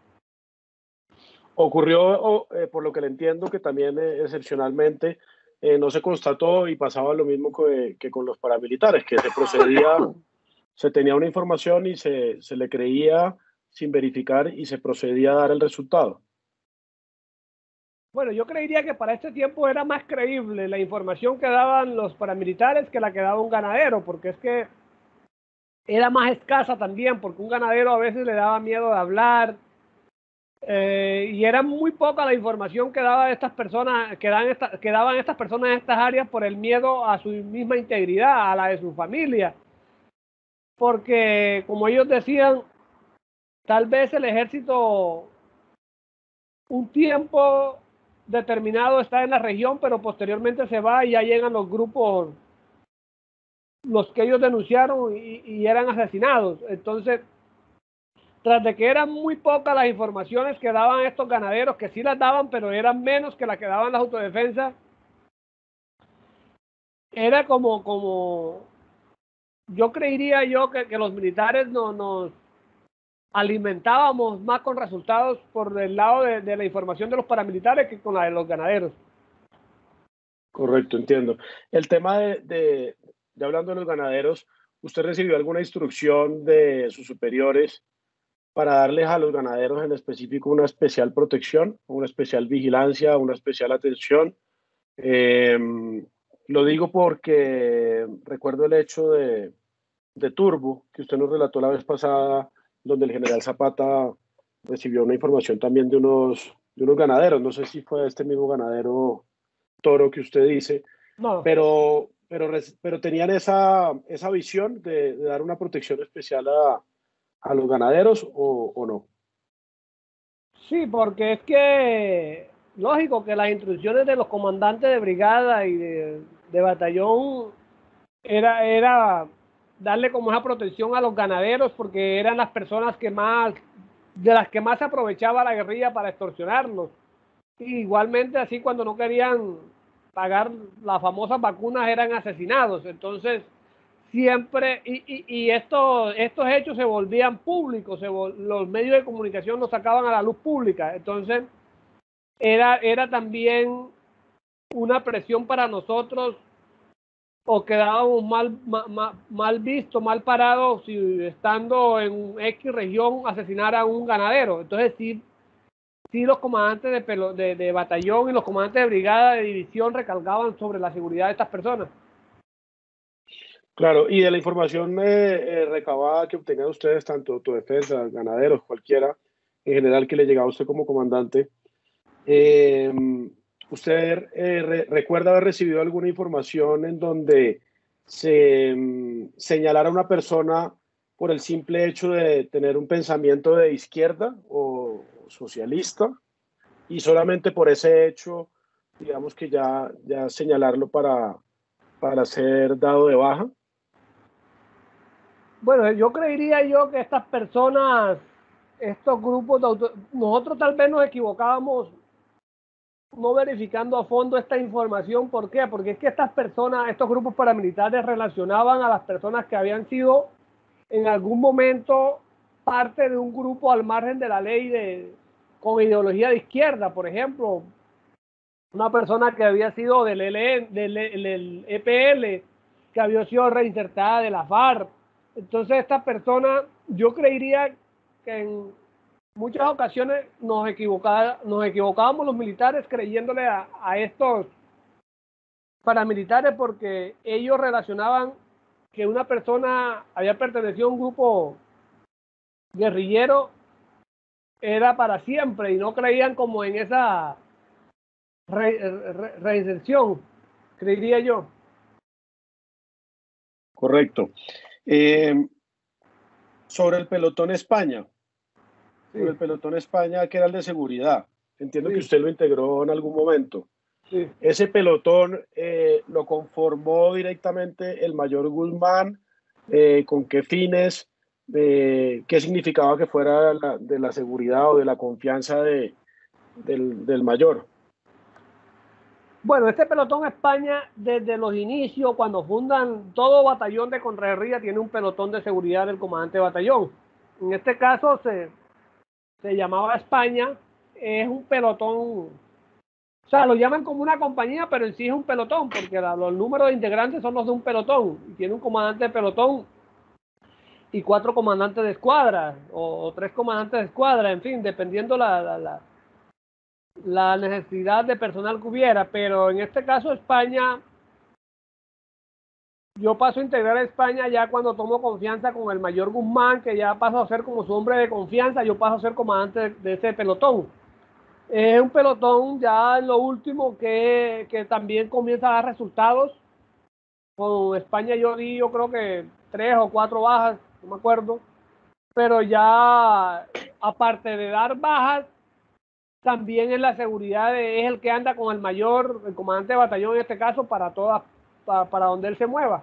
Ocurrió, eh, por lo que le entiendo, que también eh, excepcionalmente eh, no se constató, y pasaba lo mismo que, que con los paramilitares, que se procedía, se tenía una información y se, se le creía sin verificar y se procedía a dar el resultado. Bueno, yo creería que para este tiempo era más creíble la información que daban los paramilitares que la que daba un ganadero, porque es que era más escasa también, porque un ganadero a veces le daba miedo de hablar, eh, y era muy poca la información que daban estas personas, que, dan esta, que daban estas personas en estas áreas por el miedo a su misma integridad, a la de su familia, porque como ellos decían, tal vez el ejército un tiempo determinado está en la región, pero posteriormente se va y ya llegan los grupos, los que ellos denunciaron y, y eran asesinados. Entonces, tras de que eran muy pocas las informaciones que daban estos ganaderos, que sí las daban, pero eran menos que las que daban las autodefensas, era como, como yo creería yo que, que los militares no, nos alimentábamos más con resultados por el lado de, de la información de los paramilitares que con la de los ganaderos. Correcto, entiendo. El tema de, de, de hablando de los ganaderos, ¿usted recibió alguna instrucción de sus superiores para darles a los ganaderos en específico una especial protección, una especial vigilancia, una especial atención? Eh, lo digo porque recuerdo el hecho de, de Turbo, que usted nos relató la vez pasada, donde el general Zapata recibió una información también de unos, de unos ganaderos. No sé si fue este mismo ganadero Toro que usted dice, No. pero, pero, pero tenían esa, esa visión de, de dar una protección especial a, a los ganaderos o, o no. Sí, porque es que, lógico que las instrucciones de los comandantes de brigada y de, de batallón era, era darle como esa protección a los ganaderos, porque eran las personas que más, de las que más se aprovechaba la guerrilla para extorsionarlos. Y igualmente así cuando no querían pagar las famosas vacunas eran asesinados. Entonces siempre, y, y, y esto, estos hechos se volvían públicos, se vol, los medios de comunicación los sacaban a la luz pública. Entonces era, era también una presión para nosotros, o quedábamos mal, mal, mal vistos, mal parados si estando en X región asesinar a un ganadero. Entonces sí, sí los comandantes de, pelo, de, de batallón y los comandantes de brigada, de división recalcaban sobre la seguridad de estas personas. Claro, y de la información eh, eh, recabada que obtengan ustedes, tanto autodefensa, ganaderos, cualquiera, en general que le llegaba a usted como comandante, eh, ¿usted eh, re recuerda haber recibido alguna información en donde se um, señalara a una persona por el simple hecho de tener un pensamiento de izquierda o socialista, y solamente por ese hecho, digamos que ya, ya señalarlo para, para ser dado de baja? Bueno, yo creería yo que estas personas, estos grupos de auto, nosotros tal vez nos equivocábamos no verificando a fondo esta información. ¿Por qué? Porque es que estas personas, estos grupos paramilitares relacionaban a las personas que habían sido en algún momento parte de un grupo al margen de la ley de, con ideología de izquierda. Por ejemplo, una persona que había sido del, L, del, del E P L, que había sido reinsertada de la FARC. Entonces esta persona, yo creería que en muchas ocasiones nos, equivocaba, nos equivocábamos los militares creyéndole a, a estos paramilitares, porque ellos relacionaban que una persona había pertenecido a un grupo guerrillero era para siempre, y no creían como en esa re, re, reinserción, creería yo. Correcto. Eh, sobre el pelotón España, sí. sobre el pelotón España, que era el de seguridad, entiendo sí. que usted lo integró en algún momento. Sí. Ese pelotón eh, lo conformó directamente el mayor Guzmán, eh, ¿con qué fines? Eh, ¿Qué significaba que fuera la, de la seguridad o de la confianza de, del, del mayor? Bueno, este pelotón España, desde los inicios, cuando fundan todo batallón de contraguerrilla, tiene un pelotón de seguridad del comandante de batallón. En este caso se, se llamaba España, es un pelotón, o sea, lo llaman como una compañía, pero en sí es un pelotón, porque la, los números de integrantes son los de un pelotón, y tiene un comandante de pelotón y cuatro comandantes de escuadra, o, o tres comandantes de escuadra, en fin, dependiendo la... la, la la necesidad de personal que hubiera. Pero en este caso España, yo paso a integrar a España ya cuando tomo confianza con el mayor Guzmán, que ya paso a ser como su hombre de confianza, yo paso a ser comandante de, de ese pelotón. Es un pelotón ya en lo último que, que también comienza a dar resultados. Con España yo di, yo creo que tres o cuatro bajas, no me acuerdo, pero ya aparte de dar bajas, también en la seguridad de, es el que anda con el mayor, el comandante de batallón en este caso, para todas, para, para donde él se mueva.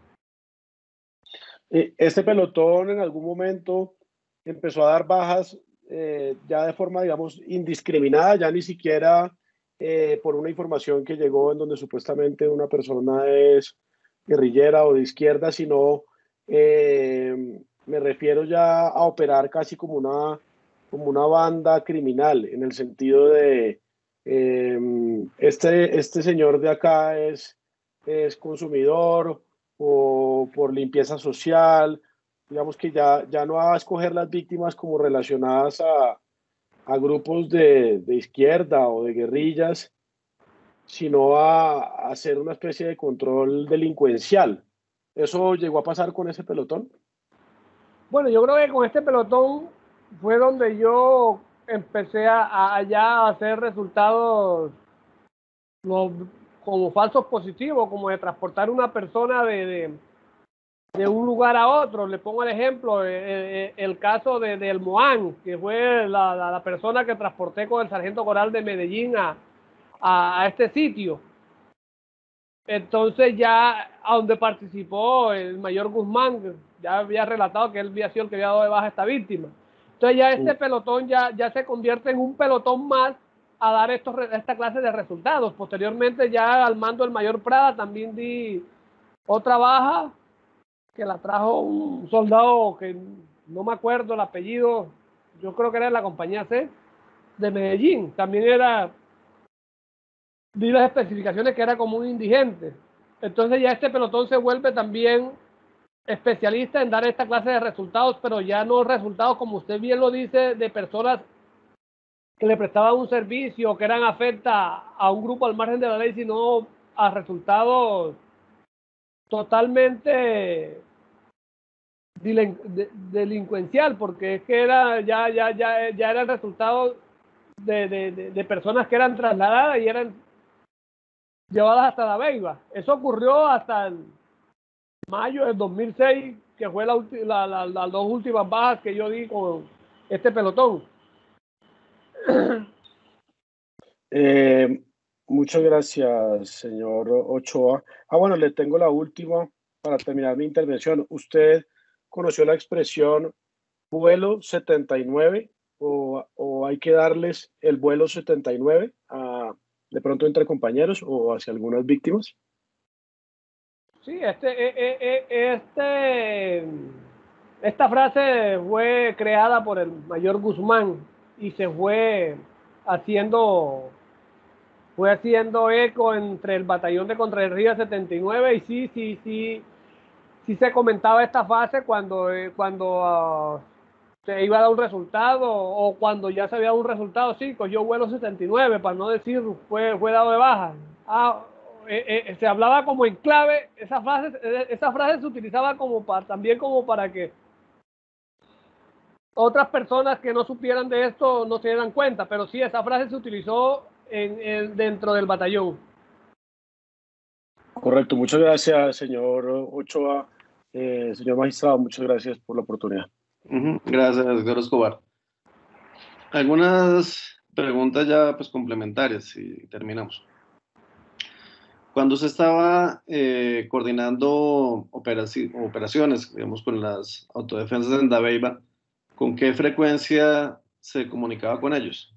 Este pelotón en algún momento empezó a dar bajas eh, ya de forma, digamos, indiscriminada, ya ni siquiera eh, por una información que llegó en donde supuestamente una persona es guerrillera o de izquierda, sino eh, me refiero ya a operar casi como una como una banda criminal, en el sentido de, eh, este, este señor de acá es, es consumidor o por limpieza social, digamos que ya, ya no va a escoger las víctimas como relacionadas a, a grupos de, de izquierda o de guerrillas, sino a, a hacer una especie de control delincuencial. ¿Eso llegó a pasar con ese pelotón? Bueno, yo creo que con este pelotón fue donde yo empecé a, a ya a hacer resultados no, como falsos positivos, como de transportar una persona de, de, de un lugar a otro. Le pongo el ejemplo, el, el caso de, de El Moán, que fue la, la, la persona que transporté con el sargento Coral de Medellín a, a, a este sitio. Entonces ya a donde participó el mayor Guzmán, ya había relatado que él había sido el que había dado de baja a esta víctima. Entonces ya este pelotón ya, ya se convierte en un pelotón más a dar estos, esta clase de resultados. Posteriormente ya al mando del mayor Prada también di otra baja que la trajo un soldado que no me acuerdo el apellido, yo creo que era de la compañía C de Medellín, también era, di las especificaciones que era como un indigente. Entonces ya este pelotón se vuelve también especialista en dar esta clase de resultados, pero ya no resultados, como usted bien lo dice, de personas que le prestaban un servicio, que eran afectas a un grupo al margen de la ley, sino a resultados totalmente delincuencial, porque es que era ya ya ya ya era el resultado de, de, de, de personas que eran trasladadas y eran llevadas hasta La Beiba. Eso ocurrió hasta el mayo del dos mil seis, que fue la, la, la, las dos últimas bajas que yo di con este pelotón. Eh, muchas gracias, señor Ochoa. Ah, bueno, le tengo la última para terminar mi intervención. ¿Usted conoció la expresión vuelo setenta y nueve o, o hay que darles el vuelo setenta y nueve a, de pronto entre compañeros o hacia algunas víctimas? Sí, este, este, esta frase fue creada por el mayor Guzmán y se fue haciendo, fue haciendo eco entre el batallón de Contrarría setenta y nueve y sí, sí, sí, sí se comentaba esta fase cuando, cuando uh, se iba a dar un resultado o cuando ya se había dado un resultado, sí, cogió vuelo setenta y nueve, para no decir fue, fue dado de baja. Ah, Eh, eh, se hablaba como en clave, esa frase, esa frase se utilizaba como para, también como para que otras personas que no supieran de esto no se dieran cuenta, pero sí, esa frase se utilizó en, en, dentro del batallón. Correcto, muchas gracias, señor Ochoa. Eh, señor magistrado, muchas gracias por la oportunidad. Uh-huh. Gracias, doctor Escobar. Algunas preguntas ya pues complementarias y terminamos. Cuando se estaba eh, coordinando operaci operaciones, digamos, con las autodefensas en Dabeiba, ¿con qué frecuencia se comunicaba con ellos?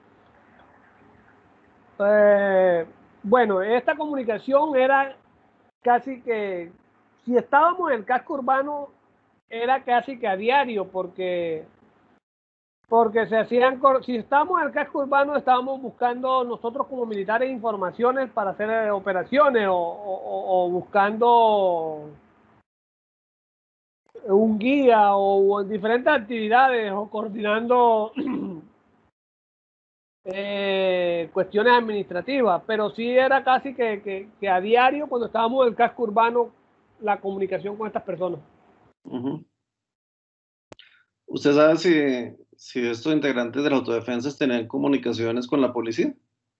Eh, bueno, esta comunicación era casi que, si estábamos en el casco urbano, era casi que a diario, porque porque se hacían, si estábamos en el casco urbano, estábamos buscando nosotros como militares informaciones para hacer eh, operaciones o, o, o buscando un guía o, o diferentes actividades o coordinando eh, cuestiones administrativas, pero sí era casi que, que, que a diario cuando estábamos en el casco urbano la comunicación con estas personas. Uh-huh. ¿Usted sabe si, si estos integrantes de la autodefensa tenían comunicaciones con la policía?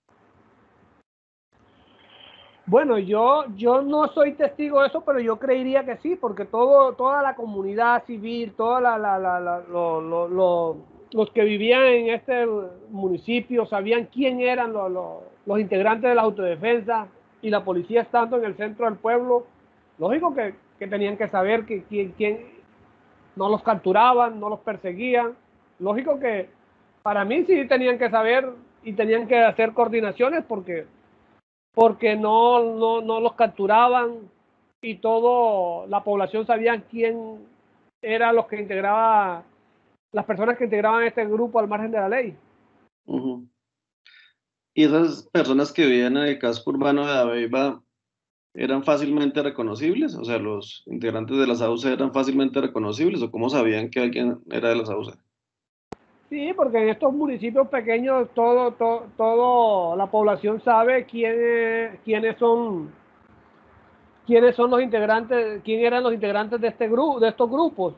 Bueno, yo, yo no soy testigo de eso, pero yo creería que sí, porque todo, toda la comunidad civil, toda la, la, la, la lo, lo, lo, los que vivían en este municipio sabían quién eran los, los, los integrantes de la autodefensa y la policía estando en el centro del pueblo. Lógico que, que tenían que saber que quién, quién no los capturaban, no los perseguían. Lógico que para mí sí tenían que saber y tenían que hacer coordinaciones porque... porque no, no, no los capturaban y toda la población sabía quién eran los que integraba, las personas que integraban este grupo al margen de la ley. Uh-huh. ¿Y esas personas que vivían en el casco urbano de Dabeiba eran fácilmente reconocibles? O sea, los integrantes de la SAUCE eran fácilmente reconocibles, ¿o cómo sabían que alguien era de la SAUCE? Sí, porque en estos municipios pequeños todo, todo, todo la población sabe quién, quiénes son, quiénes son los integrantes, quién eran los integrantes de este grupo, de estos grupos.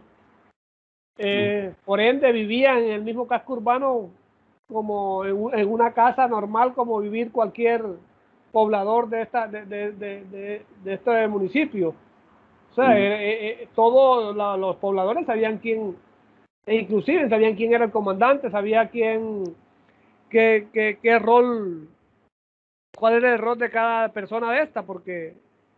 Eh, mm. Por ende, vivían en el mismo casco urbano como en, en una casa normal, como vivir cualquier poblador de esta, de, de, de, de, de este municipio. O sea, mm. eh, eh, todos la, los pobladores sabían quién. E inclusive sabían quién era el comandante, sabía quién, qué, qué, qué rol, cuál era el rol de cada persona de esta, porque,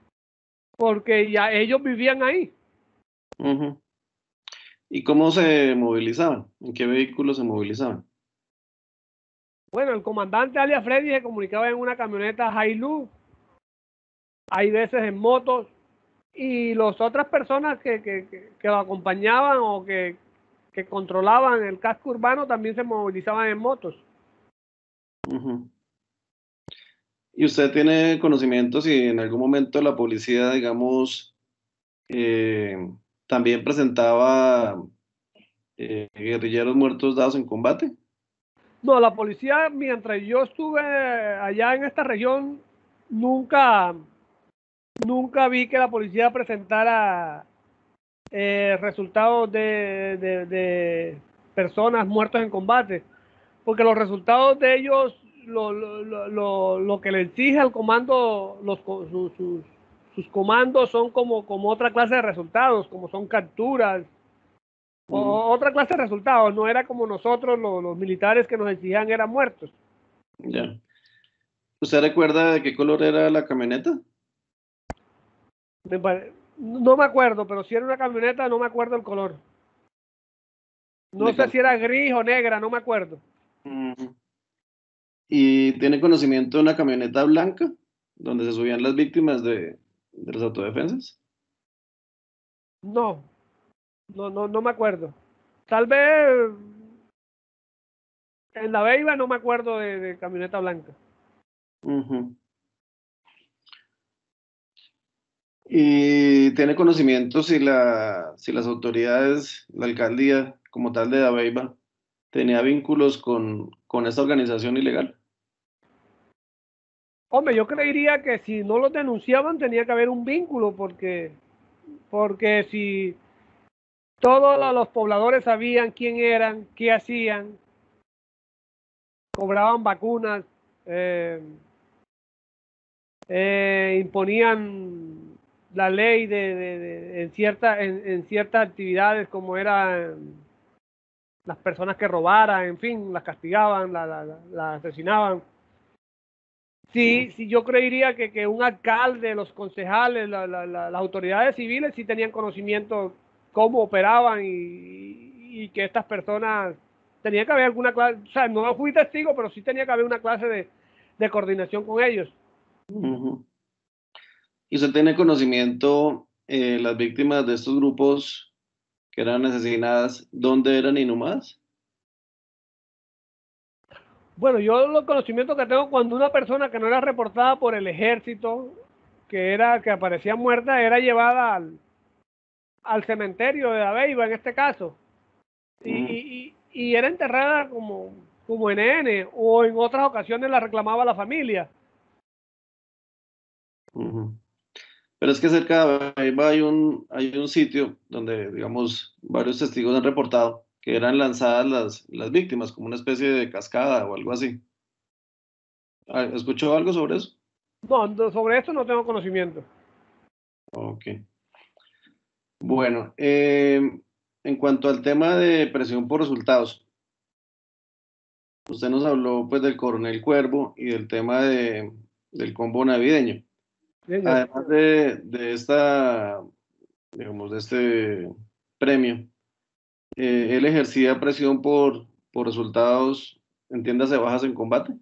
porque ya ellos vivían ahí. Uh-huh. ¿Y cómo se movilizaban? ¿En qué vehículos se movilizaban? Bueno, el comandante alias Freddy se comunicaba en una camioneta Hilux, hay veces en motos, y las otras personas que, que, que, que lo acompañaban o que que controlaban el casco urbano también se movilizaban en motos. Uh-huh. ¿Y usted tiene conocimiento si en algún momento la policía, digamos, eh, también presentaba eh, guerrilleros muertos dados en combate? No, la policía, mientras yo estuve allá en esta región, nunca, nunca vi que la policía presentara Eh, resultados de, de, de personas muertas en combate, porque los resultados de ellos, lo, lo, lo, lo que le exige al comando, los, sus, sus, sus comandos son como, como otra clase de resultados, como son capturas, mm. o otra clase de resultados, no era como nosotros, los, los militares que nos exigían eran muertos. Ya. ¿Usted recuerda de qué color era la camioneta? Me parece. No me acuerdo, pero si era una camioneta, no me acuerdo el color. No sé si era gris o negra, no me acuerdo. Uh-huh. ¿Y tiene conocimiento de una camioneta blanca donde se subían las víctimas de, de las autodefensas? No, no, no, no me acuerdo. Tal vez en La Beiba no me acuerdo de, de camioneta blanca. Uh-huh. ¿Y tiene conocimiento si, la, si las autoridades, la alcaldía como tal de Dabeiba, tenía vínculos con, con esta organización ilegal? Hombre, yo creería que si no los denunciaban tenía que haber un vínculo, porque, porque si todos los pobladores sabían quién eran, qué hacían, cobraban vacunas, eh, eh, imponían la ley de, de, de en, cierta, en, en ciertas actividades como eran las personas que robaran, en fin, las castigaban, las la, la, la asesinaban. Sí, sí, yo creería que, que un alcalde, los concejales, la, la, la, las autoridades civiles sí tenían conocimiento cómo operaban y, y que estas personas tenía que haber alguna clase, o sea, no fui testigo, pero sí tenía que haber una clase de, de coordinación con ellos. Uh-huh. ¿Y usted tiene conocimiento, eh, las víctimas de estos grupos que eran asesinadas, dónde eran inhumadas? Bueno, yo los conocimientos que tengo, cuando una persona que no era reportada por el ejército, que era que aparecía muerta, era llevada al, al cementerio de Dabeiba en este caso, y, uh-huh. y, y era enterrada como, como N N, o en otras ocasiones la reclamaba la familia. Uh-huh. Pero es que cerca de Dabeiba hay un, hay un sitio donde, digamos, varios testigos han reportado que eran lanzadas las, las víctimas, como una especie de cascada o algo así. ¿Escuchó algo sobre eso? No, sobre esto no tengo conocimiento. Ok. Bueno, eh, en cuanto al tema de presión por resultados, usted nos habló pues del coronel Cuervo y del tema de, del combo navideño. Bien, además de, de esta, digamos, de este premio, eh, él ejercía presión por, por resultados, entiéndase, bajas en combate.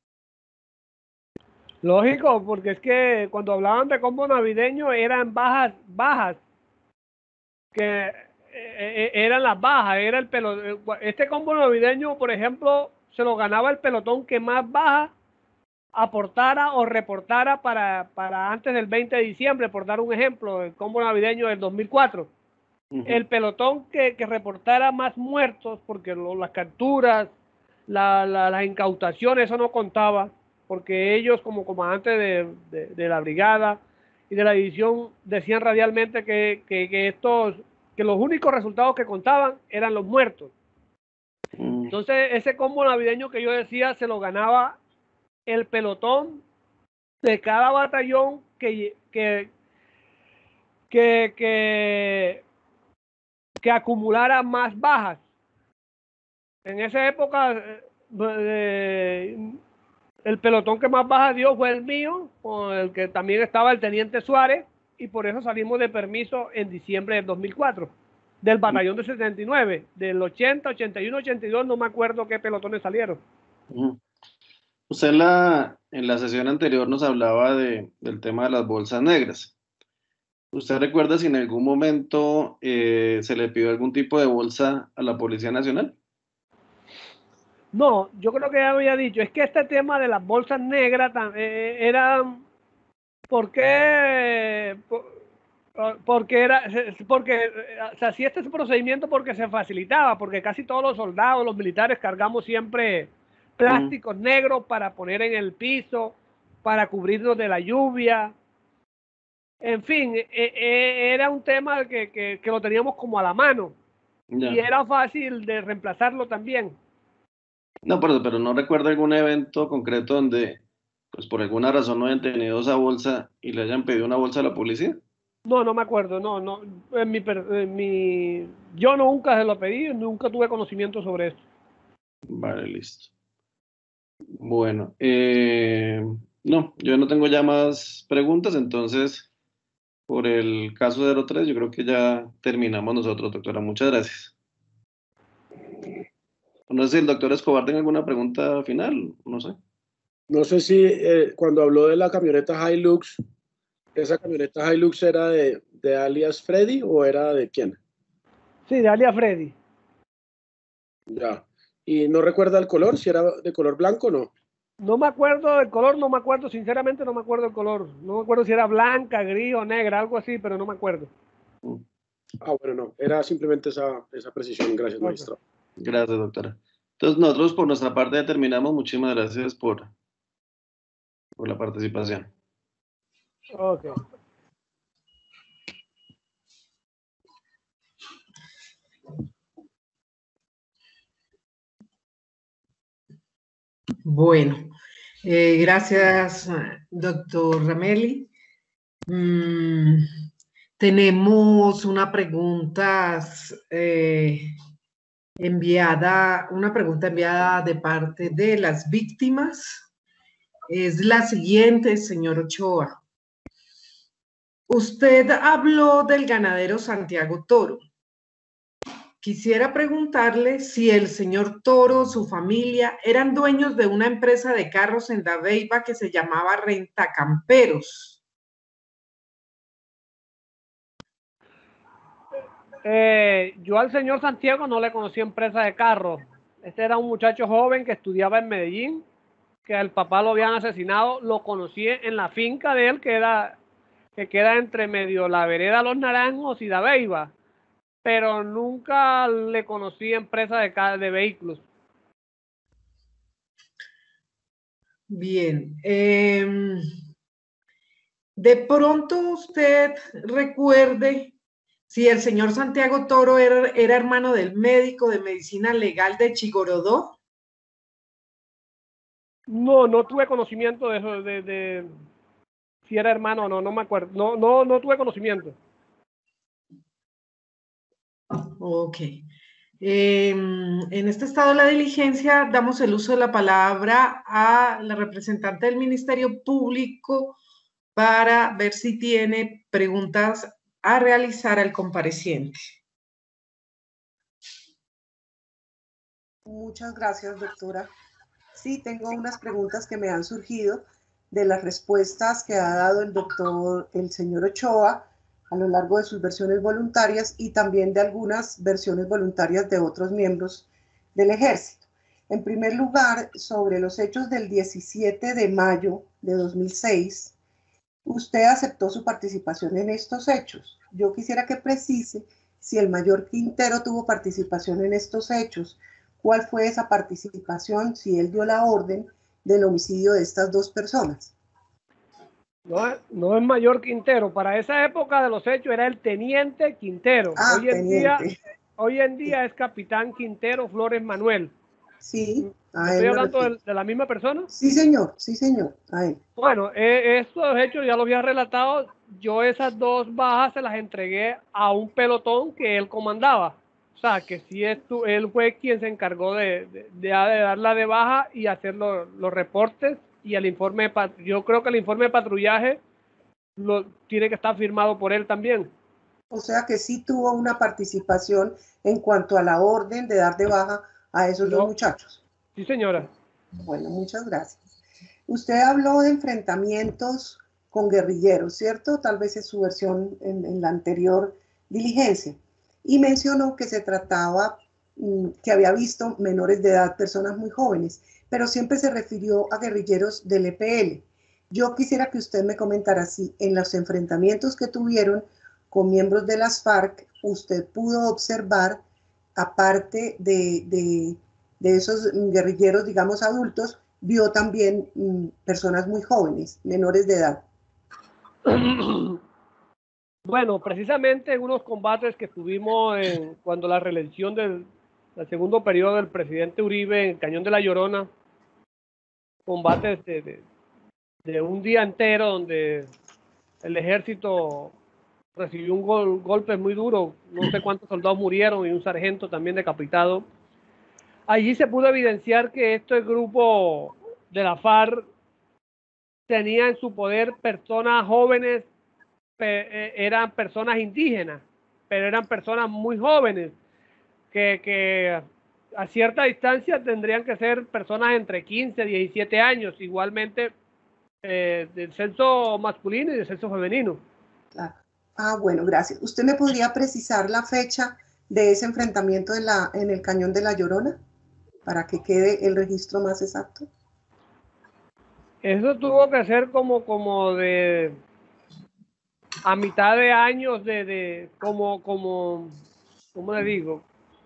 Lógico, porque es que cuando hablaban de combo navideño eran bajas, bajas, que eh, eh, eran las bajas, era el pelotón. Este combo navideño, por ejemplo, se lo ganaba el pelotón que más baja aportara o reportara para, para antes del veinte de diciembre, por dar un ejemplo, el combo navideño del dos mil cuatro. Uh-huh. El pelotón que, que reportara más muertos, porque lo, las capturas, la, la, las incautaciones, eso no contaba, porque ellos como comandantes de, de, de la brigada y de la división decían radialmente que, que, que, estos, que los únicos resultados que contaban eran los muertos. Uh-huh. Entonces ese combo navideño que yo decía se lo ganaba el pelotón de cada batallón que, que, que, que, que acumulara más bajas. En esa época, eh, el pelotón que más bajas dio fue el mío, con el que también estaba el teniente Suárez, y por eso salimos de permiso en diciembre del dos mil cuatro, del batallón de setenta y nueve, del ochenta, ochenta y uno, ochenta y dos, no me acuerdo qué pelotones salieron. Uh-huh. Usted en la, en la sesión anterior nos hablaba de, del tema de las bolsas negras. ¿Usted recuerda si en algún momento eh, se le pidió algún tipo de bolsa a la Policía Nacional? No, yo creo que ya había dicho, es que este tema de las bolsas negras eh, era, ¿por qué? Porque era, porque se hacía este procedimiento porque se facilitaba, porque casi todos los soldados, los militares cargamos siempre plásticos mm. negros para poner en el piso, para cubrirnos de la lluvia. En fin, eh, eh, era un tema que, que, que lo teníamos como a la mano. Yeah. Y era fácil de reemplazarlo también. No, pero, pero no recuerdo algún evento concreto donde, pues por alguna razón no hayan tenido esa bolsa y le hayan pedido una bolsa a la policía. No, no me acuerdo, no, no. En mi, en mi, yo nunca se lo pedí, nunca tuve conocimiento sobre esto. Vale, listo. Bueno, eh, no, yo no tengo ya más preguntas, entonces por el caso cero tres yo creo que ya terminamos nosotros, doctora. Muchas gracias. No sé si el doctor Escobar tiene alguna pregunta final, no sé. No sé si eh, cuando habló de la camioneta Hilux, ¿esa camioneta Hilux era de, de alias Freddy o era de quién? Sí, de alias Freddy. Ya. ¿Y no recuerda el color? ¿Si era de color blanco o no? No me acuerdo del color, no me acuerdo, sinceramente no me acuerdo del color. No me acuerdo si era blanca, gris o negra, algo así, pero no me acuerdo. Ah, bueno, no, era simplemente esa, esa precisión. Gracias, magistrado. Gracias, doctora. Entonces nosotros por nuestra parte ya terminamos. Muchísimas gracias por, por la participación. Ok. Bueno, eh, gracias, doctor Ramelli. Mm, tenemos una pregunta eh, enviada, una pregunta enviada de parte de las víctimas. Es la siguiente, señor Ochoa. Usted habló del ganadero Santiago Toro. Quisiera preguntarle si el señor Toro, su familia, eran dueños de una empresa de carros en Dabeiba que se llamaba Rentacamperos. Eh, yo al señor Santiago no le conocí empresa de carros. Este era un muchacho joven que estudiaba en Medellín, que al papá lo habían asesinado. Lo conocí en la finca de él, que, era, que queda entre medio la vereda Los Naranjos y Dabeiba. Pero nunca le conocí empresa de, de vehículos. Bien. Eh, de pronto usted recuerde si el señor Santiago Toro era, era hermano del médico de medicina legal de Chigorodó. No, no tuve conocimiento de eso, de, de si era hermano o no, no me acuerdo. No, no, no tuve conocimiento. Ok. Eh, en este estado de la diligencia damos el uso de la palabra a la representante del Ministerio Público para ver si tiene preguntas a realizar al compareciente. Muchas gracias, doctora. Sí, tengo unas preguntas que me han surgido de las respuestas que ha dado el doctor, el señor Ochoa, a lo largo de sus versiones voluntarias y también de algunas versiones voluntarias de otros miembros del ejército. En primer lugar, sobre los hechos del diecisiete de mayo de dos mil seis, usted aceptó su participación en estos hechos. Yo quisiera que precise si el mayor Quintero tuvo participación en estos hechos, cuál fue esa participación, si él dio la orden del homicidio de estas dos personas. No, no es mayor Quintero, para esa época de los hechos era el teniente Quintero. Ah, hoy, en teniente. día, hoy en día es capitán Quintero Flores Manuel. Sí. ¿Estoy hablando de, de la misma persona? Sí, señor, sí, señor. Ahí. Bueno, eh, estos hechos ya los había relatado. Yo esas dos bajas se las entregué a un pelotón que él comandaba. O sea, que sí, esto, él fue quien se encargó de, de, de, de darla de baja y hacer lo, los reportes y el informe. De, yo creo que el informe de patrullaje lo, tiene que estar firmado por él también. O sea que sí tuvo una participación en cuanto a la orden de dar de baja a esos no. dos muchachos. Sí, señora. Bueno, muchas gracias. Usted habló de enfrentamientos con guerrilleros, ¿cierto? Tal vez es su versión en, en la anterior diligencia. Y mencionó que se trataba, que había visto menores de edad, personas muy jóvenes, pero siempre se refirió a guerrilleros del E P L. Yo quisiera que usted me comentara si en los enfrentamientos que tuvieron con miembros de las FARC, usted pudo observar, aparte de, de, de esos guerrilleros, digamos, adultos, vio también mm, personas muy jóvenes, menores de edad. Bueno, precisamente en unos combates que tuvimos en, cuando la reelección del, del segundo periodo del presidente Uribe en Cañón de la Llorona, combates de, de, de un día entero donde el ejército recibió un gol, golpe muy duro, no sé cuántos soldados murieron y un sargento también decapitado. Allí se pudo evidenciar que este grupo de la FARC tenía en su poder personas jóvenes, eran personas indígenas, pero eran personas muy jóvenes, que, que a cierta distancia tendrían que ser personas entre quince y diecisiete años, igualmente eh, del sexo masculino y del sexo femenino. Ah, ah, bueno, gracias. ¿Usted me podría precisar la fecha de ese enfrentamiento en, la, en el Cañón de la Llorona, para que quede el registro más exacto? Eso tuvo que ser como, como de a mitad de años de, de como, como, ¿cómo le digo?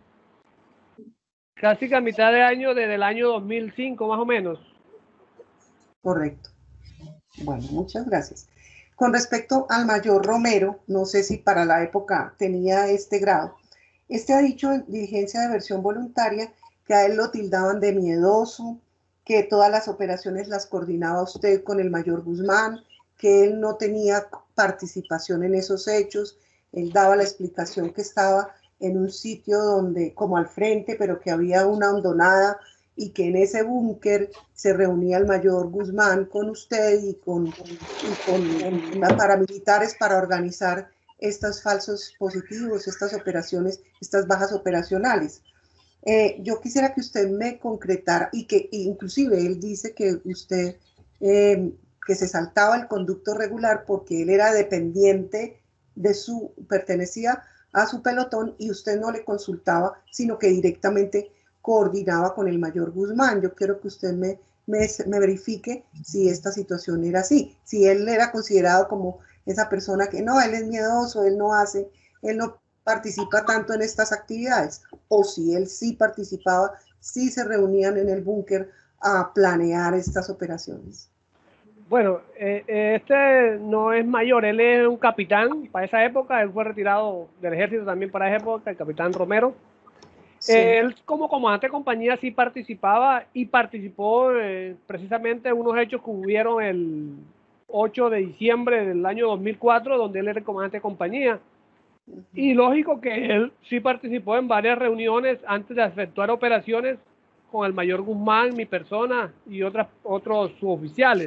Casi que a mitad de año desde el año dos mil cinco más o menos. Correcto. Bueno, muchas gracias. Con respecto al mayor Romero, no sé si para la época tenía este grado, este ha dicho en diligencia de versión voluntaria que a él lo tildaban de miedoso, que todas las operaciones las coordinaba usted con el mayor Guzmán, que él no tenía participación en esos hechos. Él daba la explicación que estaba en un sitio donde, como al frente, pero que había una hondonada y que en ese búnker se reunía el mayor Guzmán con usted y con, y con las paramilitares para organizar estos falsos positivos, estas operaciones, estas bajas operacionales. Eh, yo quisiera que usted me concretara, y que inclusive él dice que usted, eh, que se saltaba el conducto regular porque él era dependiente de su, pertenecía a su pelotón y usted no le consultaba, sino que directamente coordinaba con el mayor Guzmán. Yo quiero que usted me, me, me verifique si esta situación era así, si él era considerado como esa persona que no, él es miedoso, él no hace, él no participa tanto en estas actividades, o si él sí participaba, sí se reunían en el búnker a planear estas operaciones. Bueno, eh, este no es mayor, él es un capitán para esa época, él fue retirado del ejército también para esa época, el capitán Romero. Sí. Eh, él como comandante de compañía sí participaba y participó eh, precisamente en unos hechos que hubieron el ocho de diciembre del año dos mil cuatro, donde él era el comandante de compañía. Y lógico que él sí participó en varias reuniones antes de efectuar operaciones con el mayor Guzmán, mi persona y otras, otros suboficiales.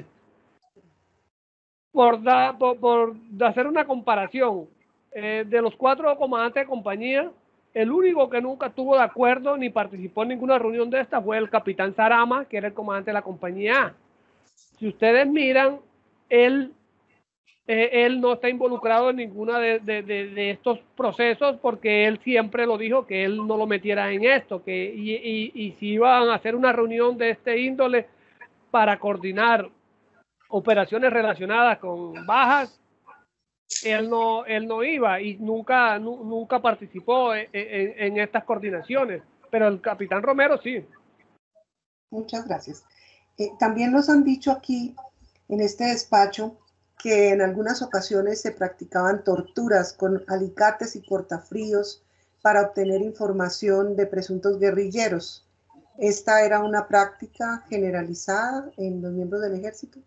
Por, da, por, por hacer una comparación, eh, de los cuatro comandantes de compañía, el único que nunca estuvo de acuerdo ni participó en ninguna reunión de esta fue el capitán Sarama, que era el comandante de la compañía A. Si ustedes miran, él eh, él no está involucrado en ninguna de, de, de, de estos procesos, porque él siempre lo dijo que él no lo metiera en esto, que y, y, y si iban a hacer una reunión de este índole para coordinar operaciones relacionadas con bajas, él no, él no iba y nunca, nu, nunca participó en, en, en estas coordinaciones, pero el capitán Romero sí. Muchas gracias. Eh, también nos han dicho aquí, en este despacho, que en algunas ocasiones se practicaban torturas con alicates y cortafríos para obtener información de presuntos guerrilleros. ¿Esta era una práctica generalizada en los miembros del ejército?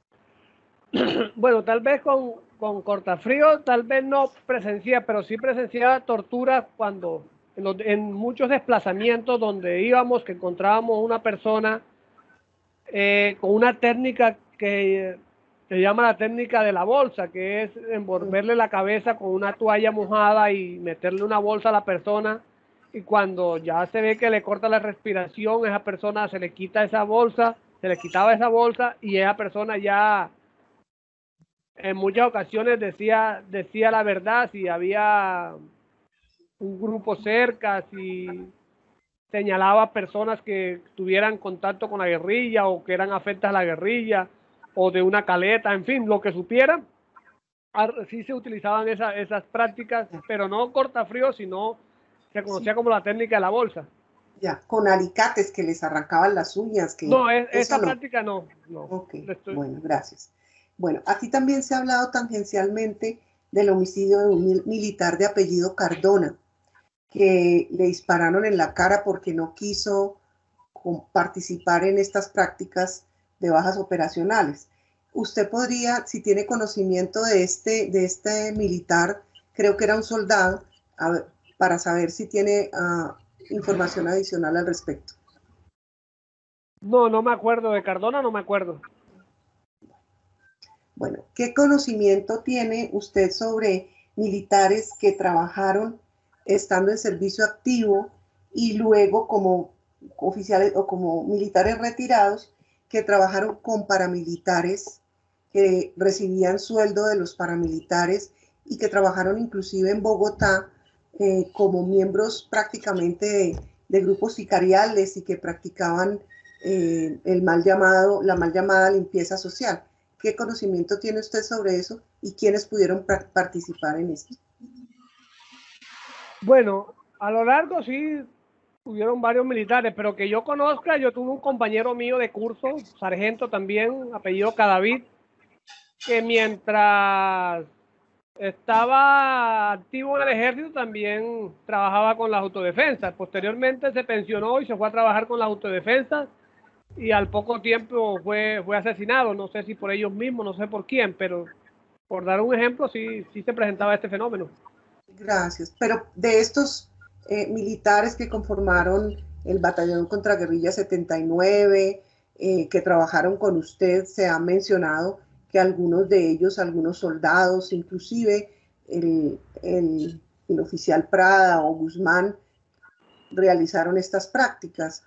Bueno, tal vez con, con cortafrío, tal vez no presenciaba, pero sí presenciaba tortura cuando en, los, en muchos desplazamientos donde íbamos, que encontrábamos una persona eh, con una técnica que se llama la técnica de la bolsa, que es envolverle la cabeza con una toalla mojada y meterle una bolsa a la persona, y cuando ya se ve que le corta la respiración, esa persona se le quita esa bolsa, se le quitaba esa bolsa y esa persona ya en muchas ocasiones decía, decía la verdad, si había un grupo cerca, si señalaba personas que tuvieran contacto con la guerrilla o que eran afectas a la guerrilla o de una caleta, en fin, lo que supieran. Sí se utilizaban esa, esas prácticas, pero no cortafrío, sino se conocía sí. como la técnica de la bolsa. Ya, con alicates que les arrancaban las uñas. Que no, es, esa no. práctica no. no. Ok, estoy... bueno, gracias. Bueno, aquí también se ha hablado tangencialmente del homicidio de un mil militar de apellido Cardona, que le dispararon en la cara porque no quiso participar en estas prácticas de bajas operacionales. Usted podría, si tiene conocimiento de este, de este militar, creo que era un soldado, a ver, para saber si tiene uh, información adicional al respecto. No, no me acuerdo de Cardona, no me acuerdo. Bueno, ¿qué conocimiento tiene usted sobre militares que trabajaron estando en servicio activo y luego como oficiales o como militares retirados que trabajaron con paramilitares, que recibían sueldo de los paramilitares y que trabajaron inclusive en Bogotá eh, como miembros prácticamente de, de grupos sicariales y que practicaban eh, el mal llamado, la mal llamada limpieza social? ¿Qué conocimiento tiene usted sobre eso y quiénes pudieron participar en esto? Bueno, a lo largo sí hubieron varios militares, pero que yo conozca, yo tuve un compañero mío de curso, sargento también, apellido Cadavid, que mientras estaba activo en el ejército también trabajaba con las autodefensas. Posteriormente se pensionó y se fue a trabajar con las autodefensas y al poco tiempo fue, fue asesinado, no sé si por ellos mismos, no sé por quién, pero por dar un ejemplo, sí, sí se presentaba este fenómeno. Gracias, pero de estos eh, militares que conformaron el Batallón Contraguerrilla setenta y nueve, eh, que trabajaron con usted, se ha mencionado que algunos de ellos, algunos soldados, inclusive el, el, el oficial Prada o Guzmán, realizaron estas prácticas.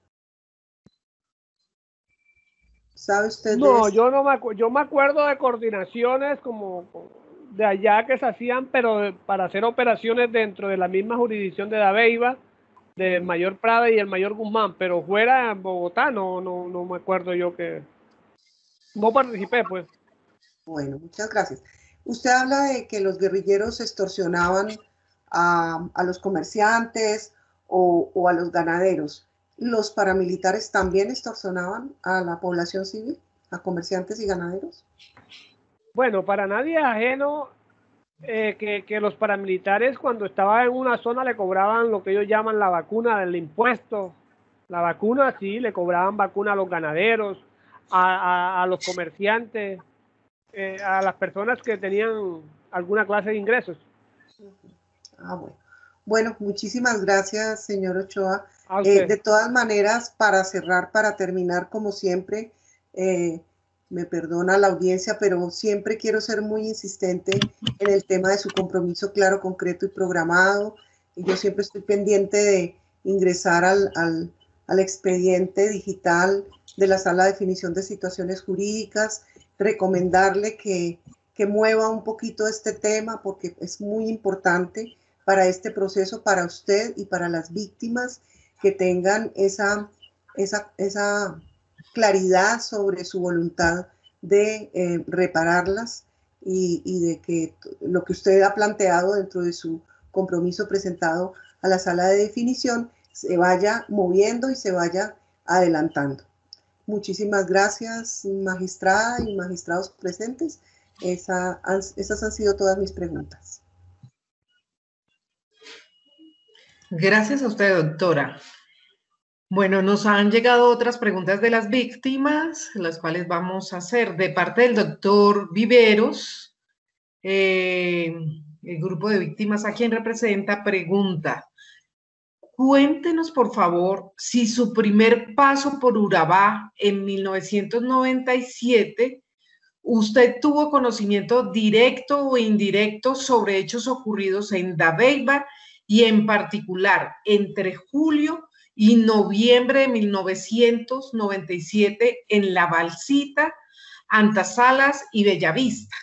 ¿Sabe usted? No, yo no me acuerdo, yo me acuerdo de coordinaciones como de allá que se hacían, pero para hacer operaciones dentro de la misma jurisdicción de Dabeiba, del mayor Prada y el mayor Guzmán, pero fuera en Bogotá no, no, no me acuerdo yo que no participé, pues. Bueno, muchas gracias. Usted habla de que los guerrilleros extorsionaban a, a los comerciantes o, o a los ganaderos. ¿Los paramilitares también extorsionaban a la población civil, a comerciantes y ganaderos? Bueno, para nadie es ajeno eh, que, que los paramilitares cuando estaban en una zona le cobraban lo que ellos llaman la vacuna del impuesto. La vacuna, sí, le cobraban vacuna a los ganaderos, a, a, a los comerciantes, eh, a las personas que tenían alguna clase de ingresos. Ah, bueno. Bueno, muchísimas gracias, señor Ochoa. Eh, de todas maneras, para cerrar, para terminar, como siempre, eh, me perdona la audiencia, pero siempre quiero ser muy insistente en el tema de su compromiso claro, concreto y programado. Y yo siempre estoy pendiente de ingresar al, al, al expediente digital de la Sala de Definición de Situaciones Jurídicas, recomendarle que que mueva un poquito este tema porque es muy importante para este proceso, para usted y para las víctimas, que tengan esa, esa, esa claridad sobre su voluntad de eh, repararlas y, y de que lo que usted ha planteado dentro de su compromiso presentado a la sala de definición se vaya moviendo y se vaya adelantando. Muchísimas gracias, magistrada y magistrados presentes. Esa, esas han sido todas mis preguntas. Gracias a usted, doctora. Bueno, nos han llegado otras preguntas de las víctimas, las cuales vamos a hacer. De parte del doctor Viveros, eh, el grupo de víctimas a quien representa, pregunta: cuéntenos, por favor, si su primer paso por Urabá en mil novecientos noventa y siete, usted tuvo conocimiento directo o indirecto sobre hechos ocurridos en Dabeiba y en particular entre julio y noviembre de mil novecientos noventa y siete en La Balsita, Antasalas y Bellavista.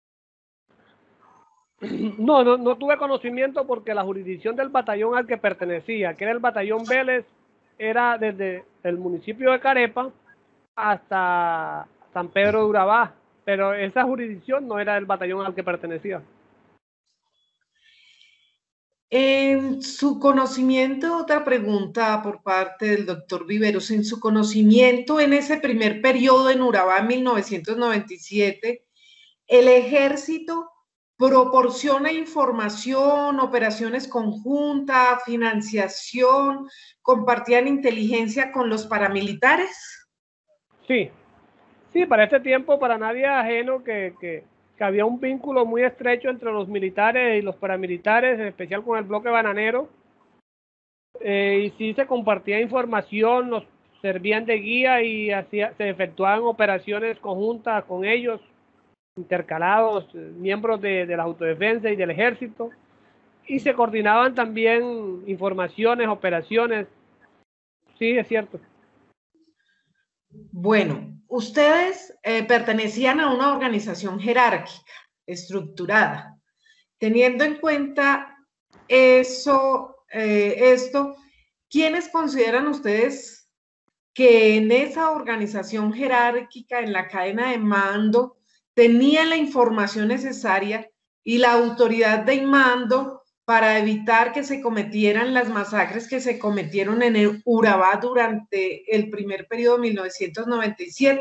No, no, no tuve conocimiento porque la jurisdicción del batallón al que pertenecía, que era el batallón Vélez, era desde el municipio de Carepa hasta San Pedro de Urabá, pero esa jurisdicción no era el batallón al que pertenecía. En su conocimiento, otra pregunta por parte del doctor Viveros, en su conocimiento en ese primer periodo en Urabá, mil novecientos noventa y siete, el ejército proporciona información, operaciones conjuntas, financiación, compartían inteligencia con los paramilitares. Sí, sí, para este tiempo, para nadie ajeno que, que, que había un vínculo muy estrecho entre los militares y los paramilitares, en especial con el bloque bananero, eh, y sí se compartía información, nos servían de guía y hacía, se efectuaban operaciones conjuntas con ellos, intercalados, miembros de, de la autodefensa y del ejército, y se coordinaban también informaciones, operaciones. Sí, es cierto. Bueno, ustedes eh, pertenecían a una organización jerárquica, estructurada. Teniendo en cuenta eso, eh, esto, ¿quiénes consideran ustedes que en esa organización jerárquica, en la cadena de mando, tenían la información necesaria y la autoridad de mando para evitar que se cometieran las masacres que se cometieron en el Urabá durante el primer periodo de mil novecientos noventa y siete?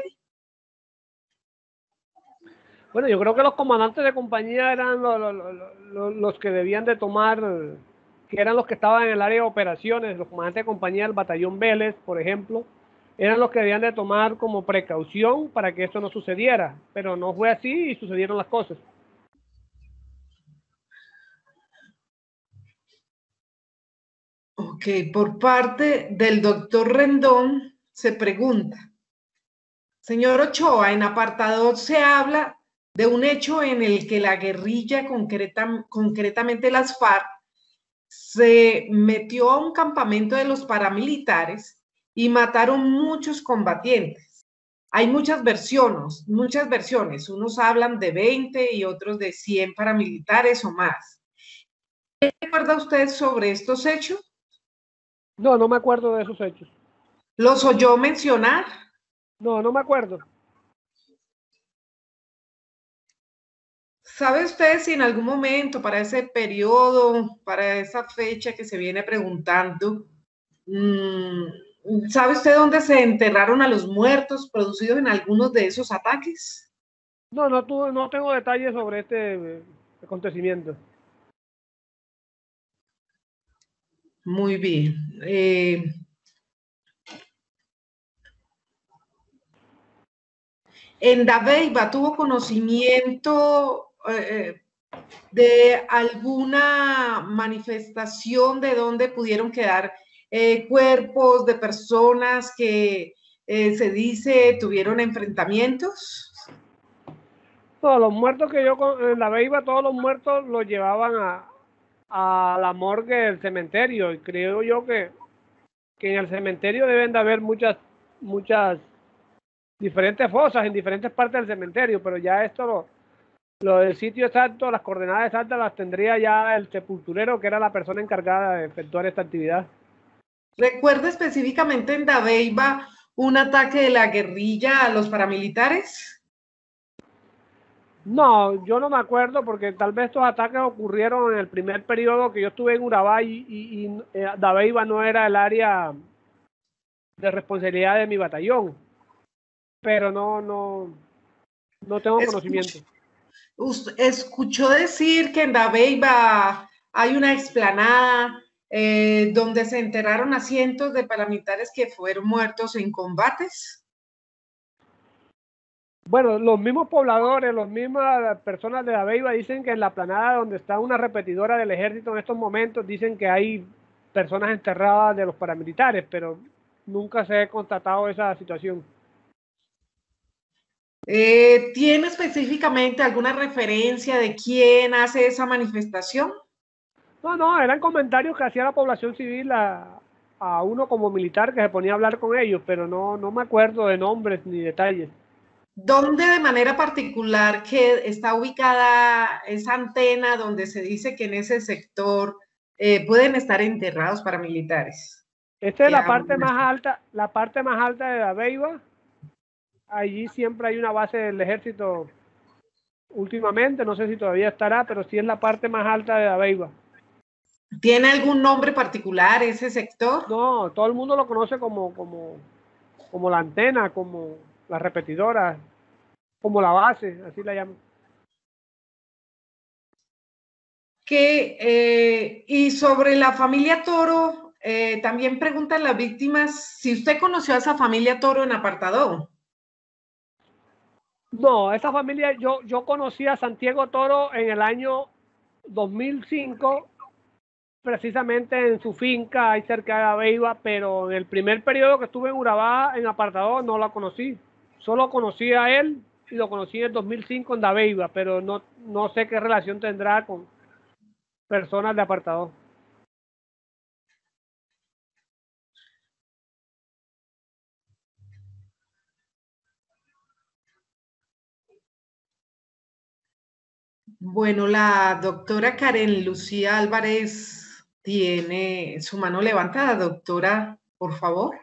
Bueno, yo creo que los comandantes de compañía eran los, los, los, los que debían de tomar, que eran los que estaban en el área de operaciones, los comandantes de compañía del batallón Vélez, por ejemplo, eran los que debían de tomar como precaución para que esto no sucediera, pero no fue así y sucedieron las cosas. Ok, por parte del doctor Rendón se pregunta: señor Ochoa, en apartado se habla de un hecho en el que la guerrilla, concreta, concretamente las FARC, se metió a un campamento de los paramilitares y mataron muchos combatientes. Hay muchas versiones, muchas versiones. Unos hablan de veinte y otros de cien paramilitares o más. ¿Qué recuerda usted sobre estos hechos? No, no me acuerdo de esos hechos. ¿Los oyó mencionar? No, no me acuerdo. ¿Sabe usted si en algún momento para ese periodo, para esa fecha que se viene preguntando, mmm, ¿sabe usted dónde se enterraron a los muertos producidos en algunos de esos ataques? No, no, tu, no tengo detalles sobre este eh, acontecimiento. Muy bien. Eh, en Dabeiba tuvo conocimiento eh, de alguna manifestación de donde pudieron quedar eh, cuerpos de personas que eh, se dice tuvieron enfrentamientos. Todos los muertos que yo en Dabeiba, todos los muertos los llevaban a, a la morgue del cementerio, y creo yo que, que en el cementerio deben de haber muchas, muchas diferentes fosas en diferentes partes del cementerio, pero ya esto lo, Lo del sitio exacto, las coordenadas exactas las tendría ya el sepulturero, que era la persona encargada de efectuar esta actividad. ¿Recuerda específicamente en Dabeiba un ataque de la guerrilla a los paramilitares? No, yo no me acuerdo porque tal vez estos ataques ocurrieron en el primer periodo que yo estuve en Urabá y, y, y eh, Dabeiba no era el área de responsabilidad de mi batallón. Pero no, no, no tengo Escuch- conocimiento. Usted escuchó decir que en Dabeiba hay una explanada eh, donde se enterraron a cientos de paramilitares que fueron muertos en combates. Bueno, los mismos pobladores, las mismas personas de Dabeiba dicen que en la planada donde está una repetidora del ejército en estos momentos, dicen que hay personas enterradas de los paramilitares, pero nunca se ha constatado esa situación. Eh, ¿tiene específicamente alguna referencia de quién hace esa manifestación? No, no, eran comentarios que hacía la población civil a, a uno como militar que se ponía a hablar con ellos, pero no, no me acuerdo de nombres ni detalles. ¿Dónde de manera particular que está ubicada esa antena donde se dice que en ese sector eh, pueden estar enterrados paramilitares? Esta es la Que parte aún- más alta, la parte más alta de Dabeiba. Allí siempre hay una base del ejército últimamente, no sé si todavía estará, pero sí es la parte más alta de Dabeiba. ¿Tiene algún nombre particular ese sector? No, todo el mundo lo conoce como, como, como la antena, como la repetidora, como la base, así la llaman. Que, eh, y sobre la familia Toro, eh, también preguntan las víctimas si usted conoció a esa familia Toro en Apartadó. No, esa familia, yo, yo conocí a Santiago Toro en el año dos mil cinco, precisamente en su finca ahí cerca de Dabeiba, pero en el primer periodo que estuve en Urabá, en Apartadó, no la conocí. Solo conocí a él y lo conocí en el dos mil cinco en Dabeiba, pero no, no sé qué relación tendrá con personas de Apartadó. Bueno, la doctora Karen Lucía Álvarez tiene su mano levantada. Doctora, por favor.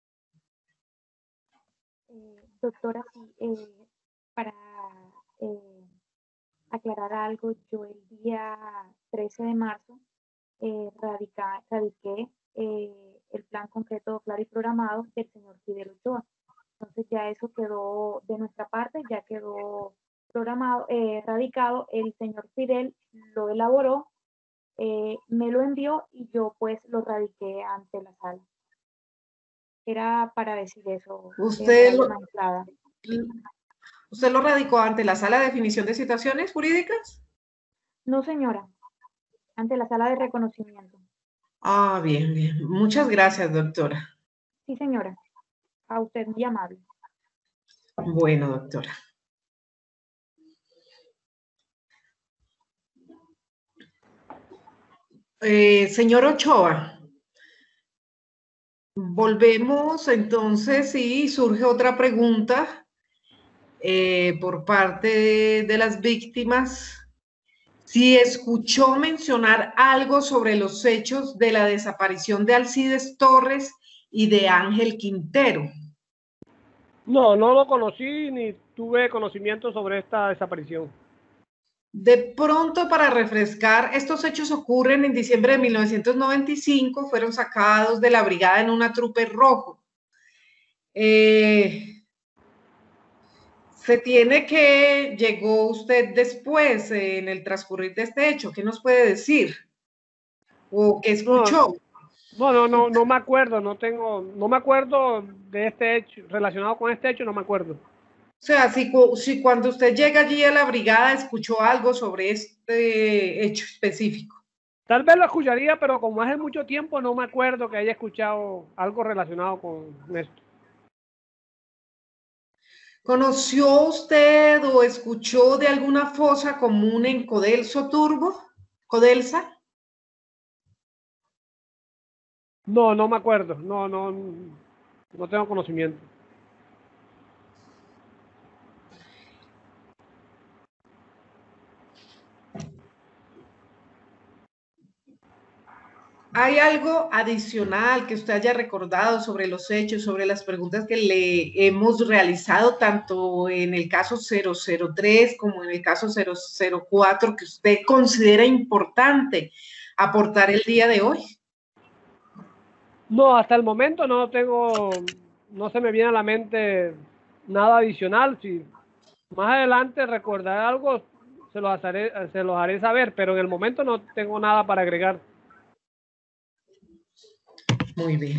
Eh, doctora, sí, eh, para eh, aclarar algo, yo el día trece de marzo eh, radica, radiqué eh, el plan concreto, claro y programado del señor Fidel Ochoa. Entonces ya eso quedó de nuestra parte, ya quedó programado, eh, radicado, el señor Fidel lo elaboró, eh, me lo envió y yo pues lo radiqué ante la sala. Era para decir eso, Usted eh, lo, magistrada. ¿Usted lo radicó ante la Sala de Definición de Situaciones Jurídicas? No, señora, ante la sala de reconocimiento. Ah, bien, bien. Muchas gracias, doctora. Sí, señora. A usted muy amable. Bueno, doctora. Eh, señor Ochoa, volvemos entonces y surge otra pregunta eh, por parte de, de las víctimas. Si escuchó mencionar algo sobre los hechos de la desaparición de Alcides Torres y de Ángel Quintero. No, no lo conocí ni tuve conocimiento sobre esta desaparición. De pronto, para refrescar, estos hechos ocurren en diciembre de mil novecientos noventa y cinco, fueron sacados de la brigada en una Trooper rojo. Eh, se tiene que llegó usted después, eh, en el transcurrir de este hecho. ¿Qué nos puede decir? ¿O qué escuchó? No, no, no, no me acuerdo, no tengo, no me acuerdo de este hecho, relacionado con este hecho, no me acuerdo. O sea, si, si cuando usted llega allí a la brigada escuchó algo sobre este hecho específico. Tal vez lo escucharía, pero como hace mucho tiempo no me acuerdo que haya escuchado algo relacionado con esto. ¿Conoció usted o escuchó de alguna fosa común en Codelso Turbo? ¿Codelsa? No, no me acuerdo, no, no, no tengo conocimiento. ¿Hay algo adicional que usted haya recordado sobre los hechos, sobre las preguntas que le hemos realizado, tanto en el caso cero cero tres como en el caso cero cero cuatro, que usted considera importante aportar el día de hoy? No, hasta el momento no tengo, no se me viene a la mente nada adicional. Si más adelante recordar algo, se los haré, se los haré saber, pero en el momento no tengo nada para agregar. Muy bien.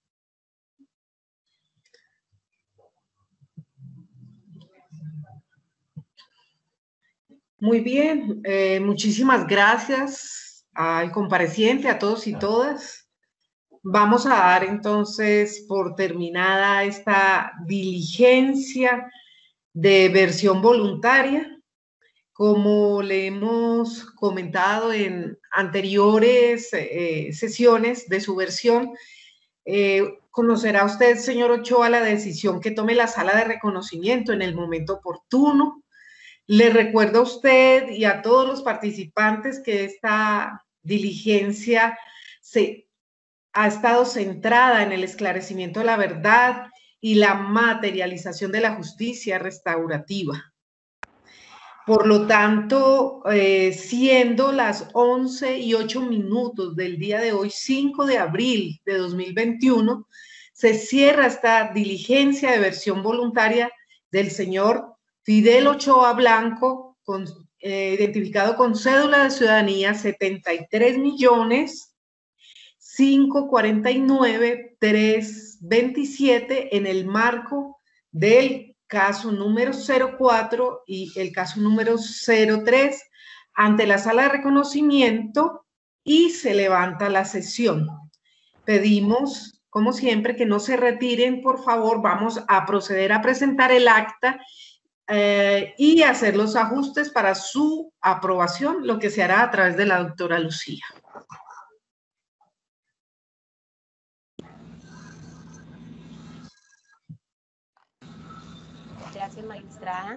Muy bien, eh, muchísimas gracias al compareciente, a todos y todas. Vamos a dar entonces por terminada esta diligencia de versión voluntaria. Como le hemos comentado en anteriores eh, sesiones de su versión, eh, conocerá usted, señor Ochoa, la decisión que tome la sala de reconocimiento en el momento oportuno. Le recuerdo a usted y a todos los participantes que esta diligencia se ha estado centrada en el esclarecimiento de la verdad y la materialización de la justicia restaurativa. Por lo tanto, eh, siendo las once y ocho minutos del día de hoy, cinco de abril de dos mil veintiuno, se cierra esta diligencia de versión voluntaria del señor Fidel Ochoa Blanco, con, eh, identificado con cédula de ciudadanía setenta y tres millones quinientos cuarenta y nueve mil trescientos veintisiete en el marco del caso número cero cuatro y el caso número cero tres ante la sala de reconocimiento, y se levanta la sesión. Pedimos, como siempre, que no se retiren, por favor. Vamos a proceder a presentar el acta eh, y hacer los ajustes para su aprobación, lo que se hará a través de la doctora Lucía. Gracias, magistrada.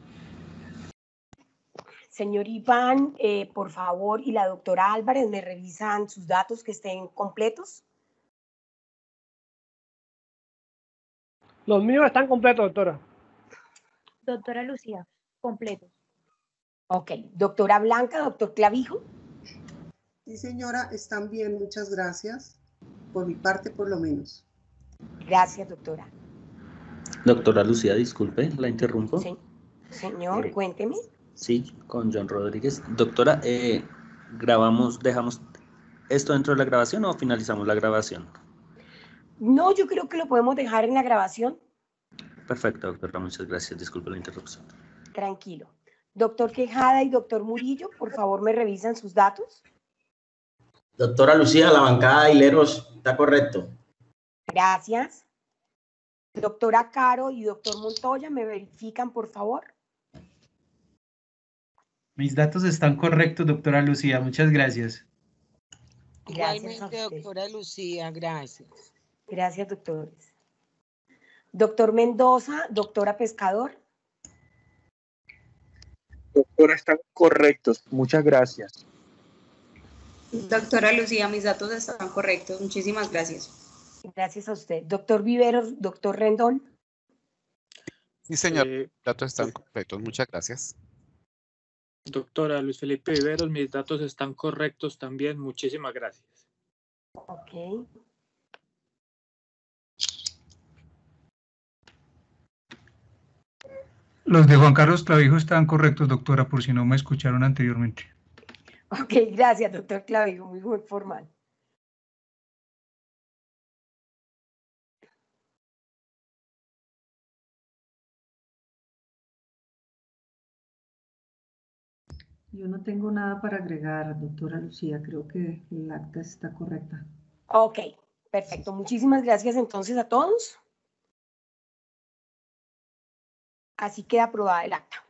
Señor Iván, eh, por favor, y la doctora Álvarez, ¿me revisan sus datos que estén completos? Los míos están completos, doctora. Doctora Lucía, completos. Ok. Doctora Blanca, doctor Clavijo. Sí, señora, están bien, muchas gracias. Por mi parte, por lo menos. Gracias, doctora. Doctora Lucía, disculpe, la interrumpo. Sí. Señor, eh, cuénteme. Sí, con John Rodríguez. Doctora, eh, ¿grabamos, dejamos esto dentro de la grabación o finalizamos la grabación? No, yo creo que lo podemos dejar en la grabación. Perfecto, doctora, muchas gracias. Disculpe la interrupción. Tranquilo. Doctor Quejada y doctor Murillo, por favor, ¿me revisan sus datos? Doctora Lucía, la bancada de hileros está correcto. Gracias. Doctora Caro y doctor Montoya, ¿me verifican, por favor? Mis datos están correctos, doctora Lucía. Muchas gracias. Gracias. Igualmente, doctora Lucía, gracias. Gracias, doctores. Doctor Mendoza, doctora Pescador. Doctora, están correctos. Muchas gracias. Doctora Lucía, mis datos están correctos. Muchísimas gracias. Gracias a usted. Doctor Viveros, doctor Rendón. Sí, señor. Eh, Mis datos están completos. Muchas gracias. Doctora Luis Felipe Viveros, mis datos están correctos también. Muchísimas gracias. Ok. Los de Juan Carlos Clavijo están correctos, doctora, por si no me escucharon anteriormente. Ok, gracias, doctor Clavijo, muy, muy formal. Yo no tengo nada para agregar, doctora Lucía. Creo que el acta está correcta. Ok, perfecto. Muchísimas gracias entonces a todos. Así queda aprobada el acta.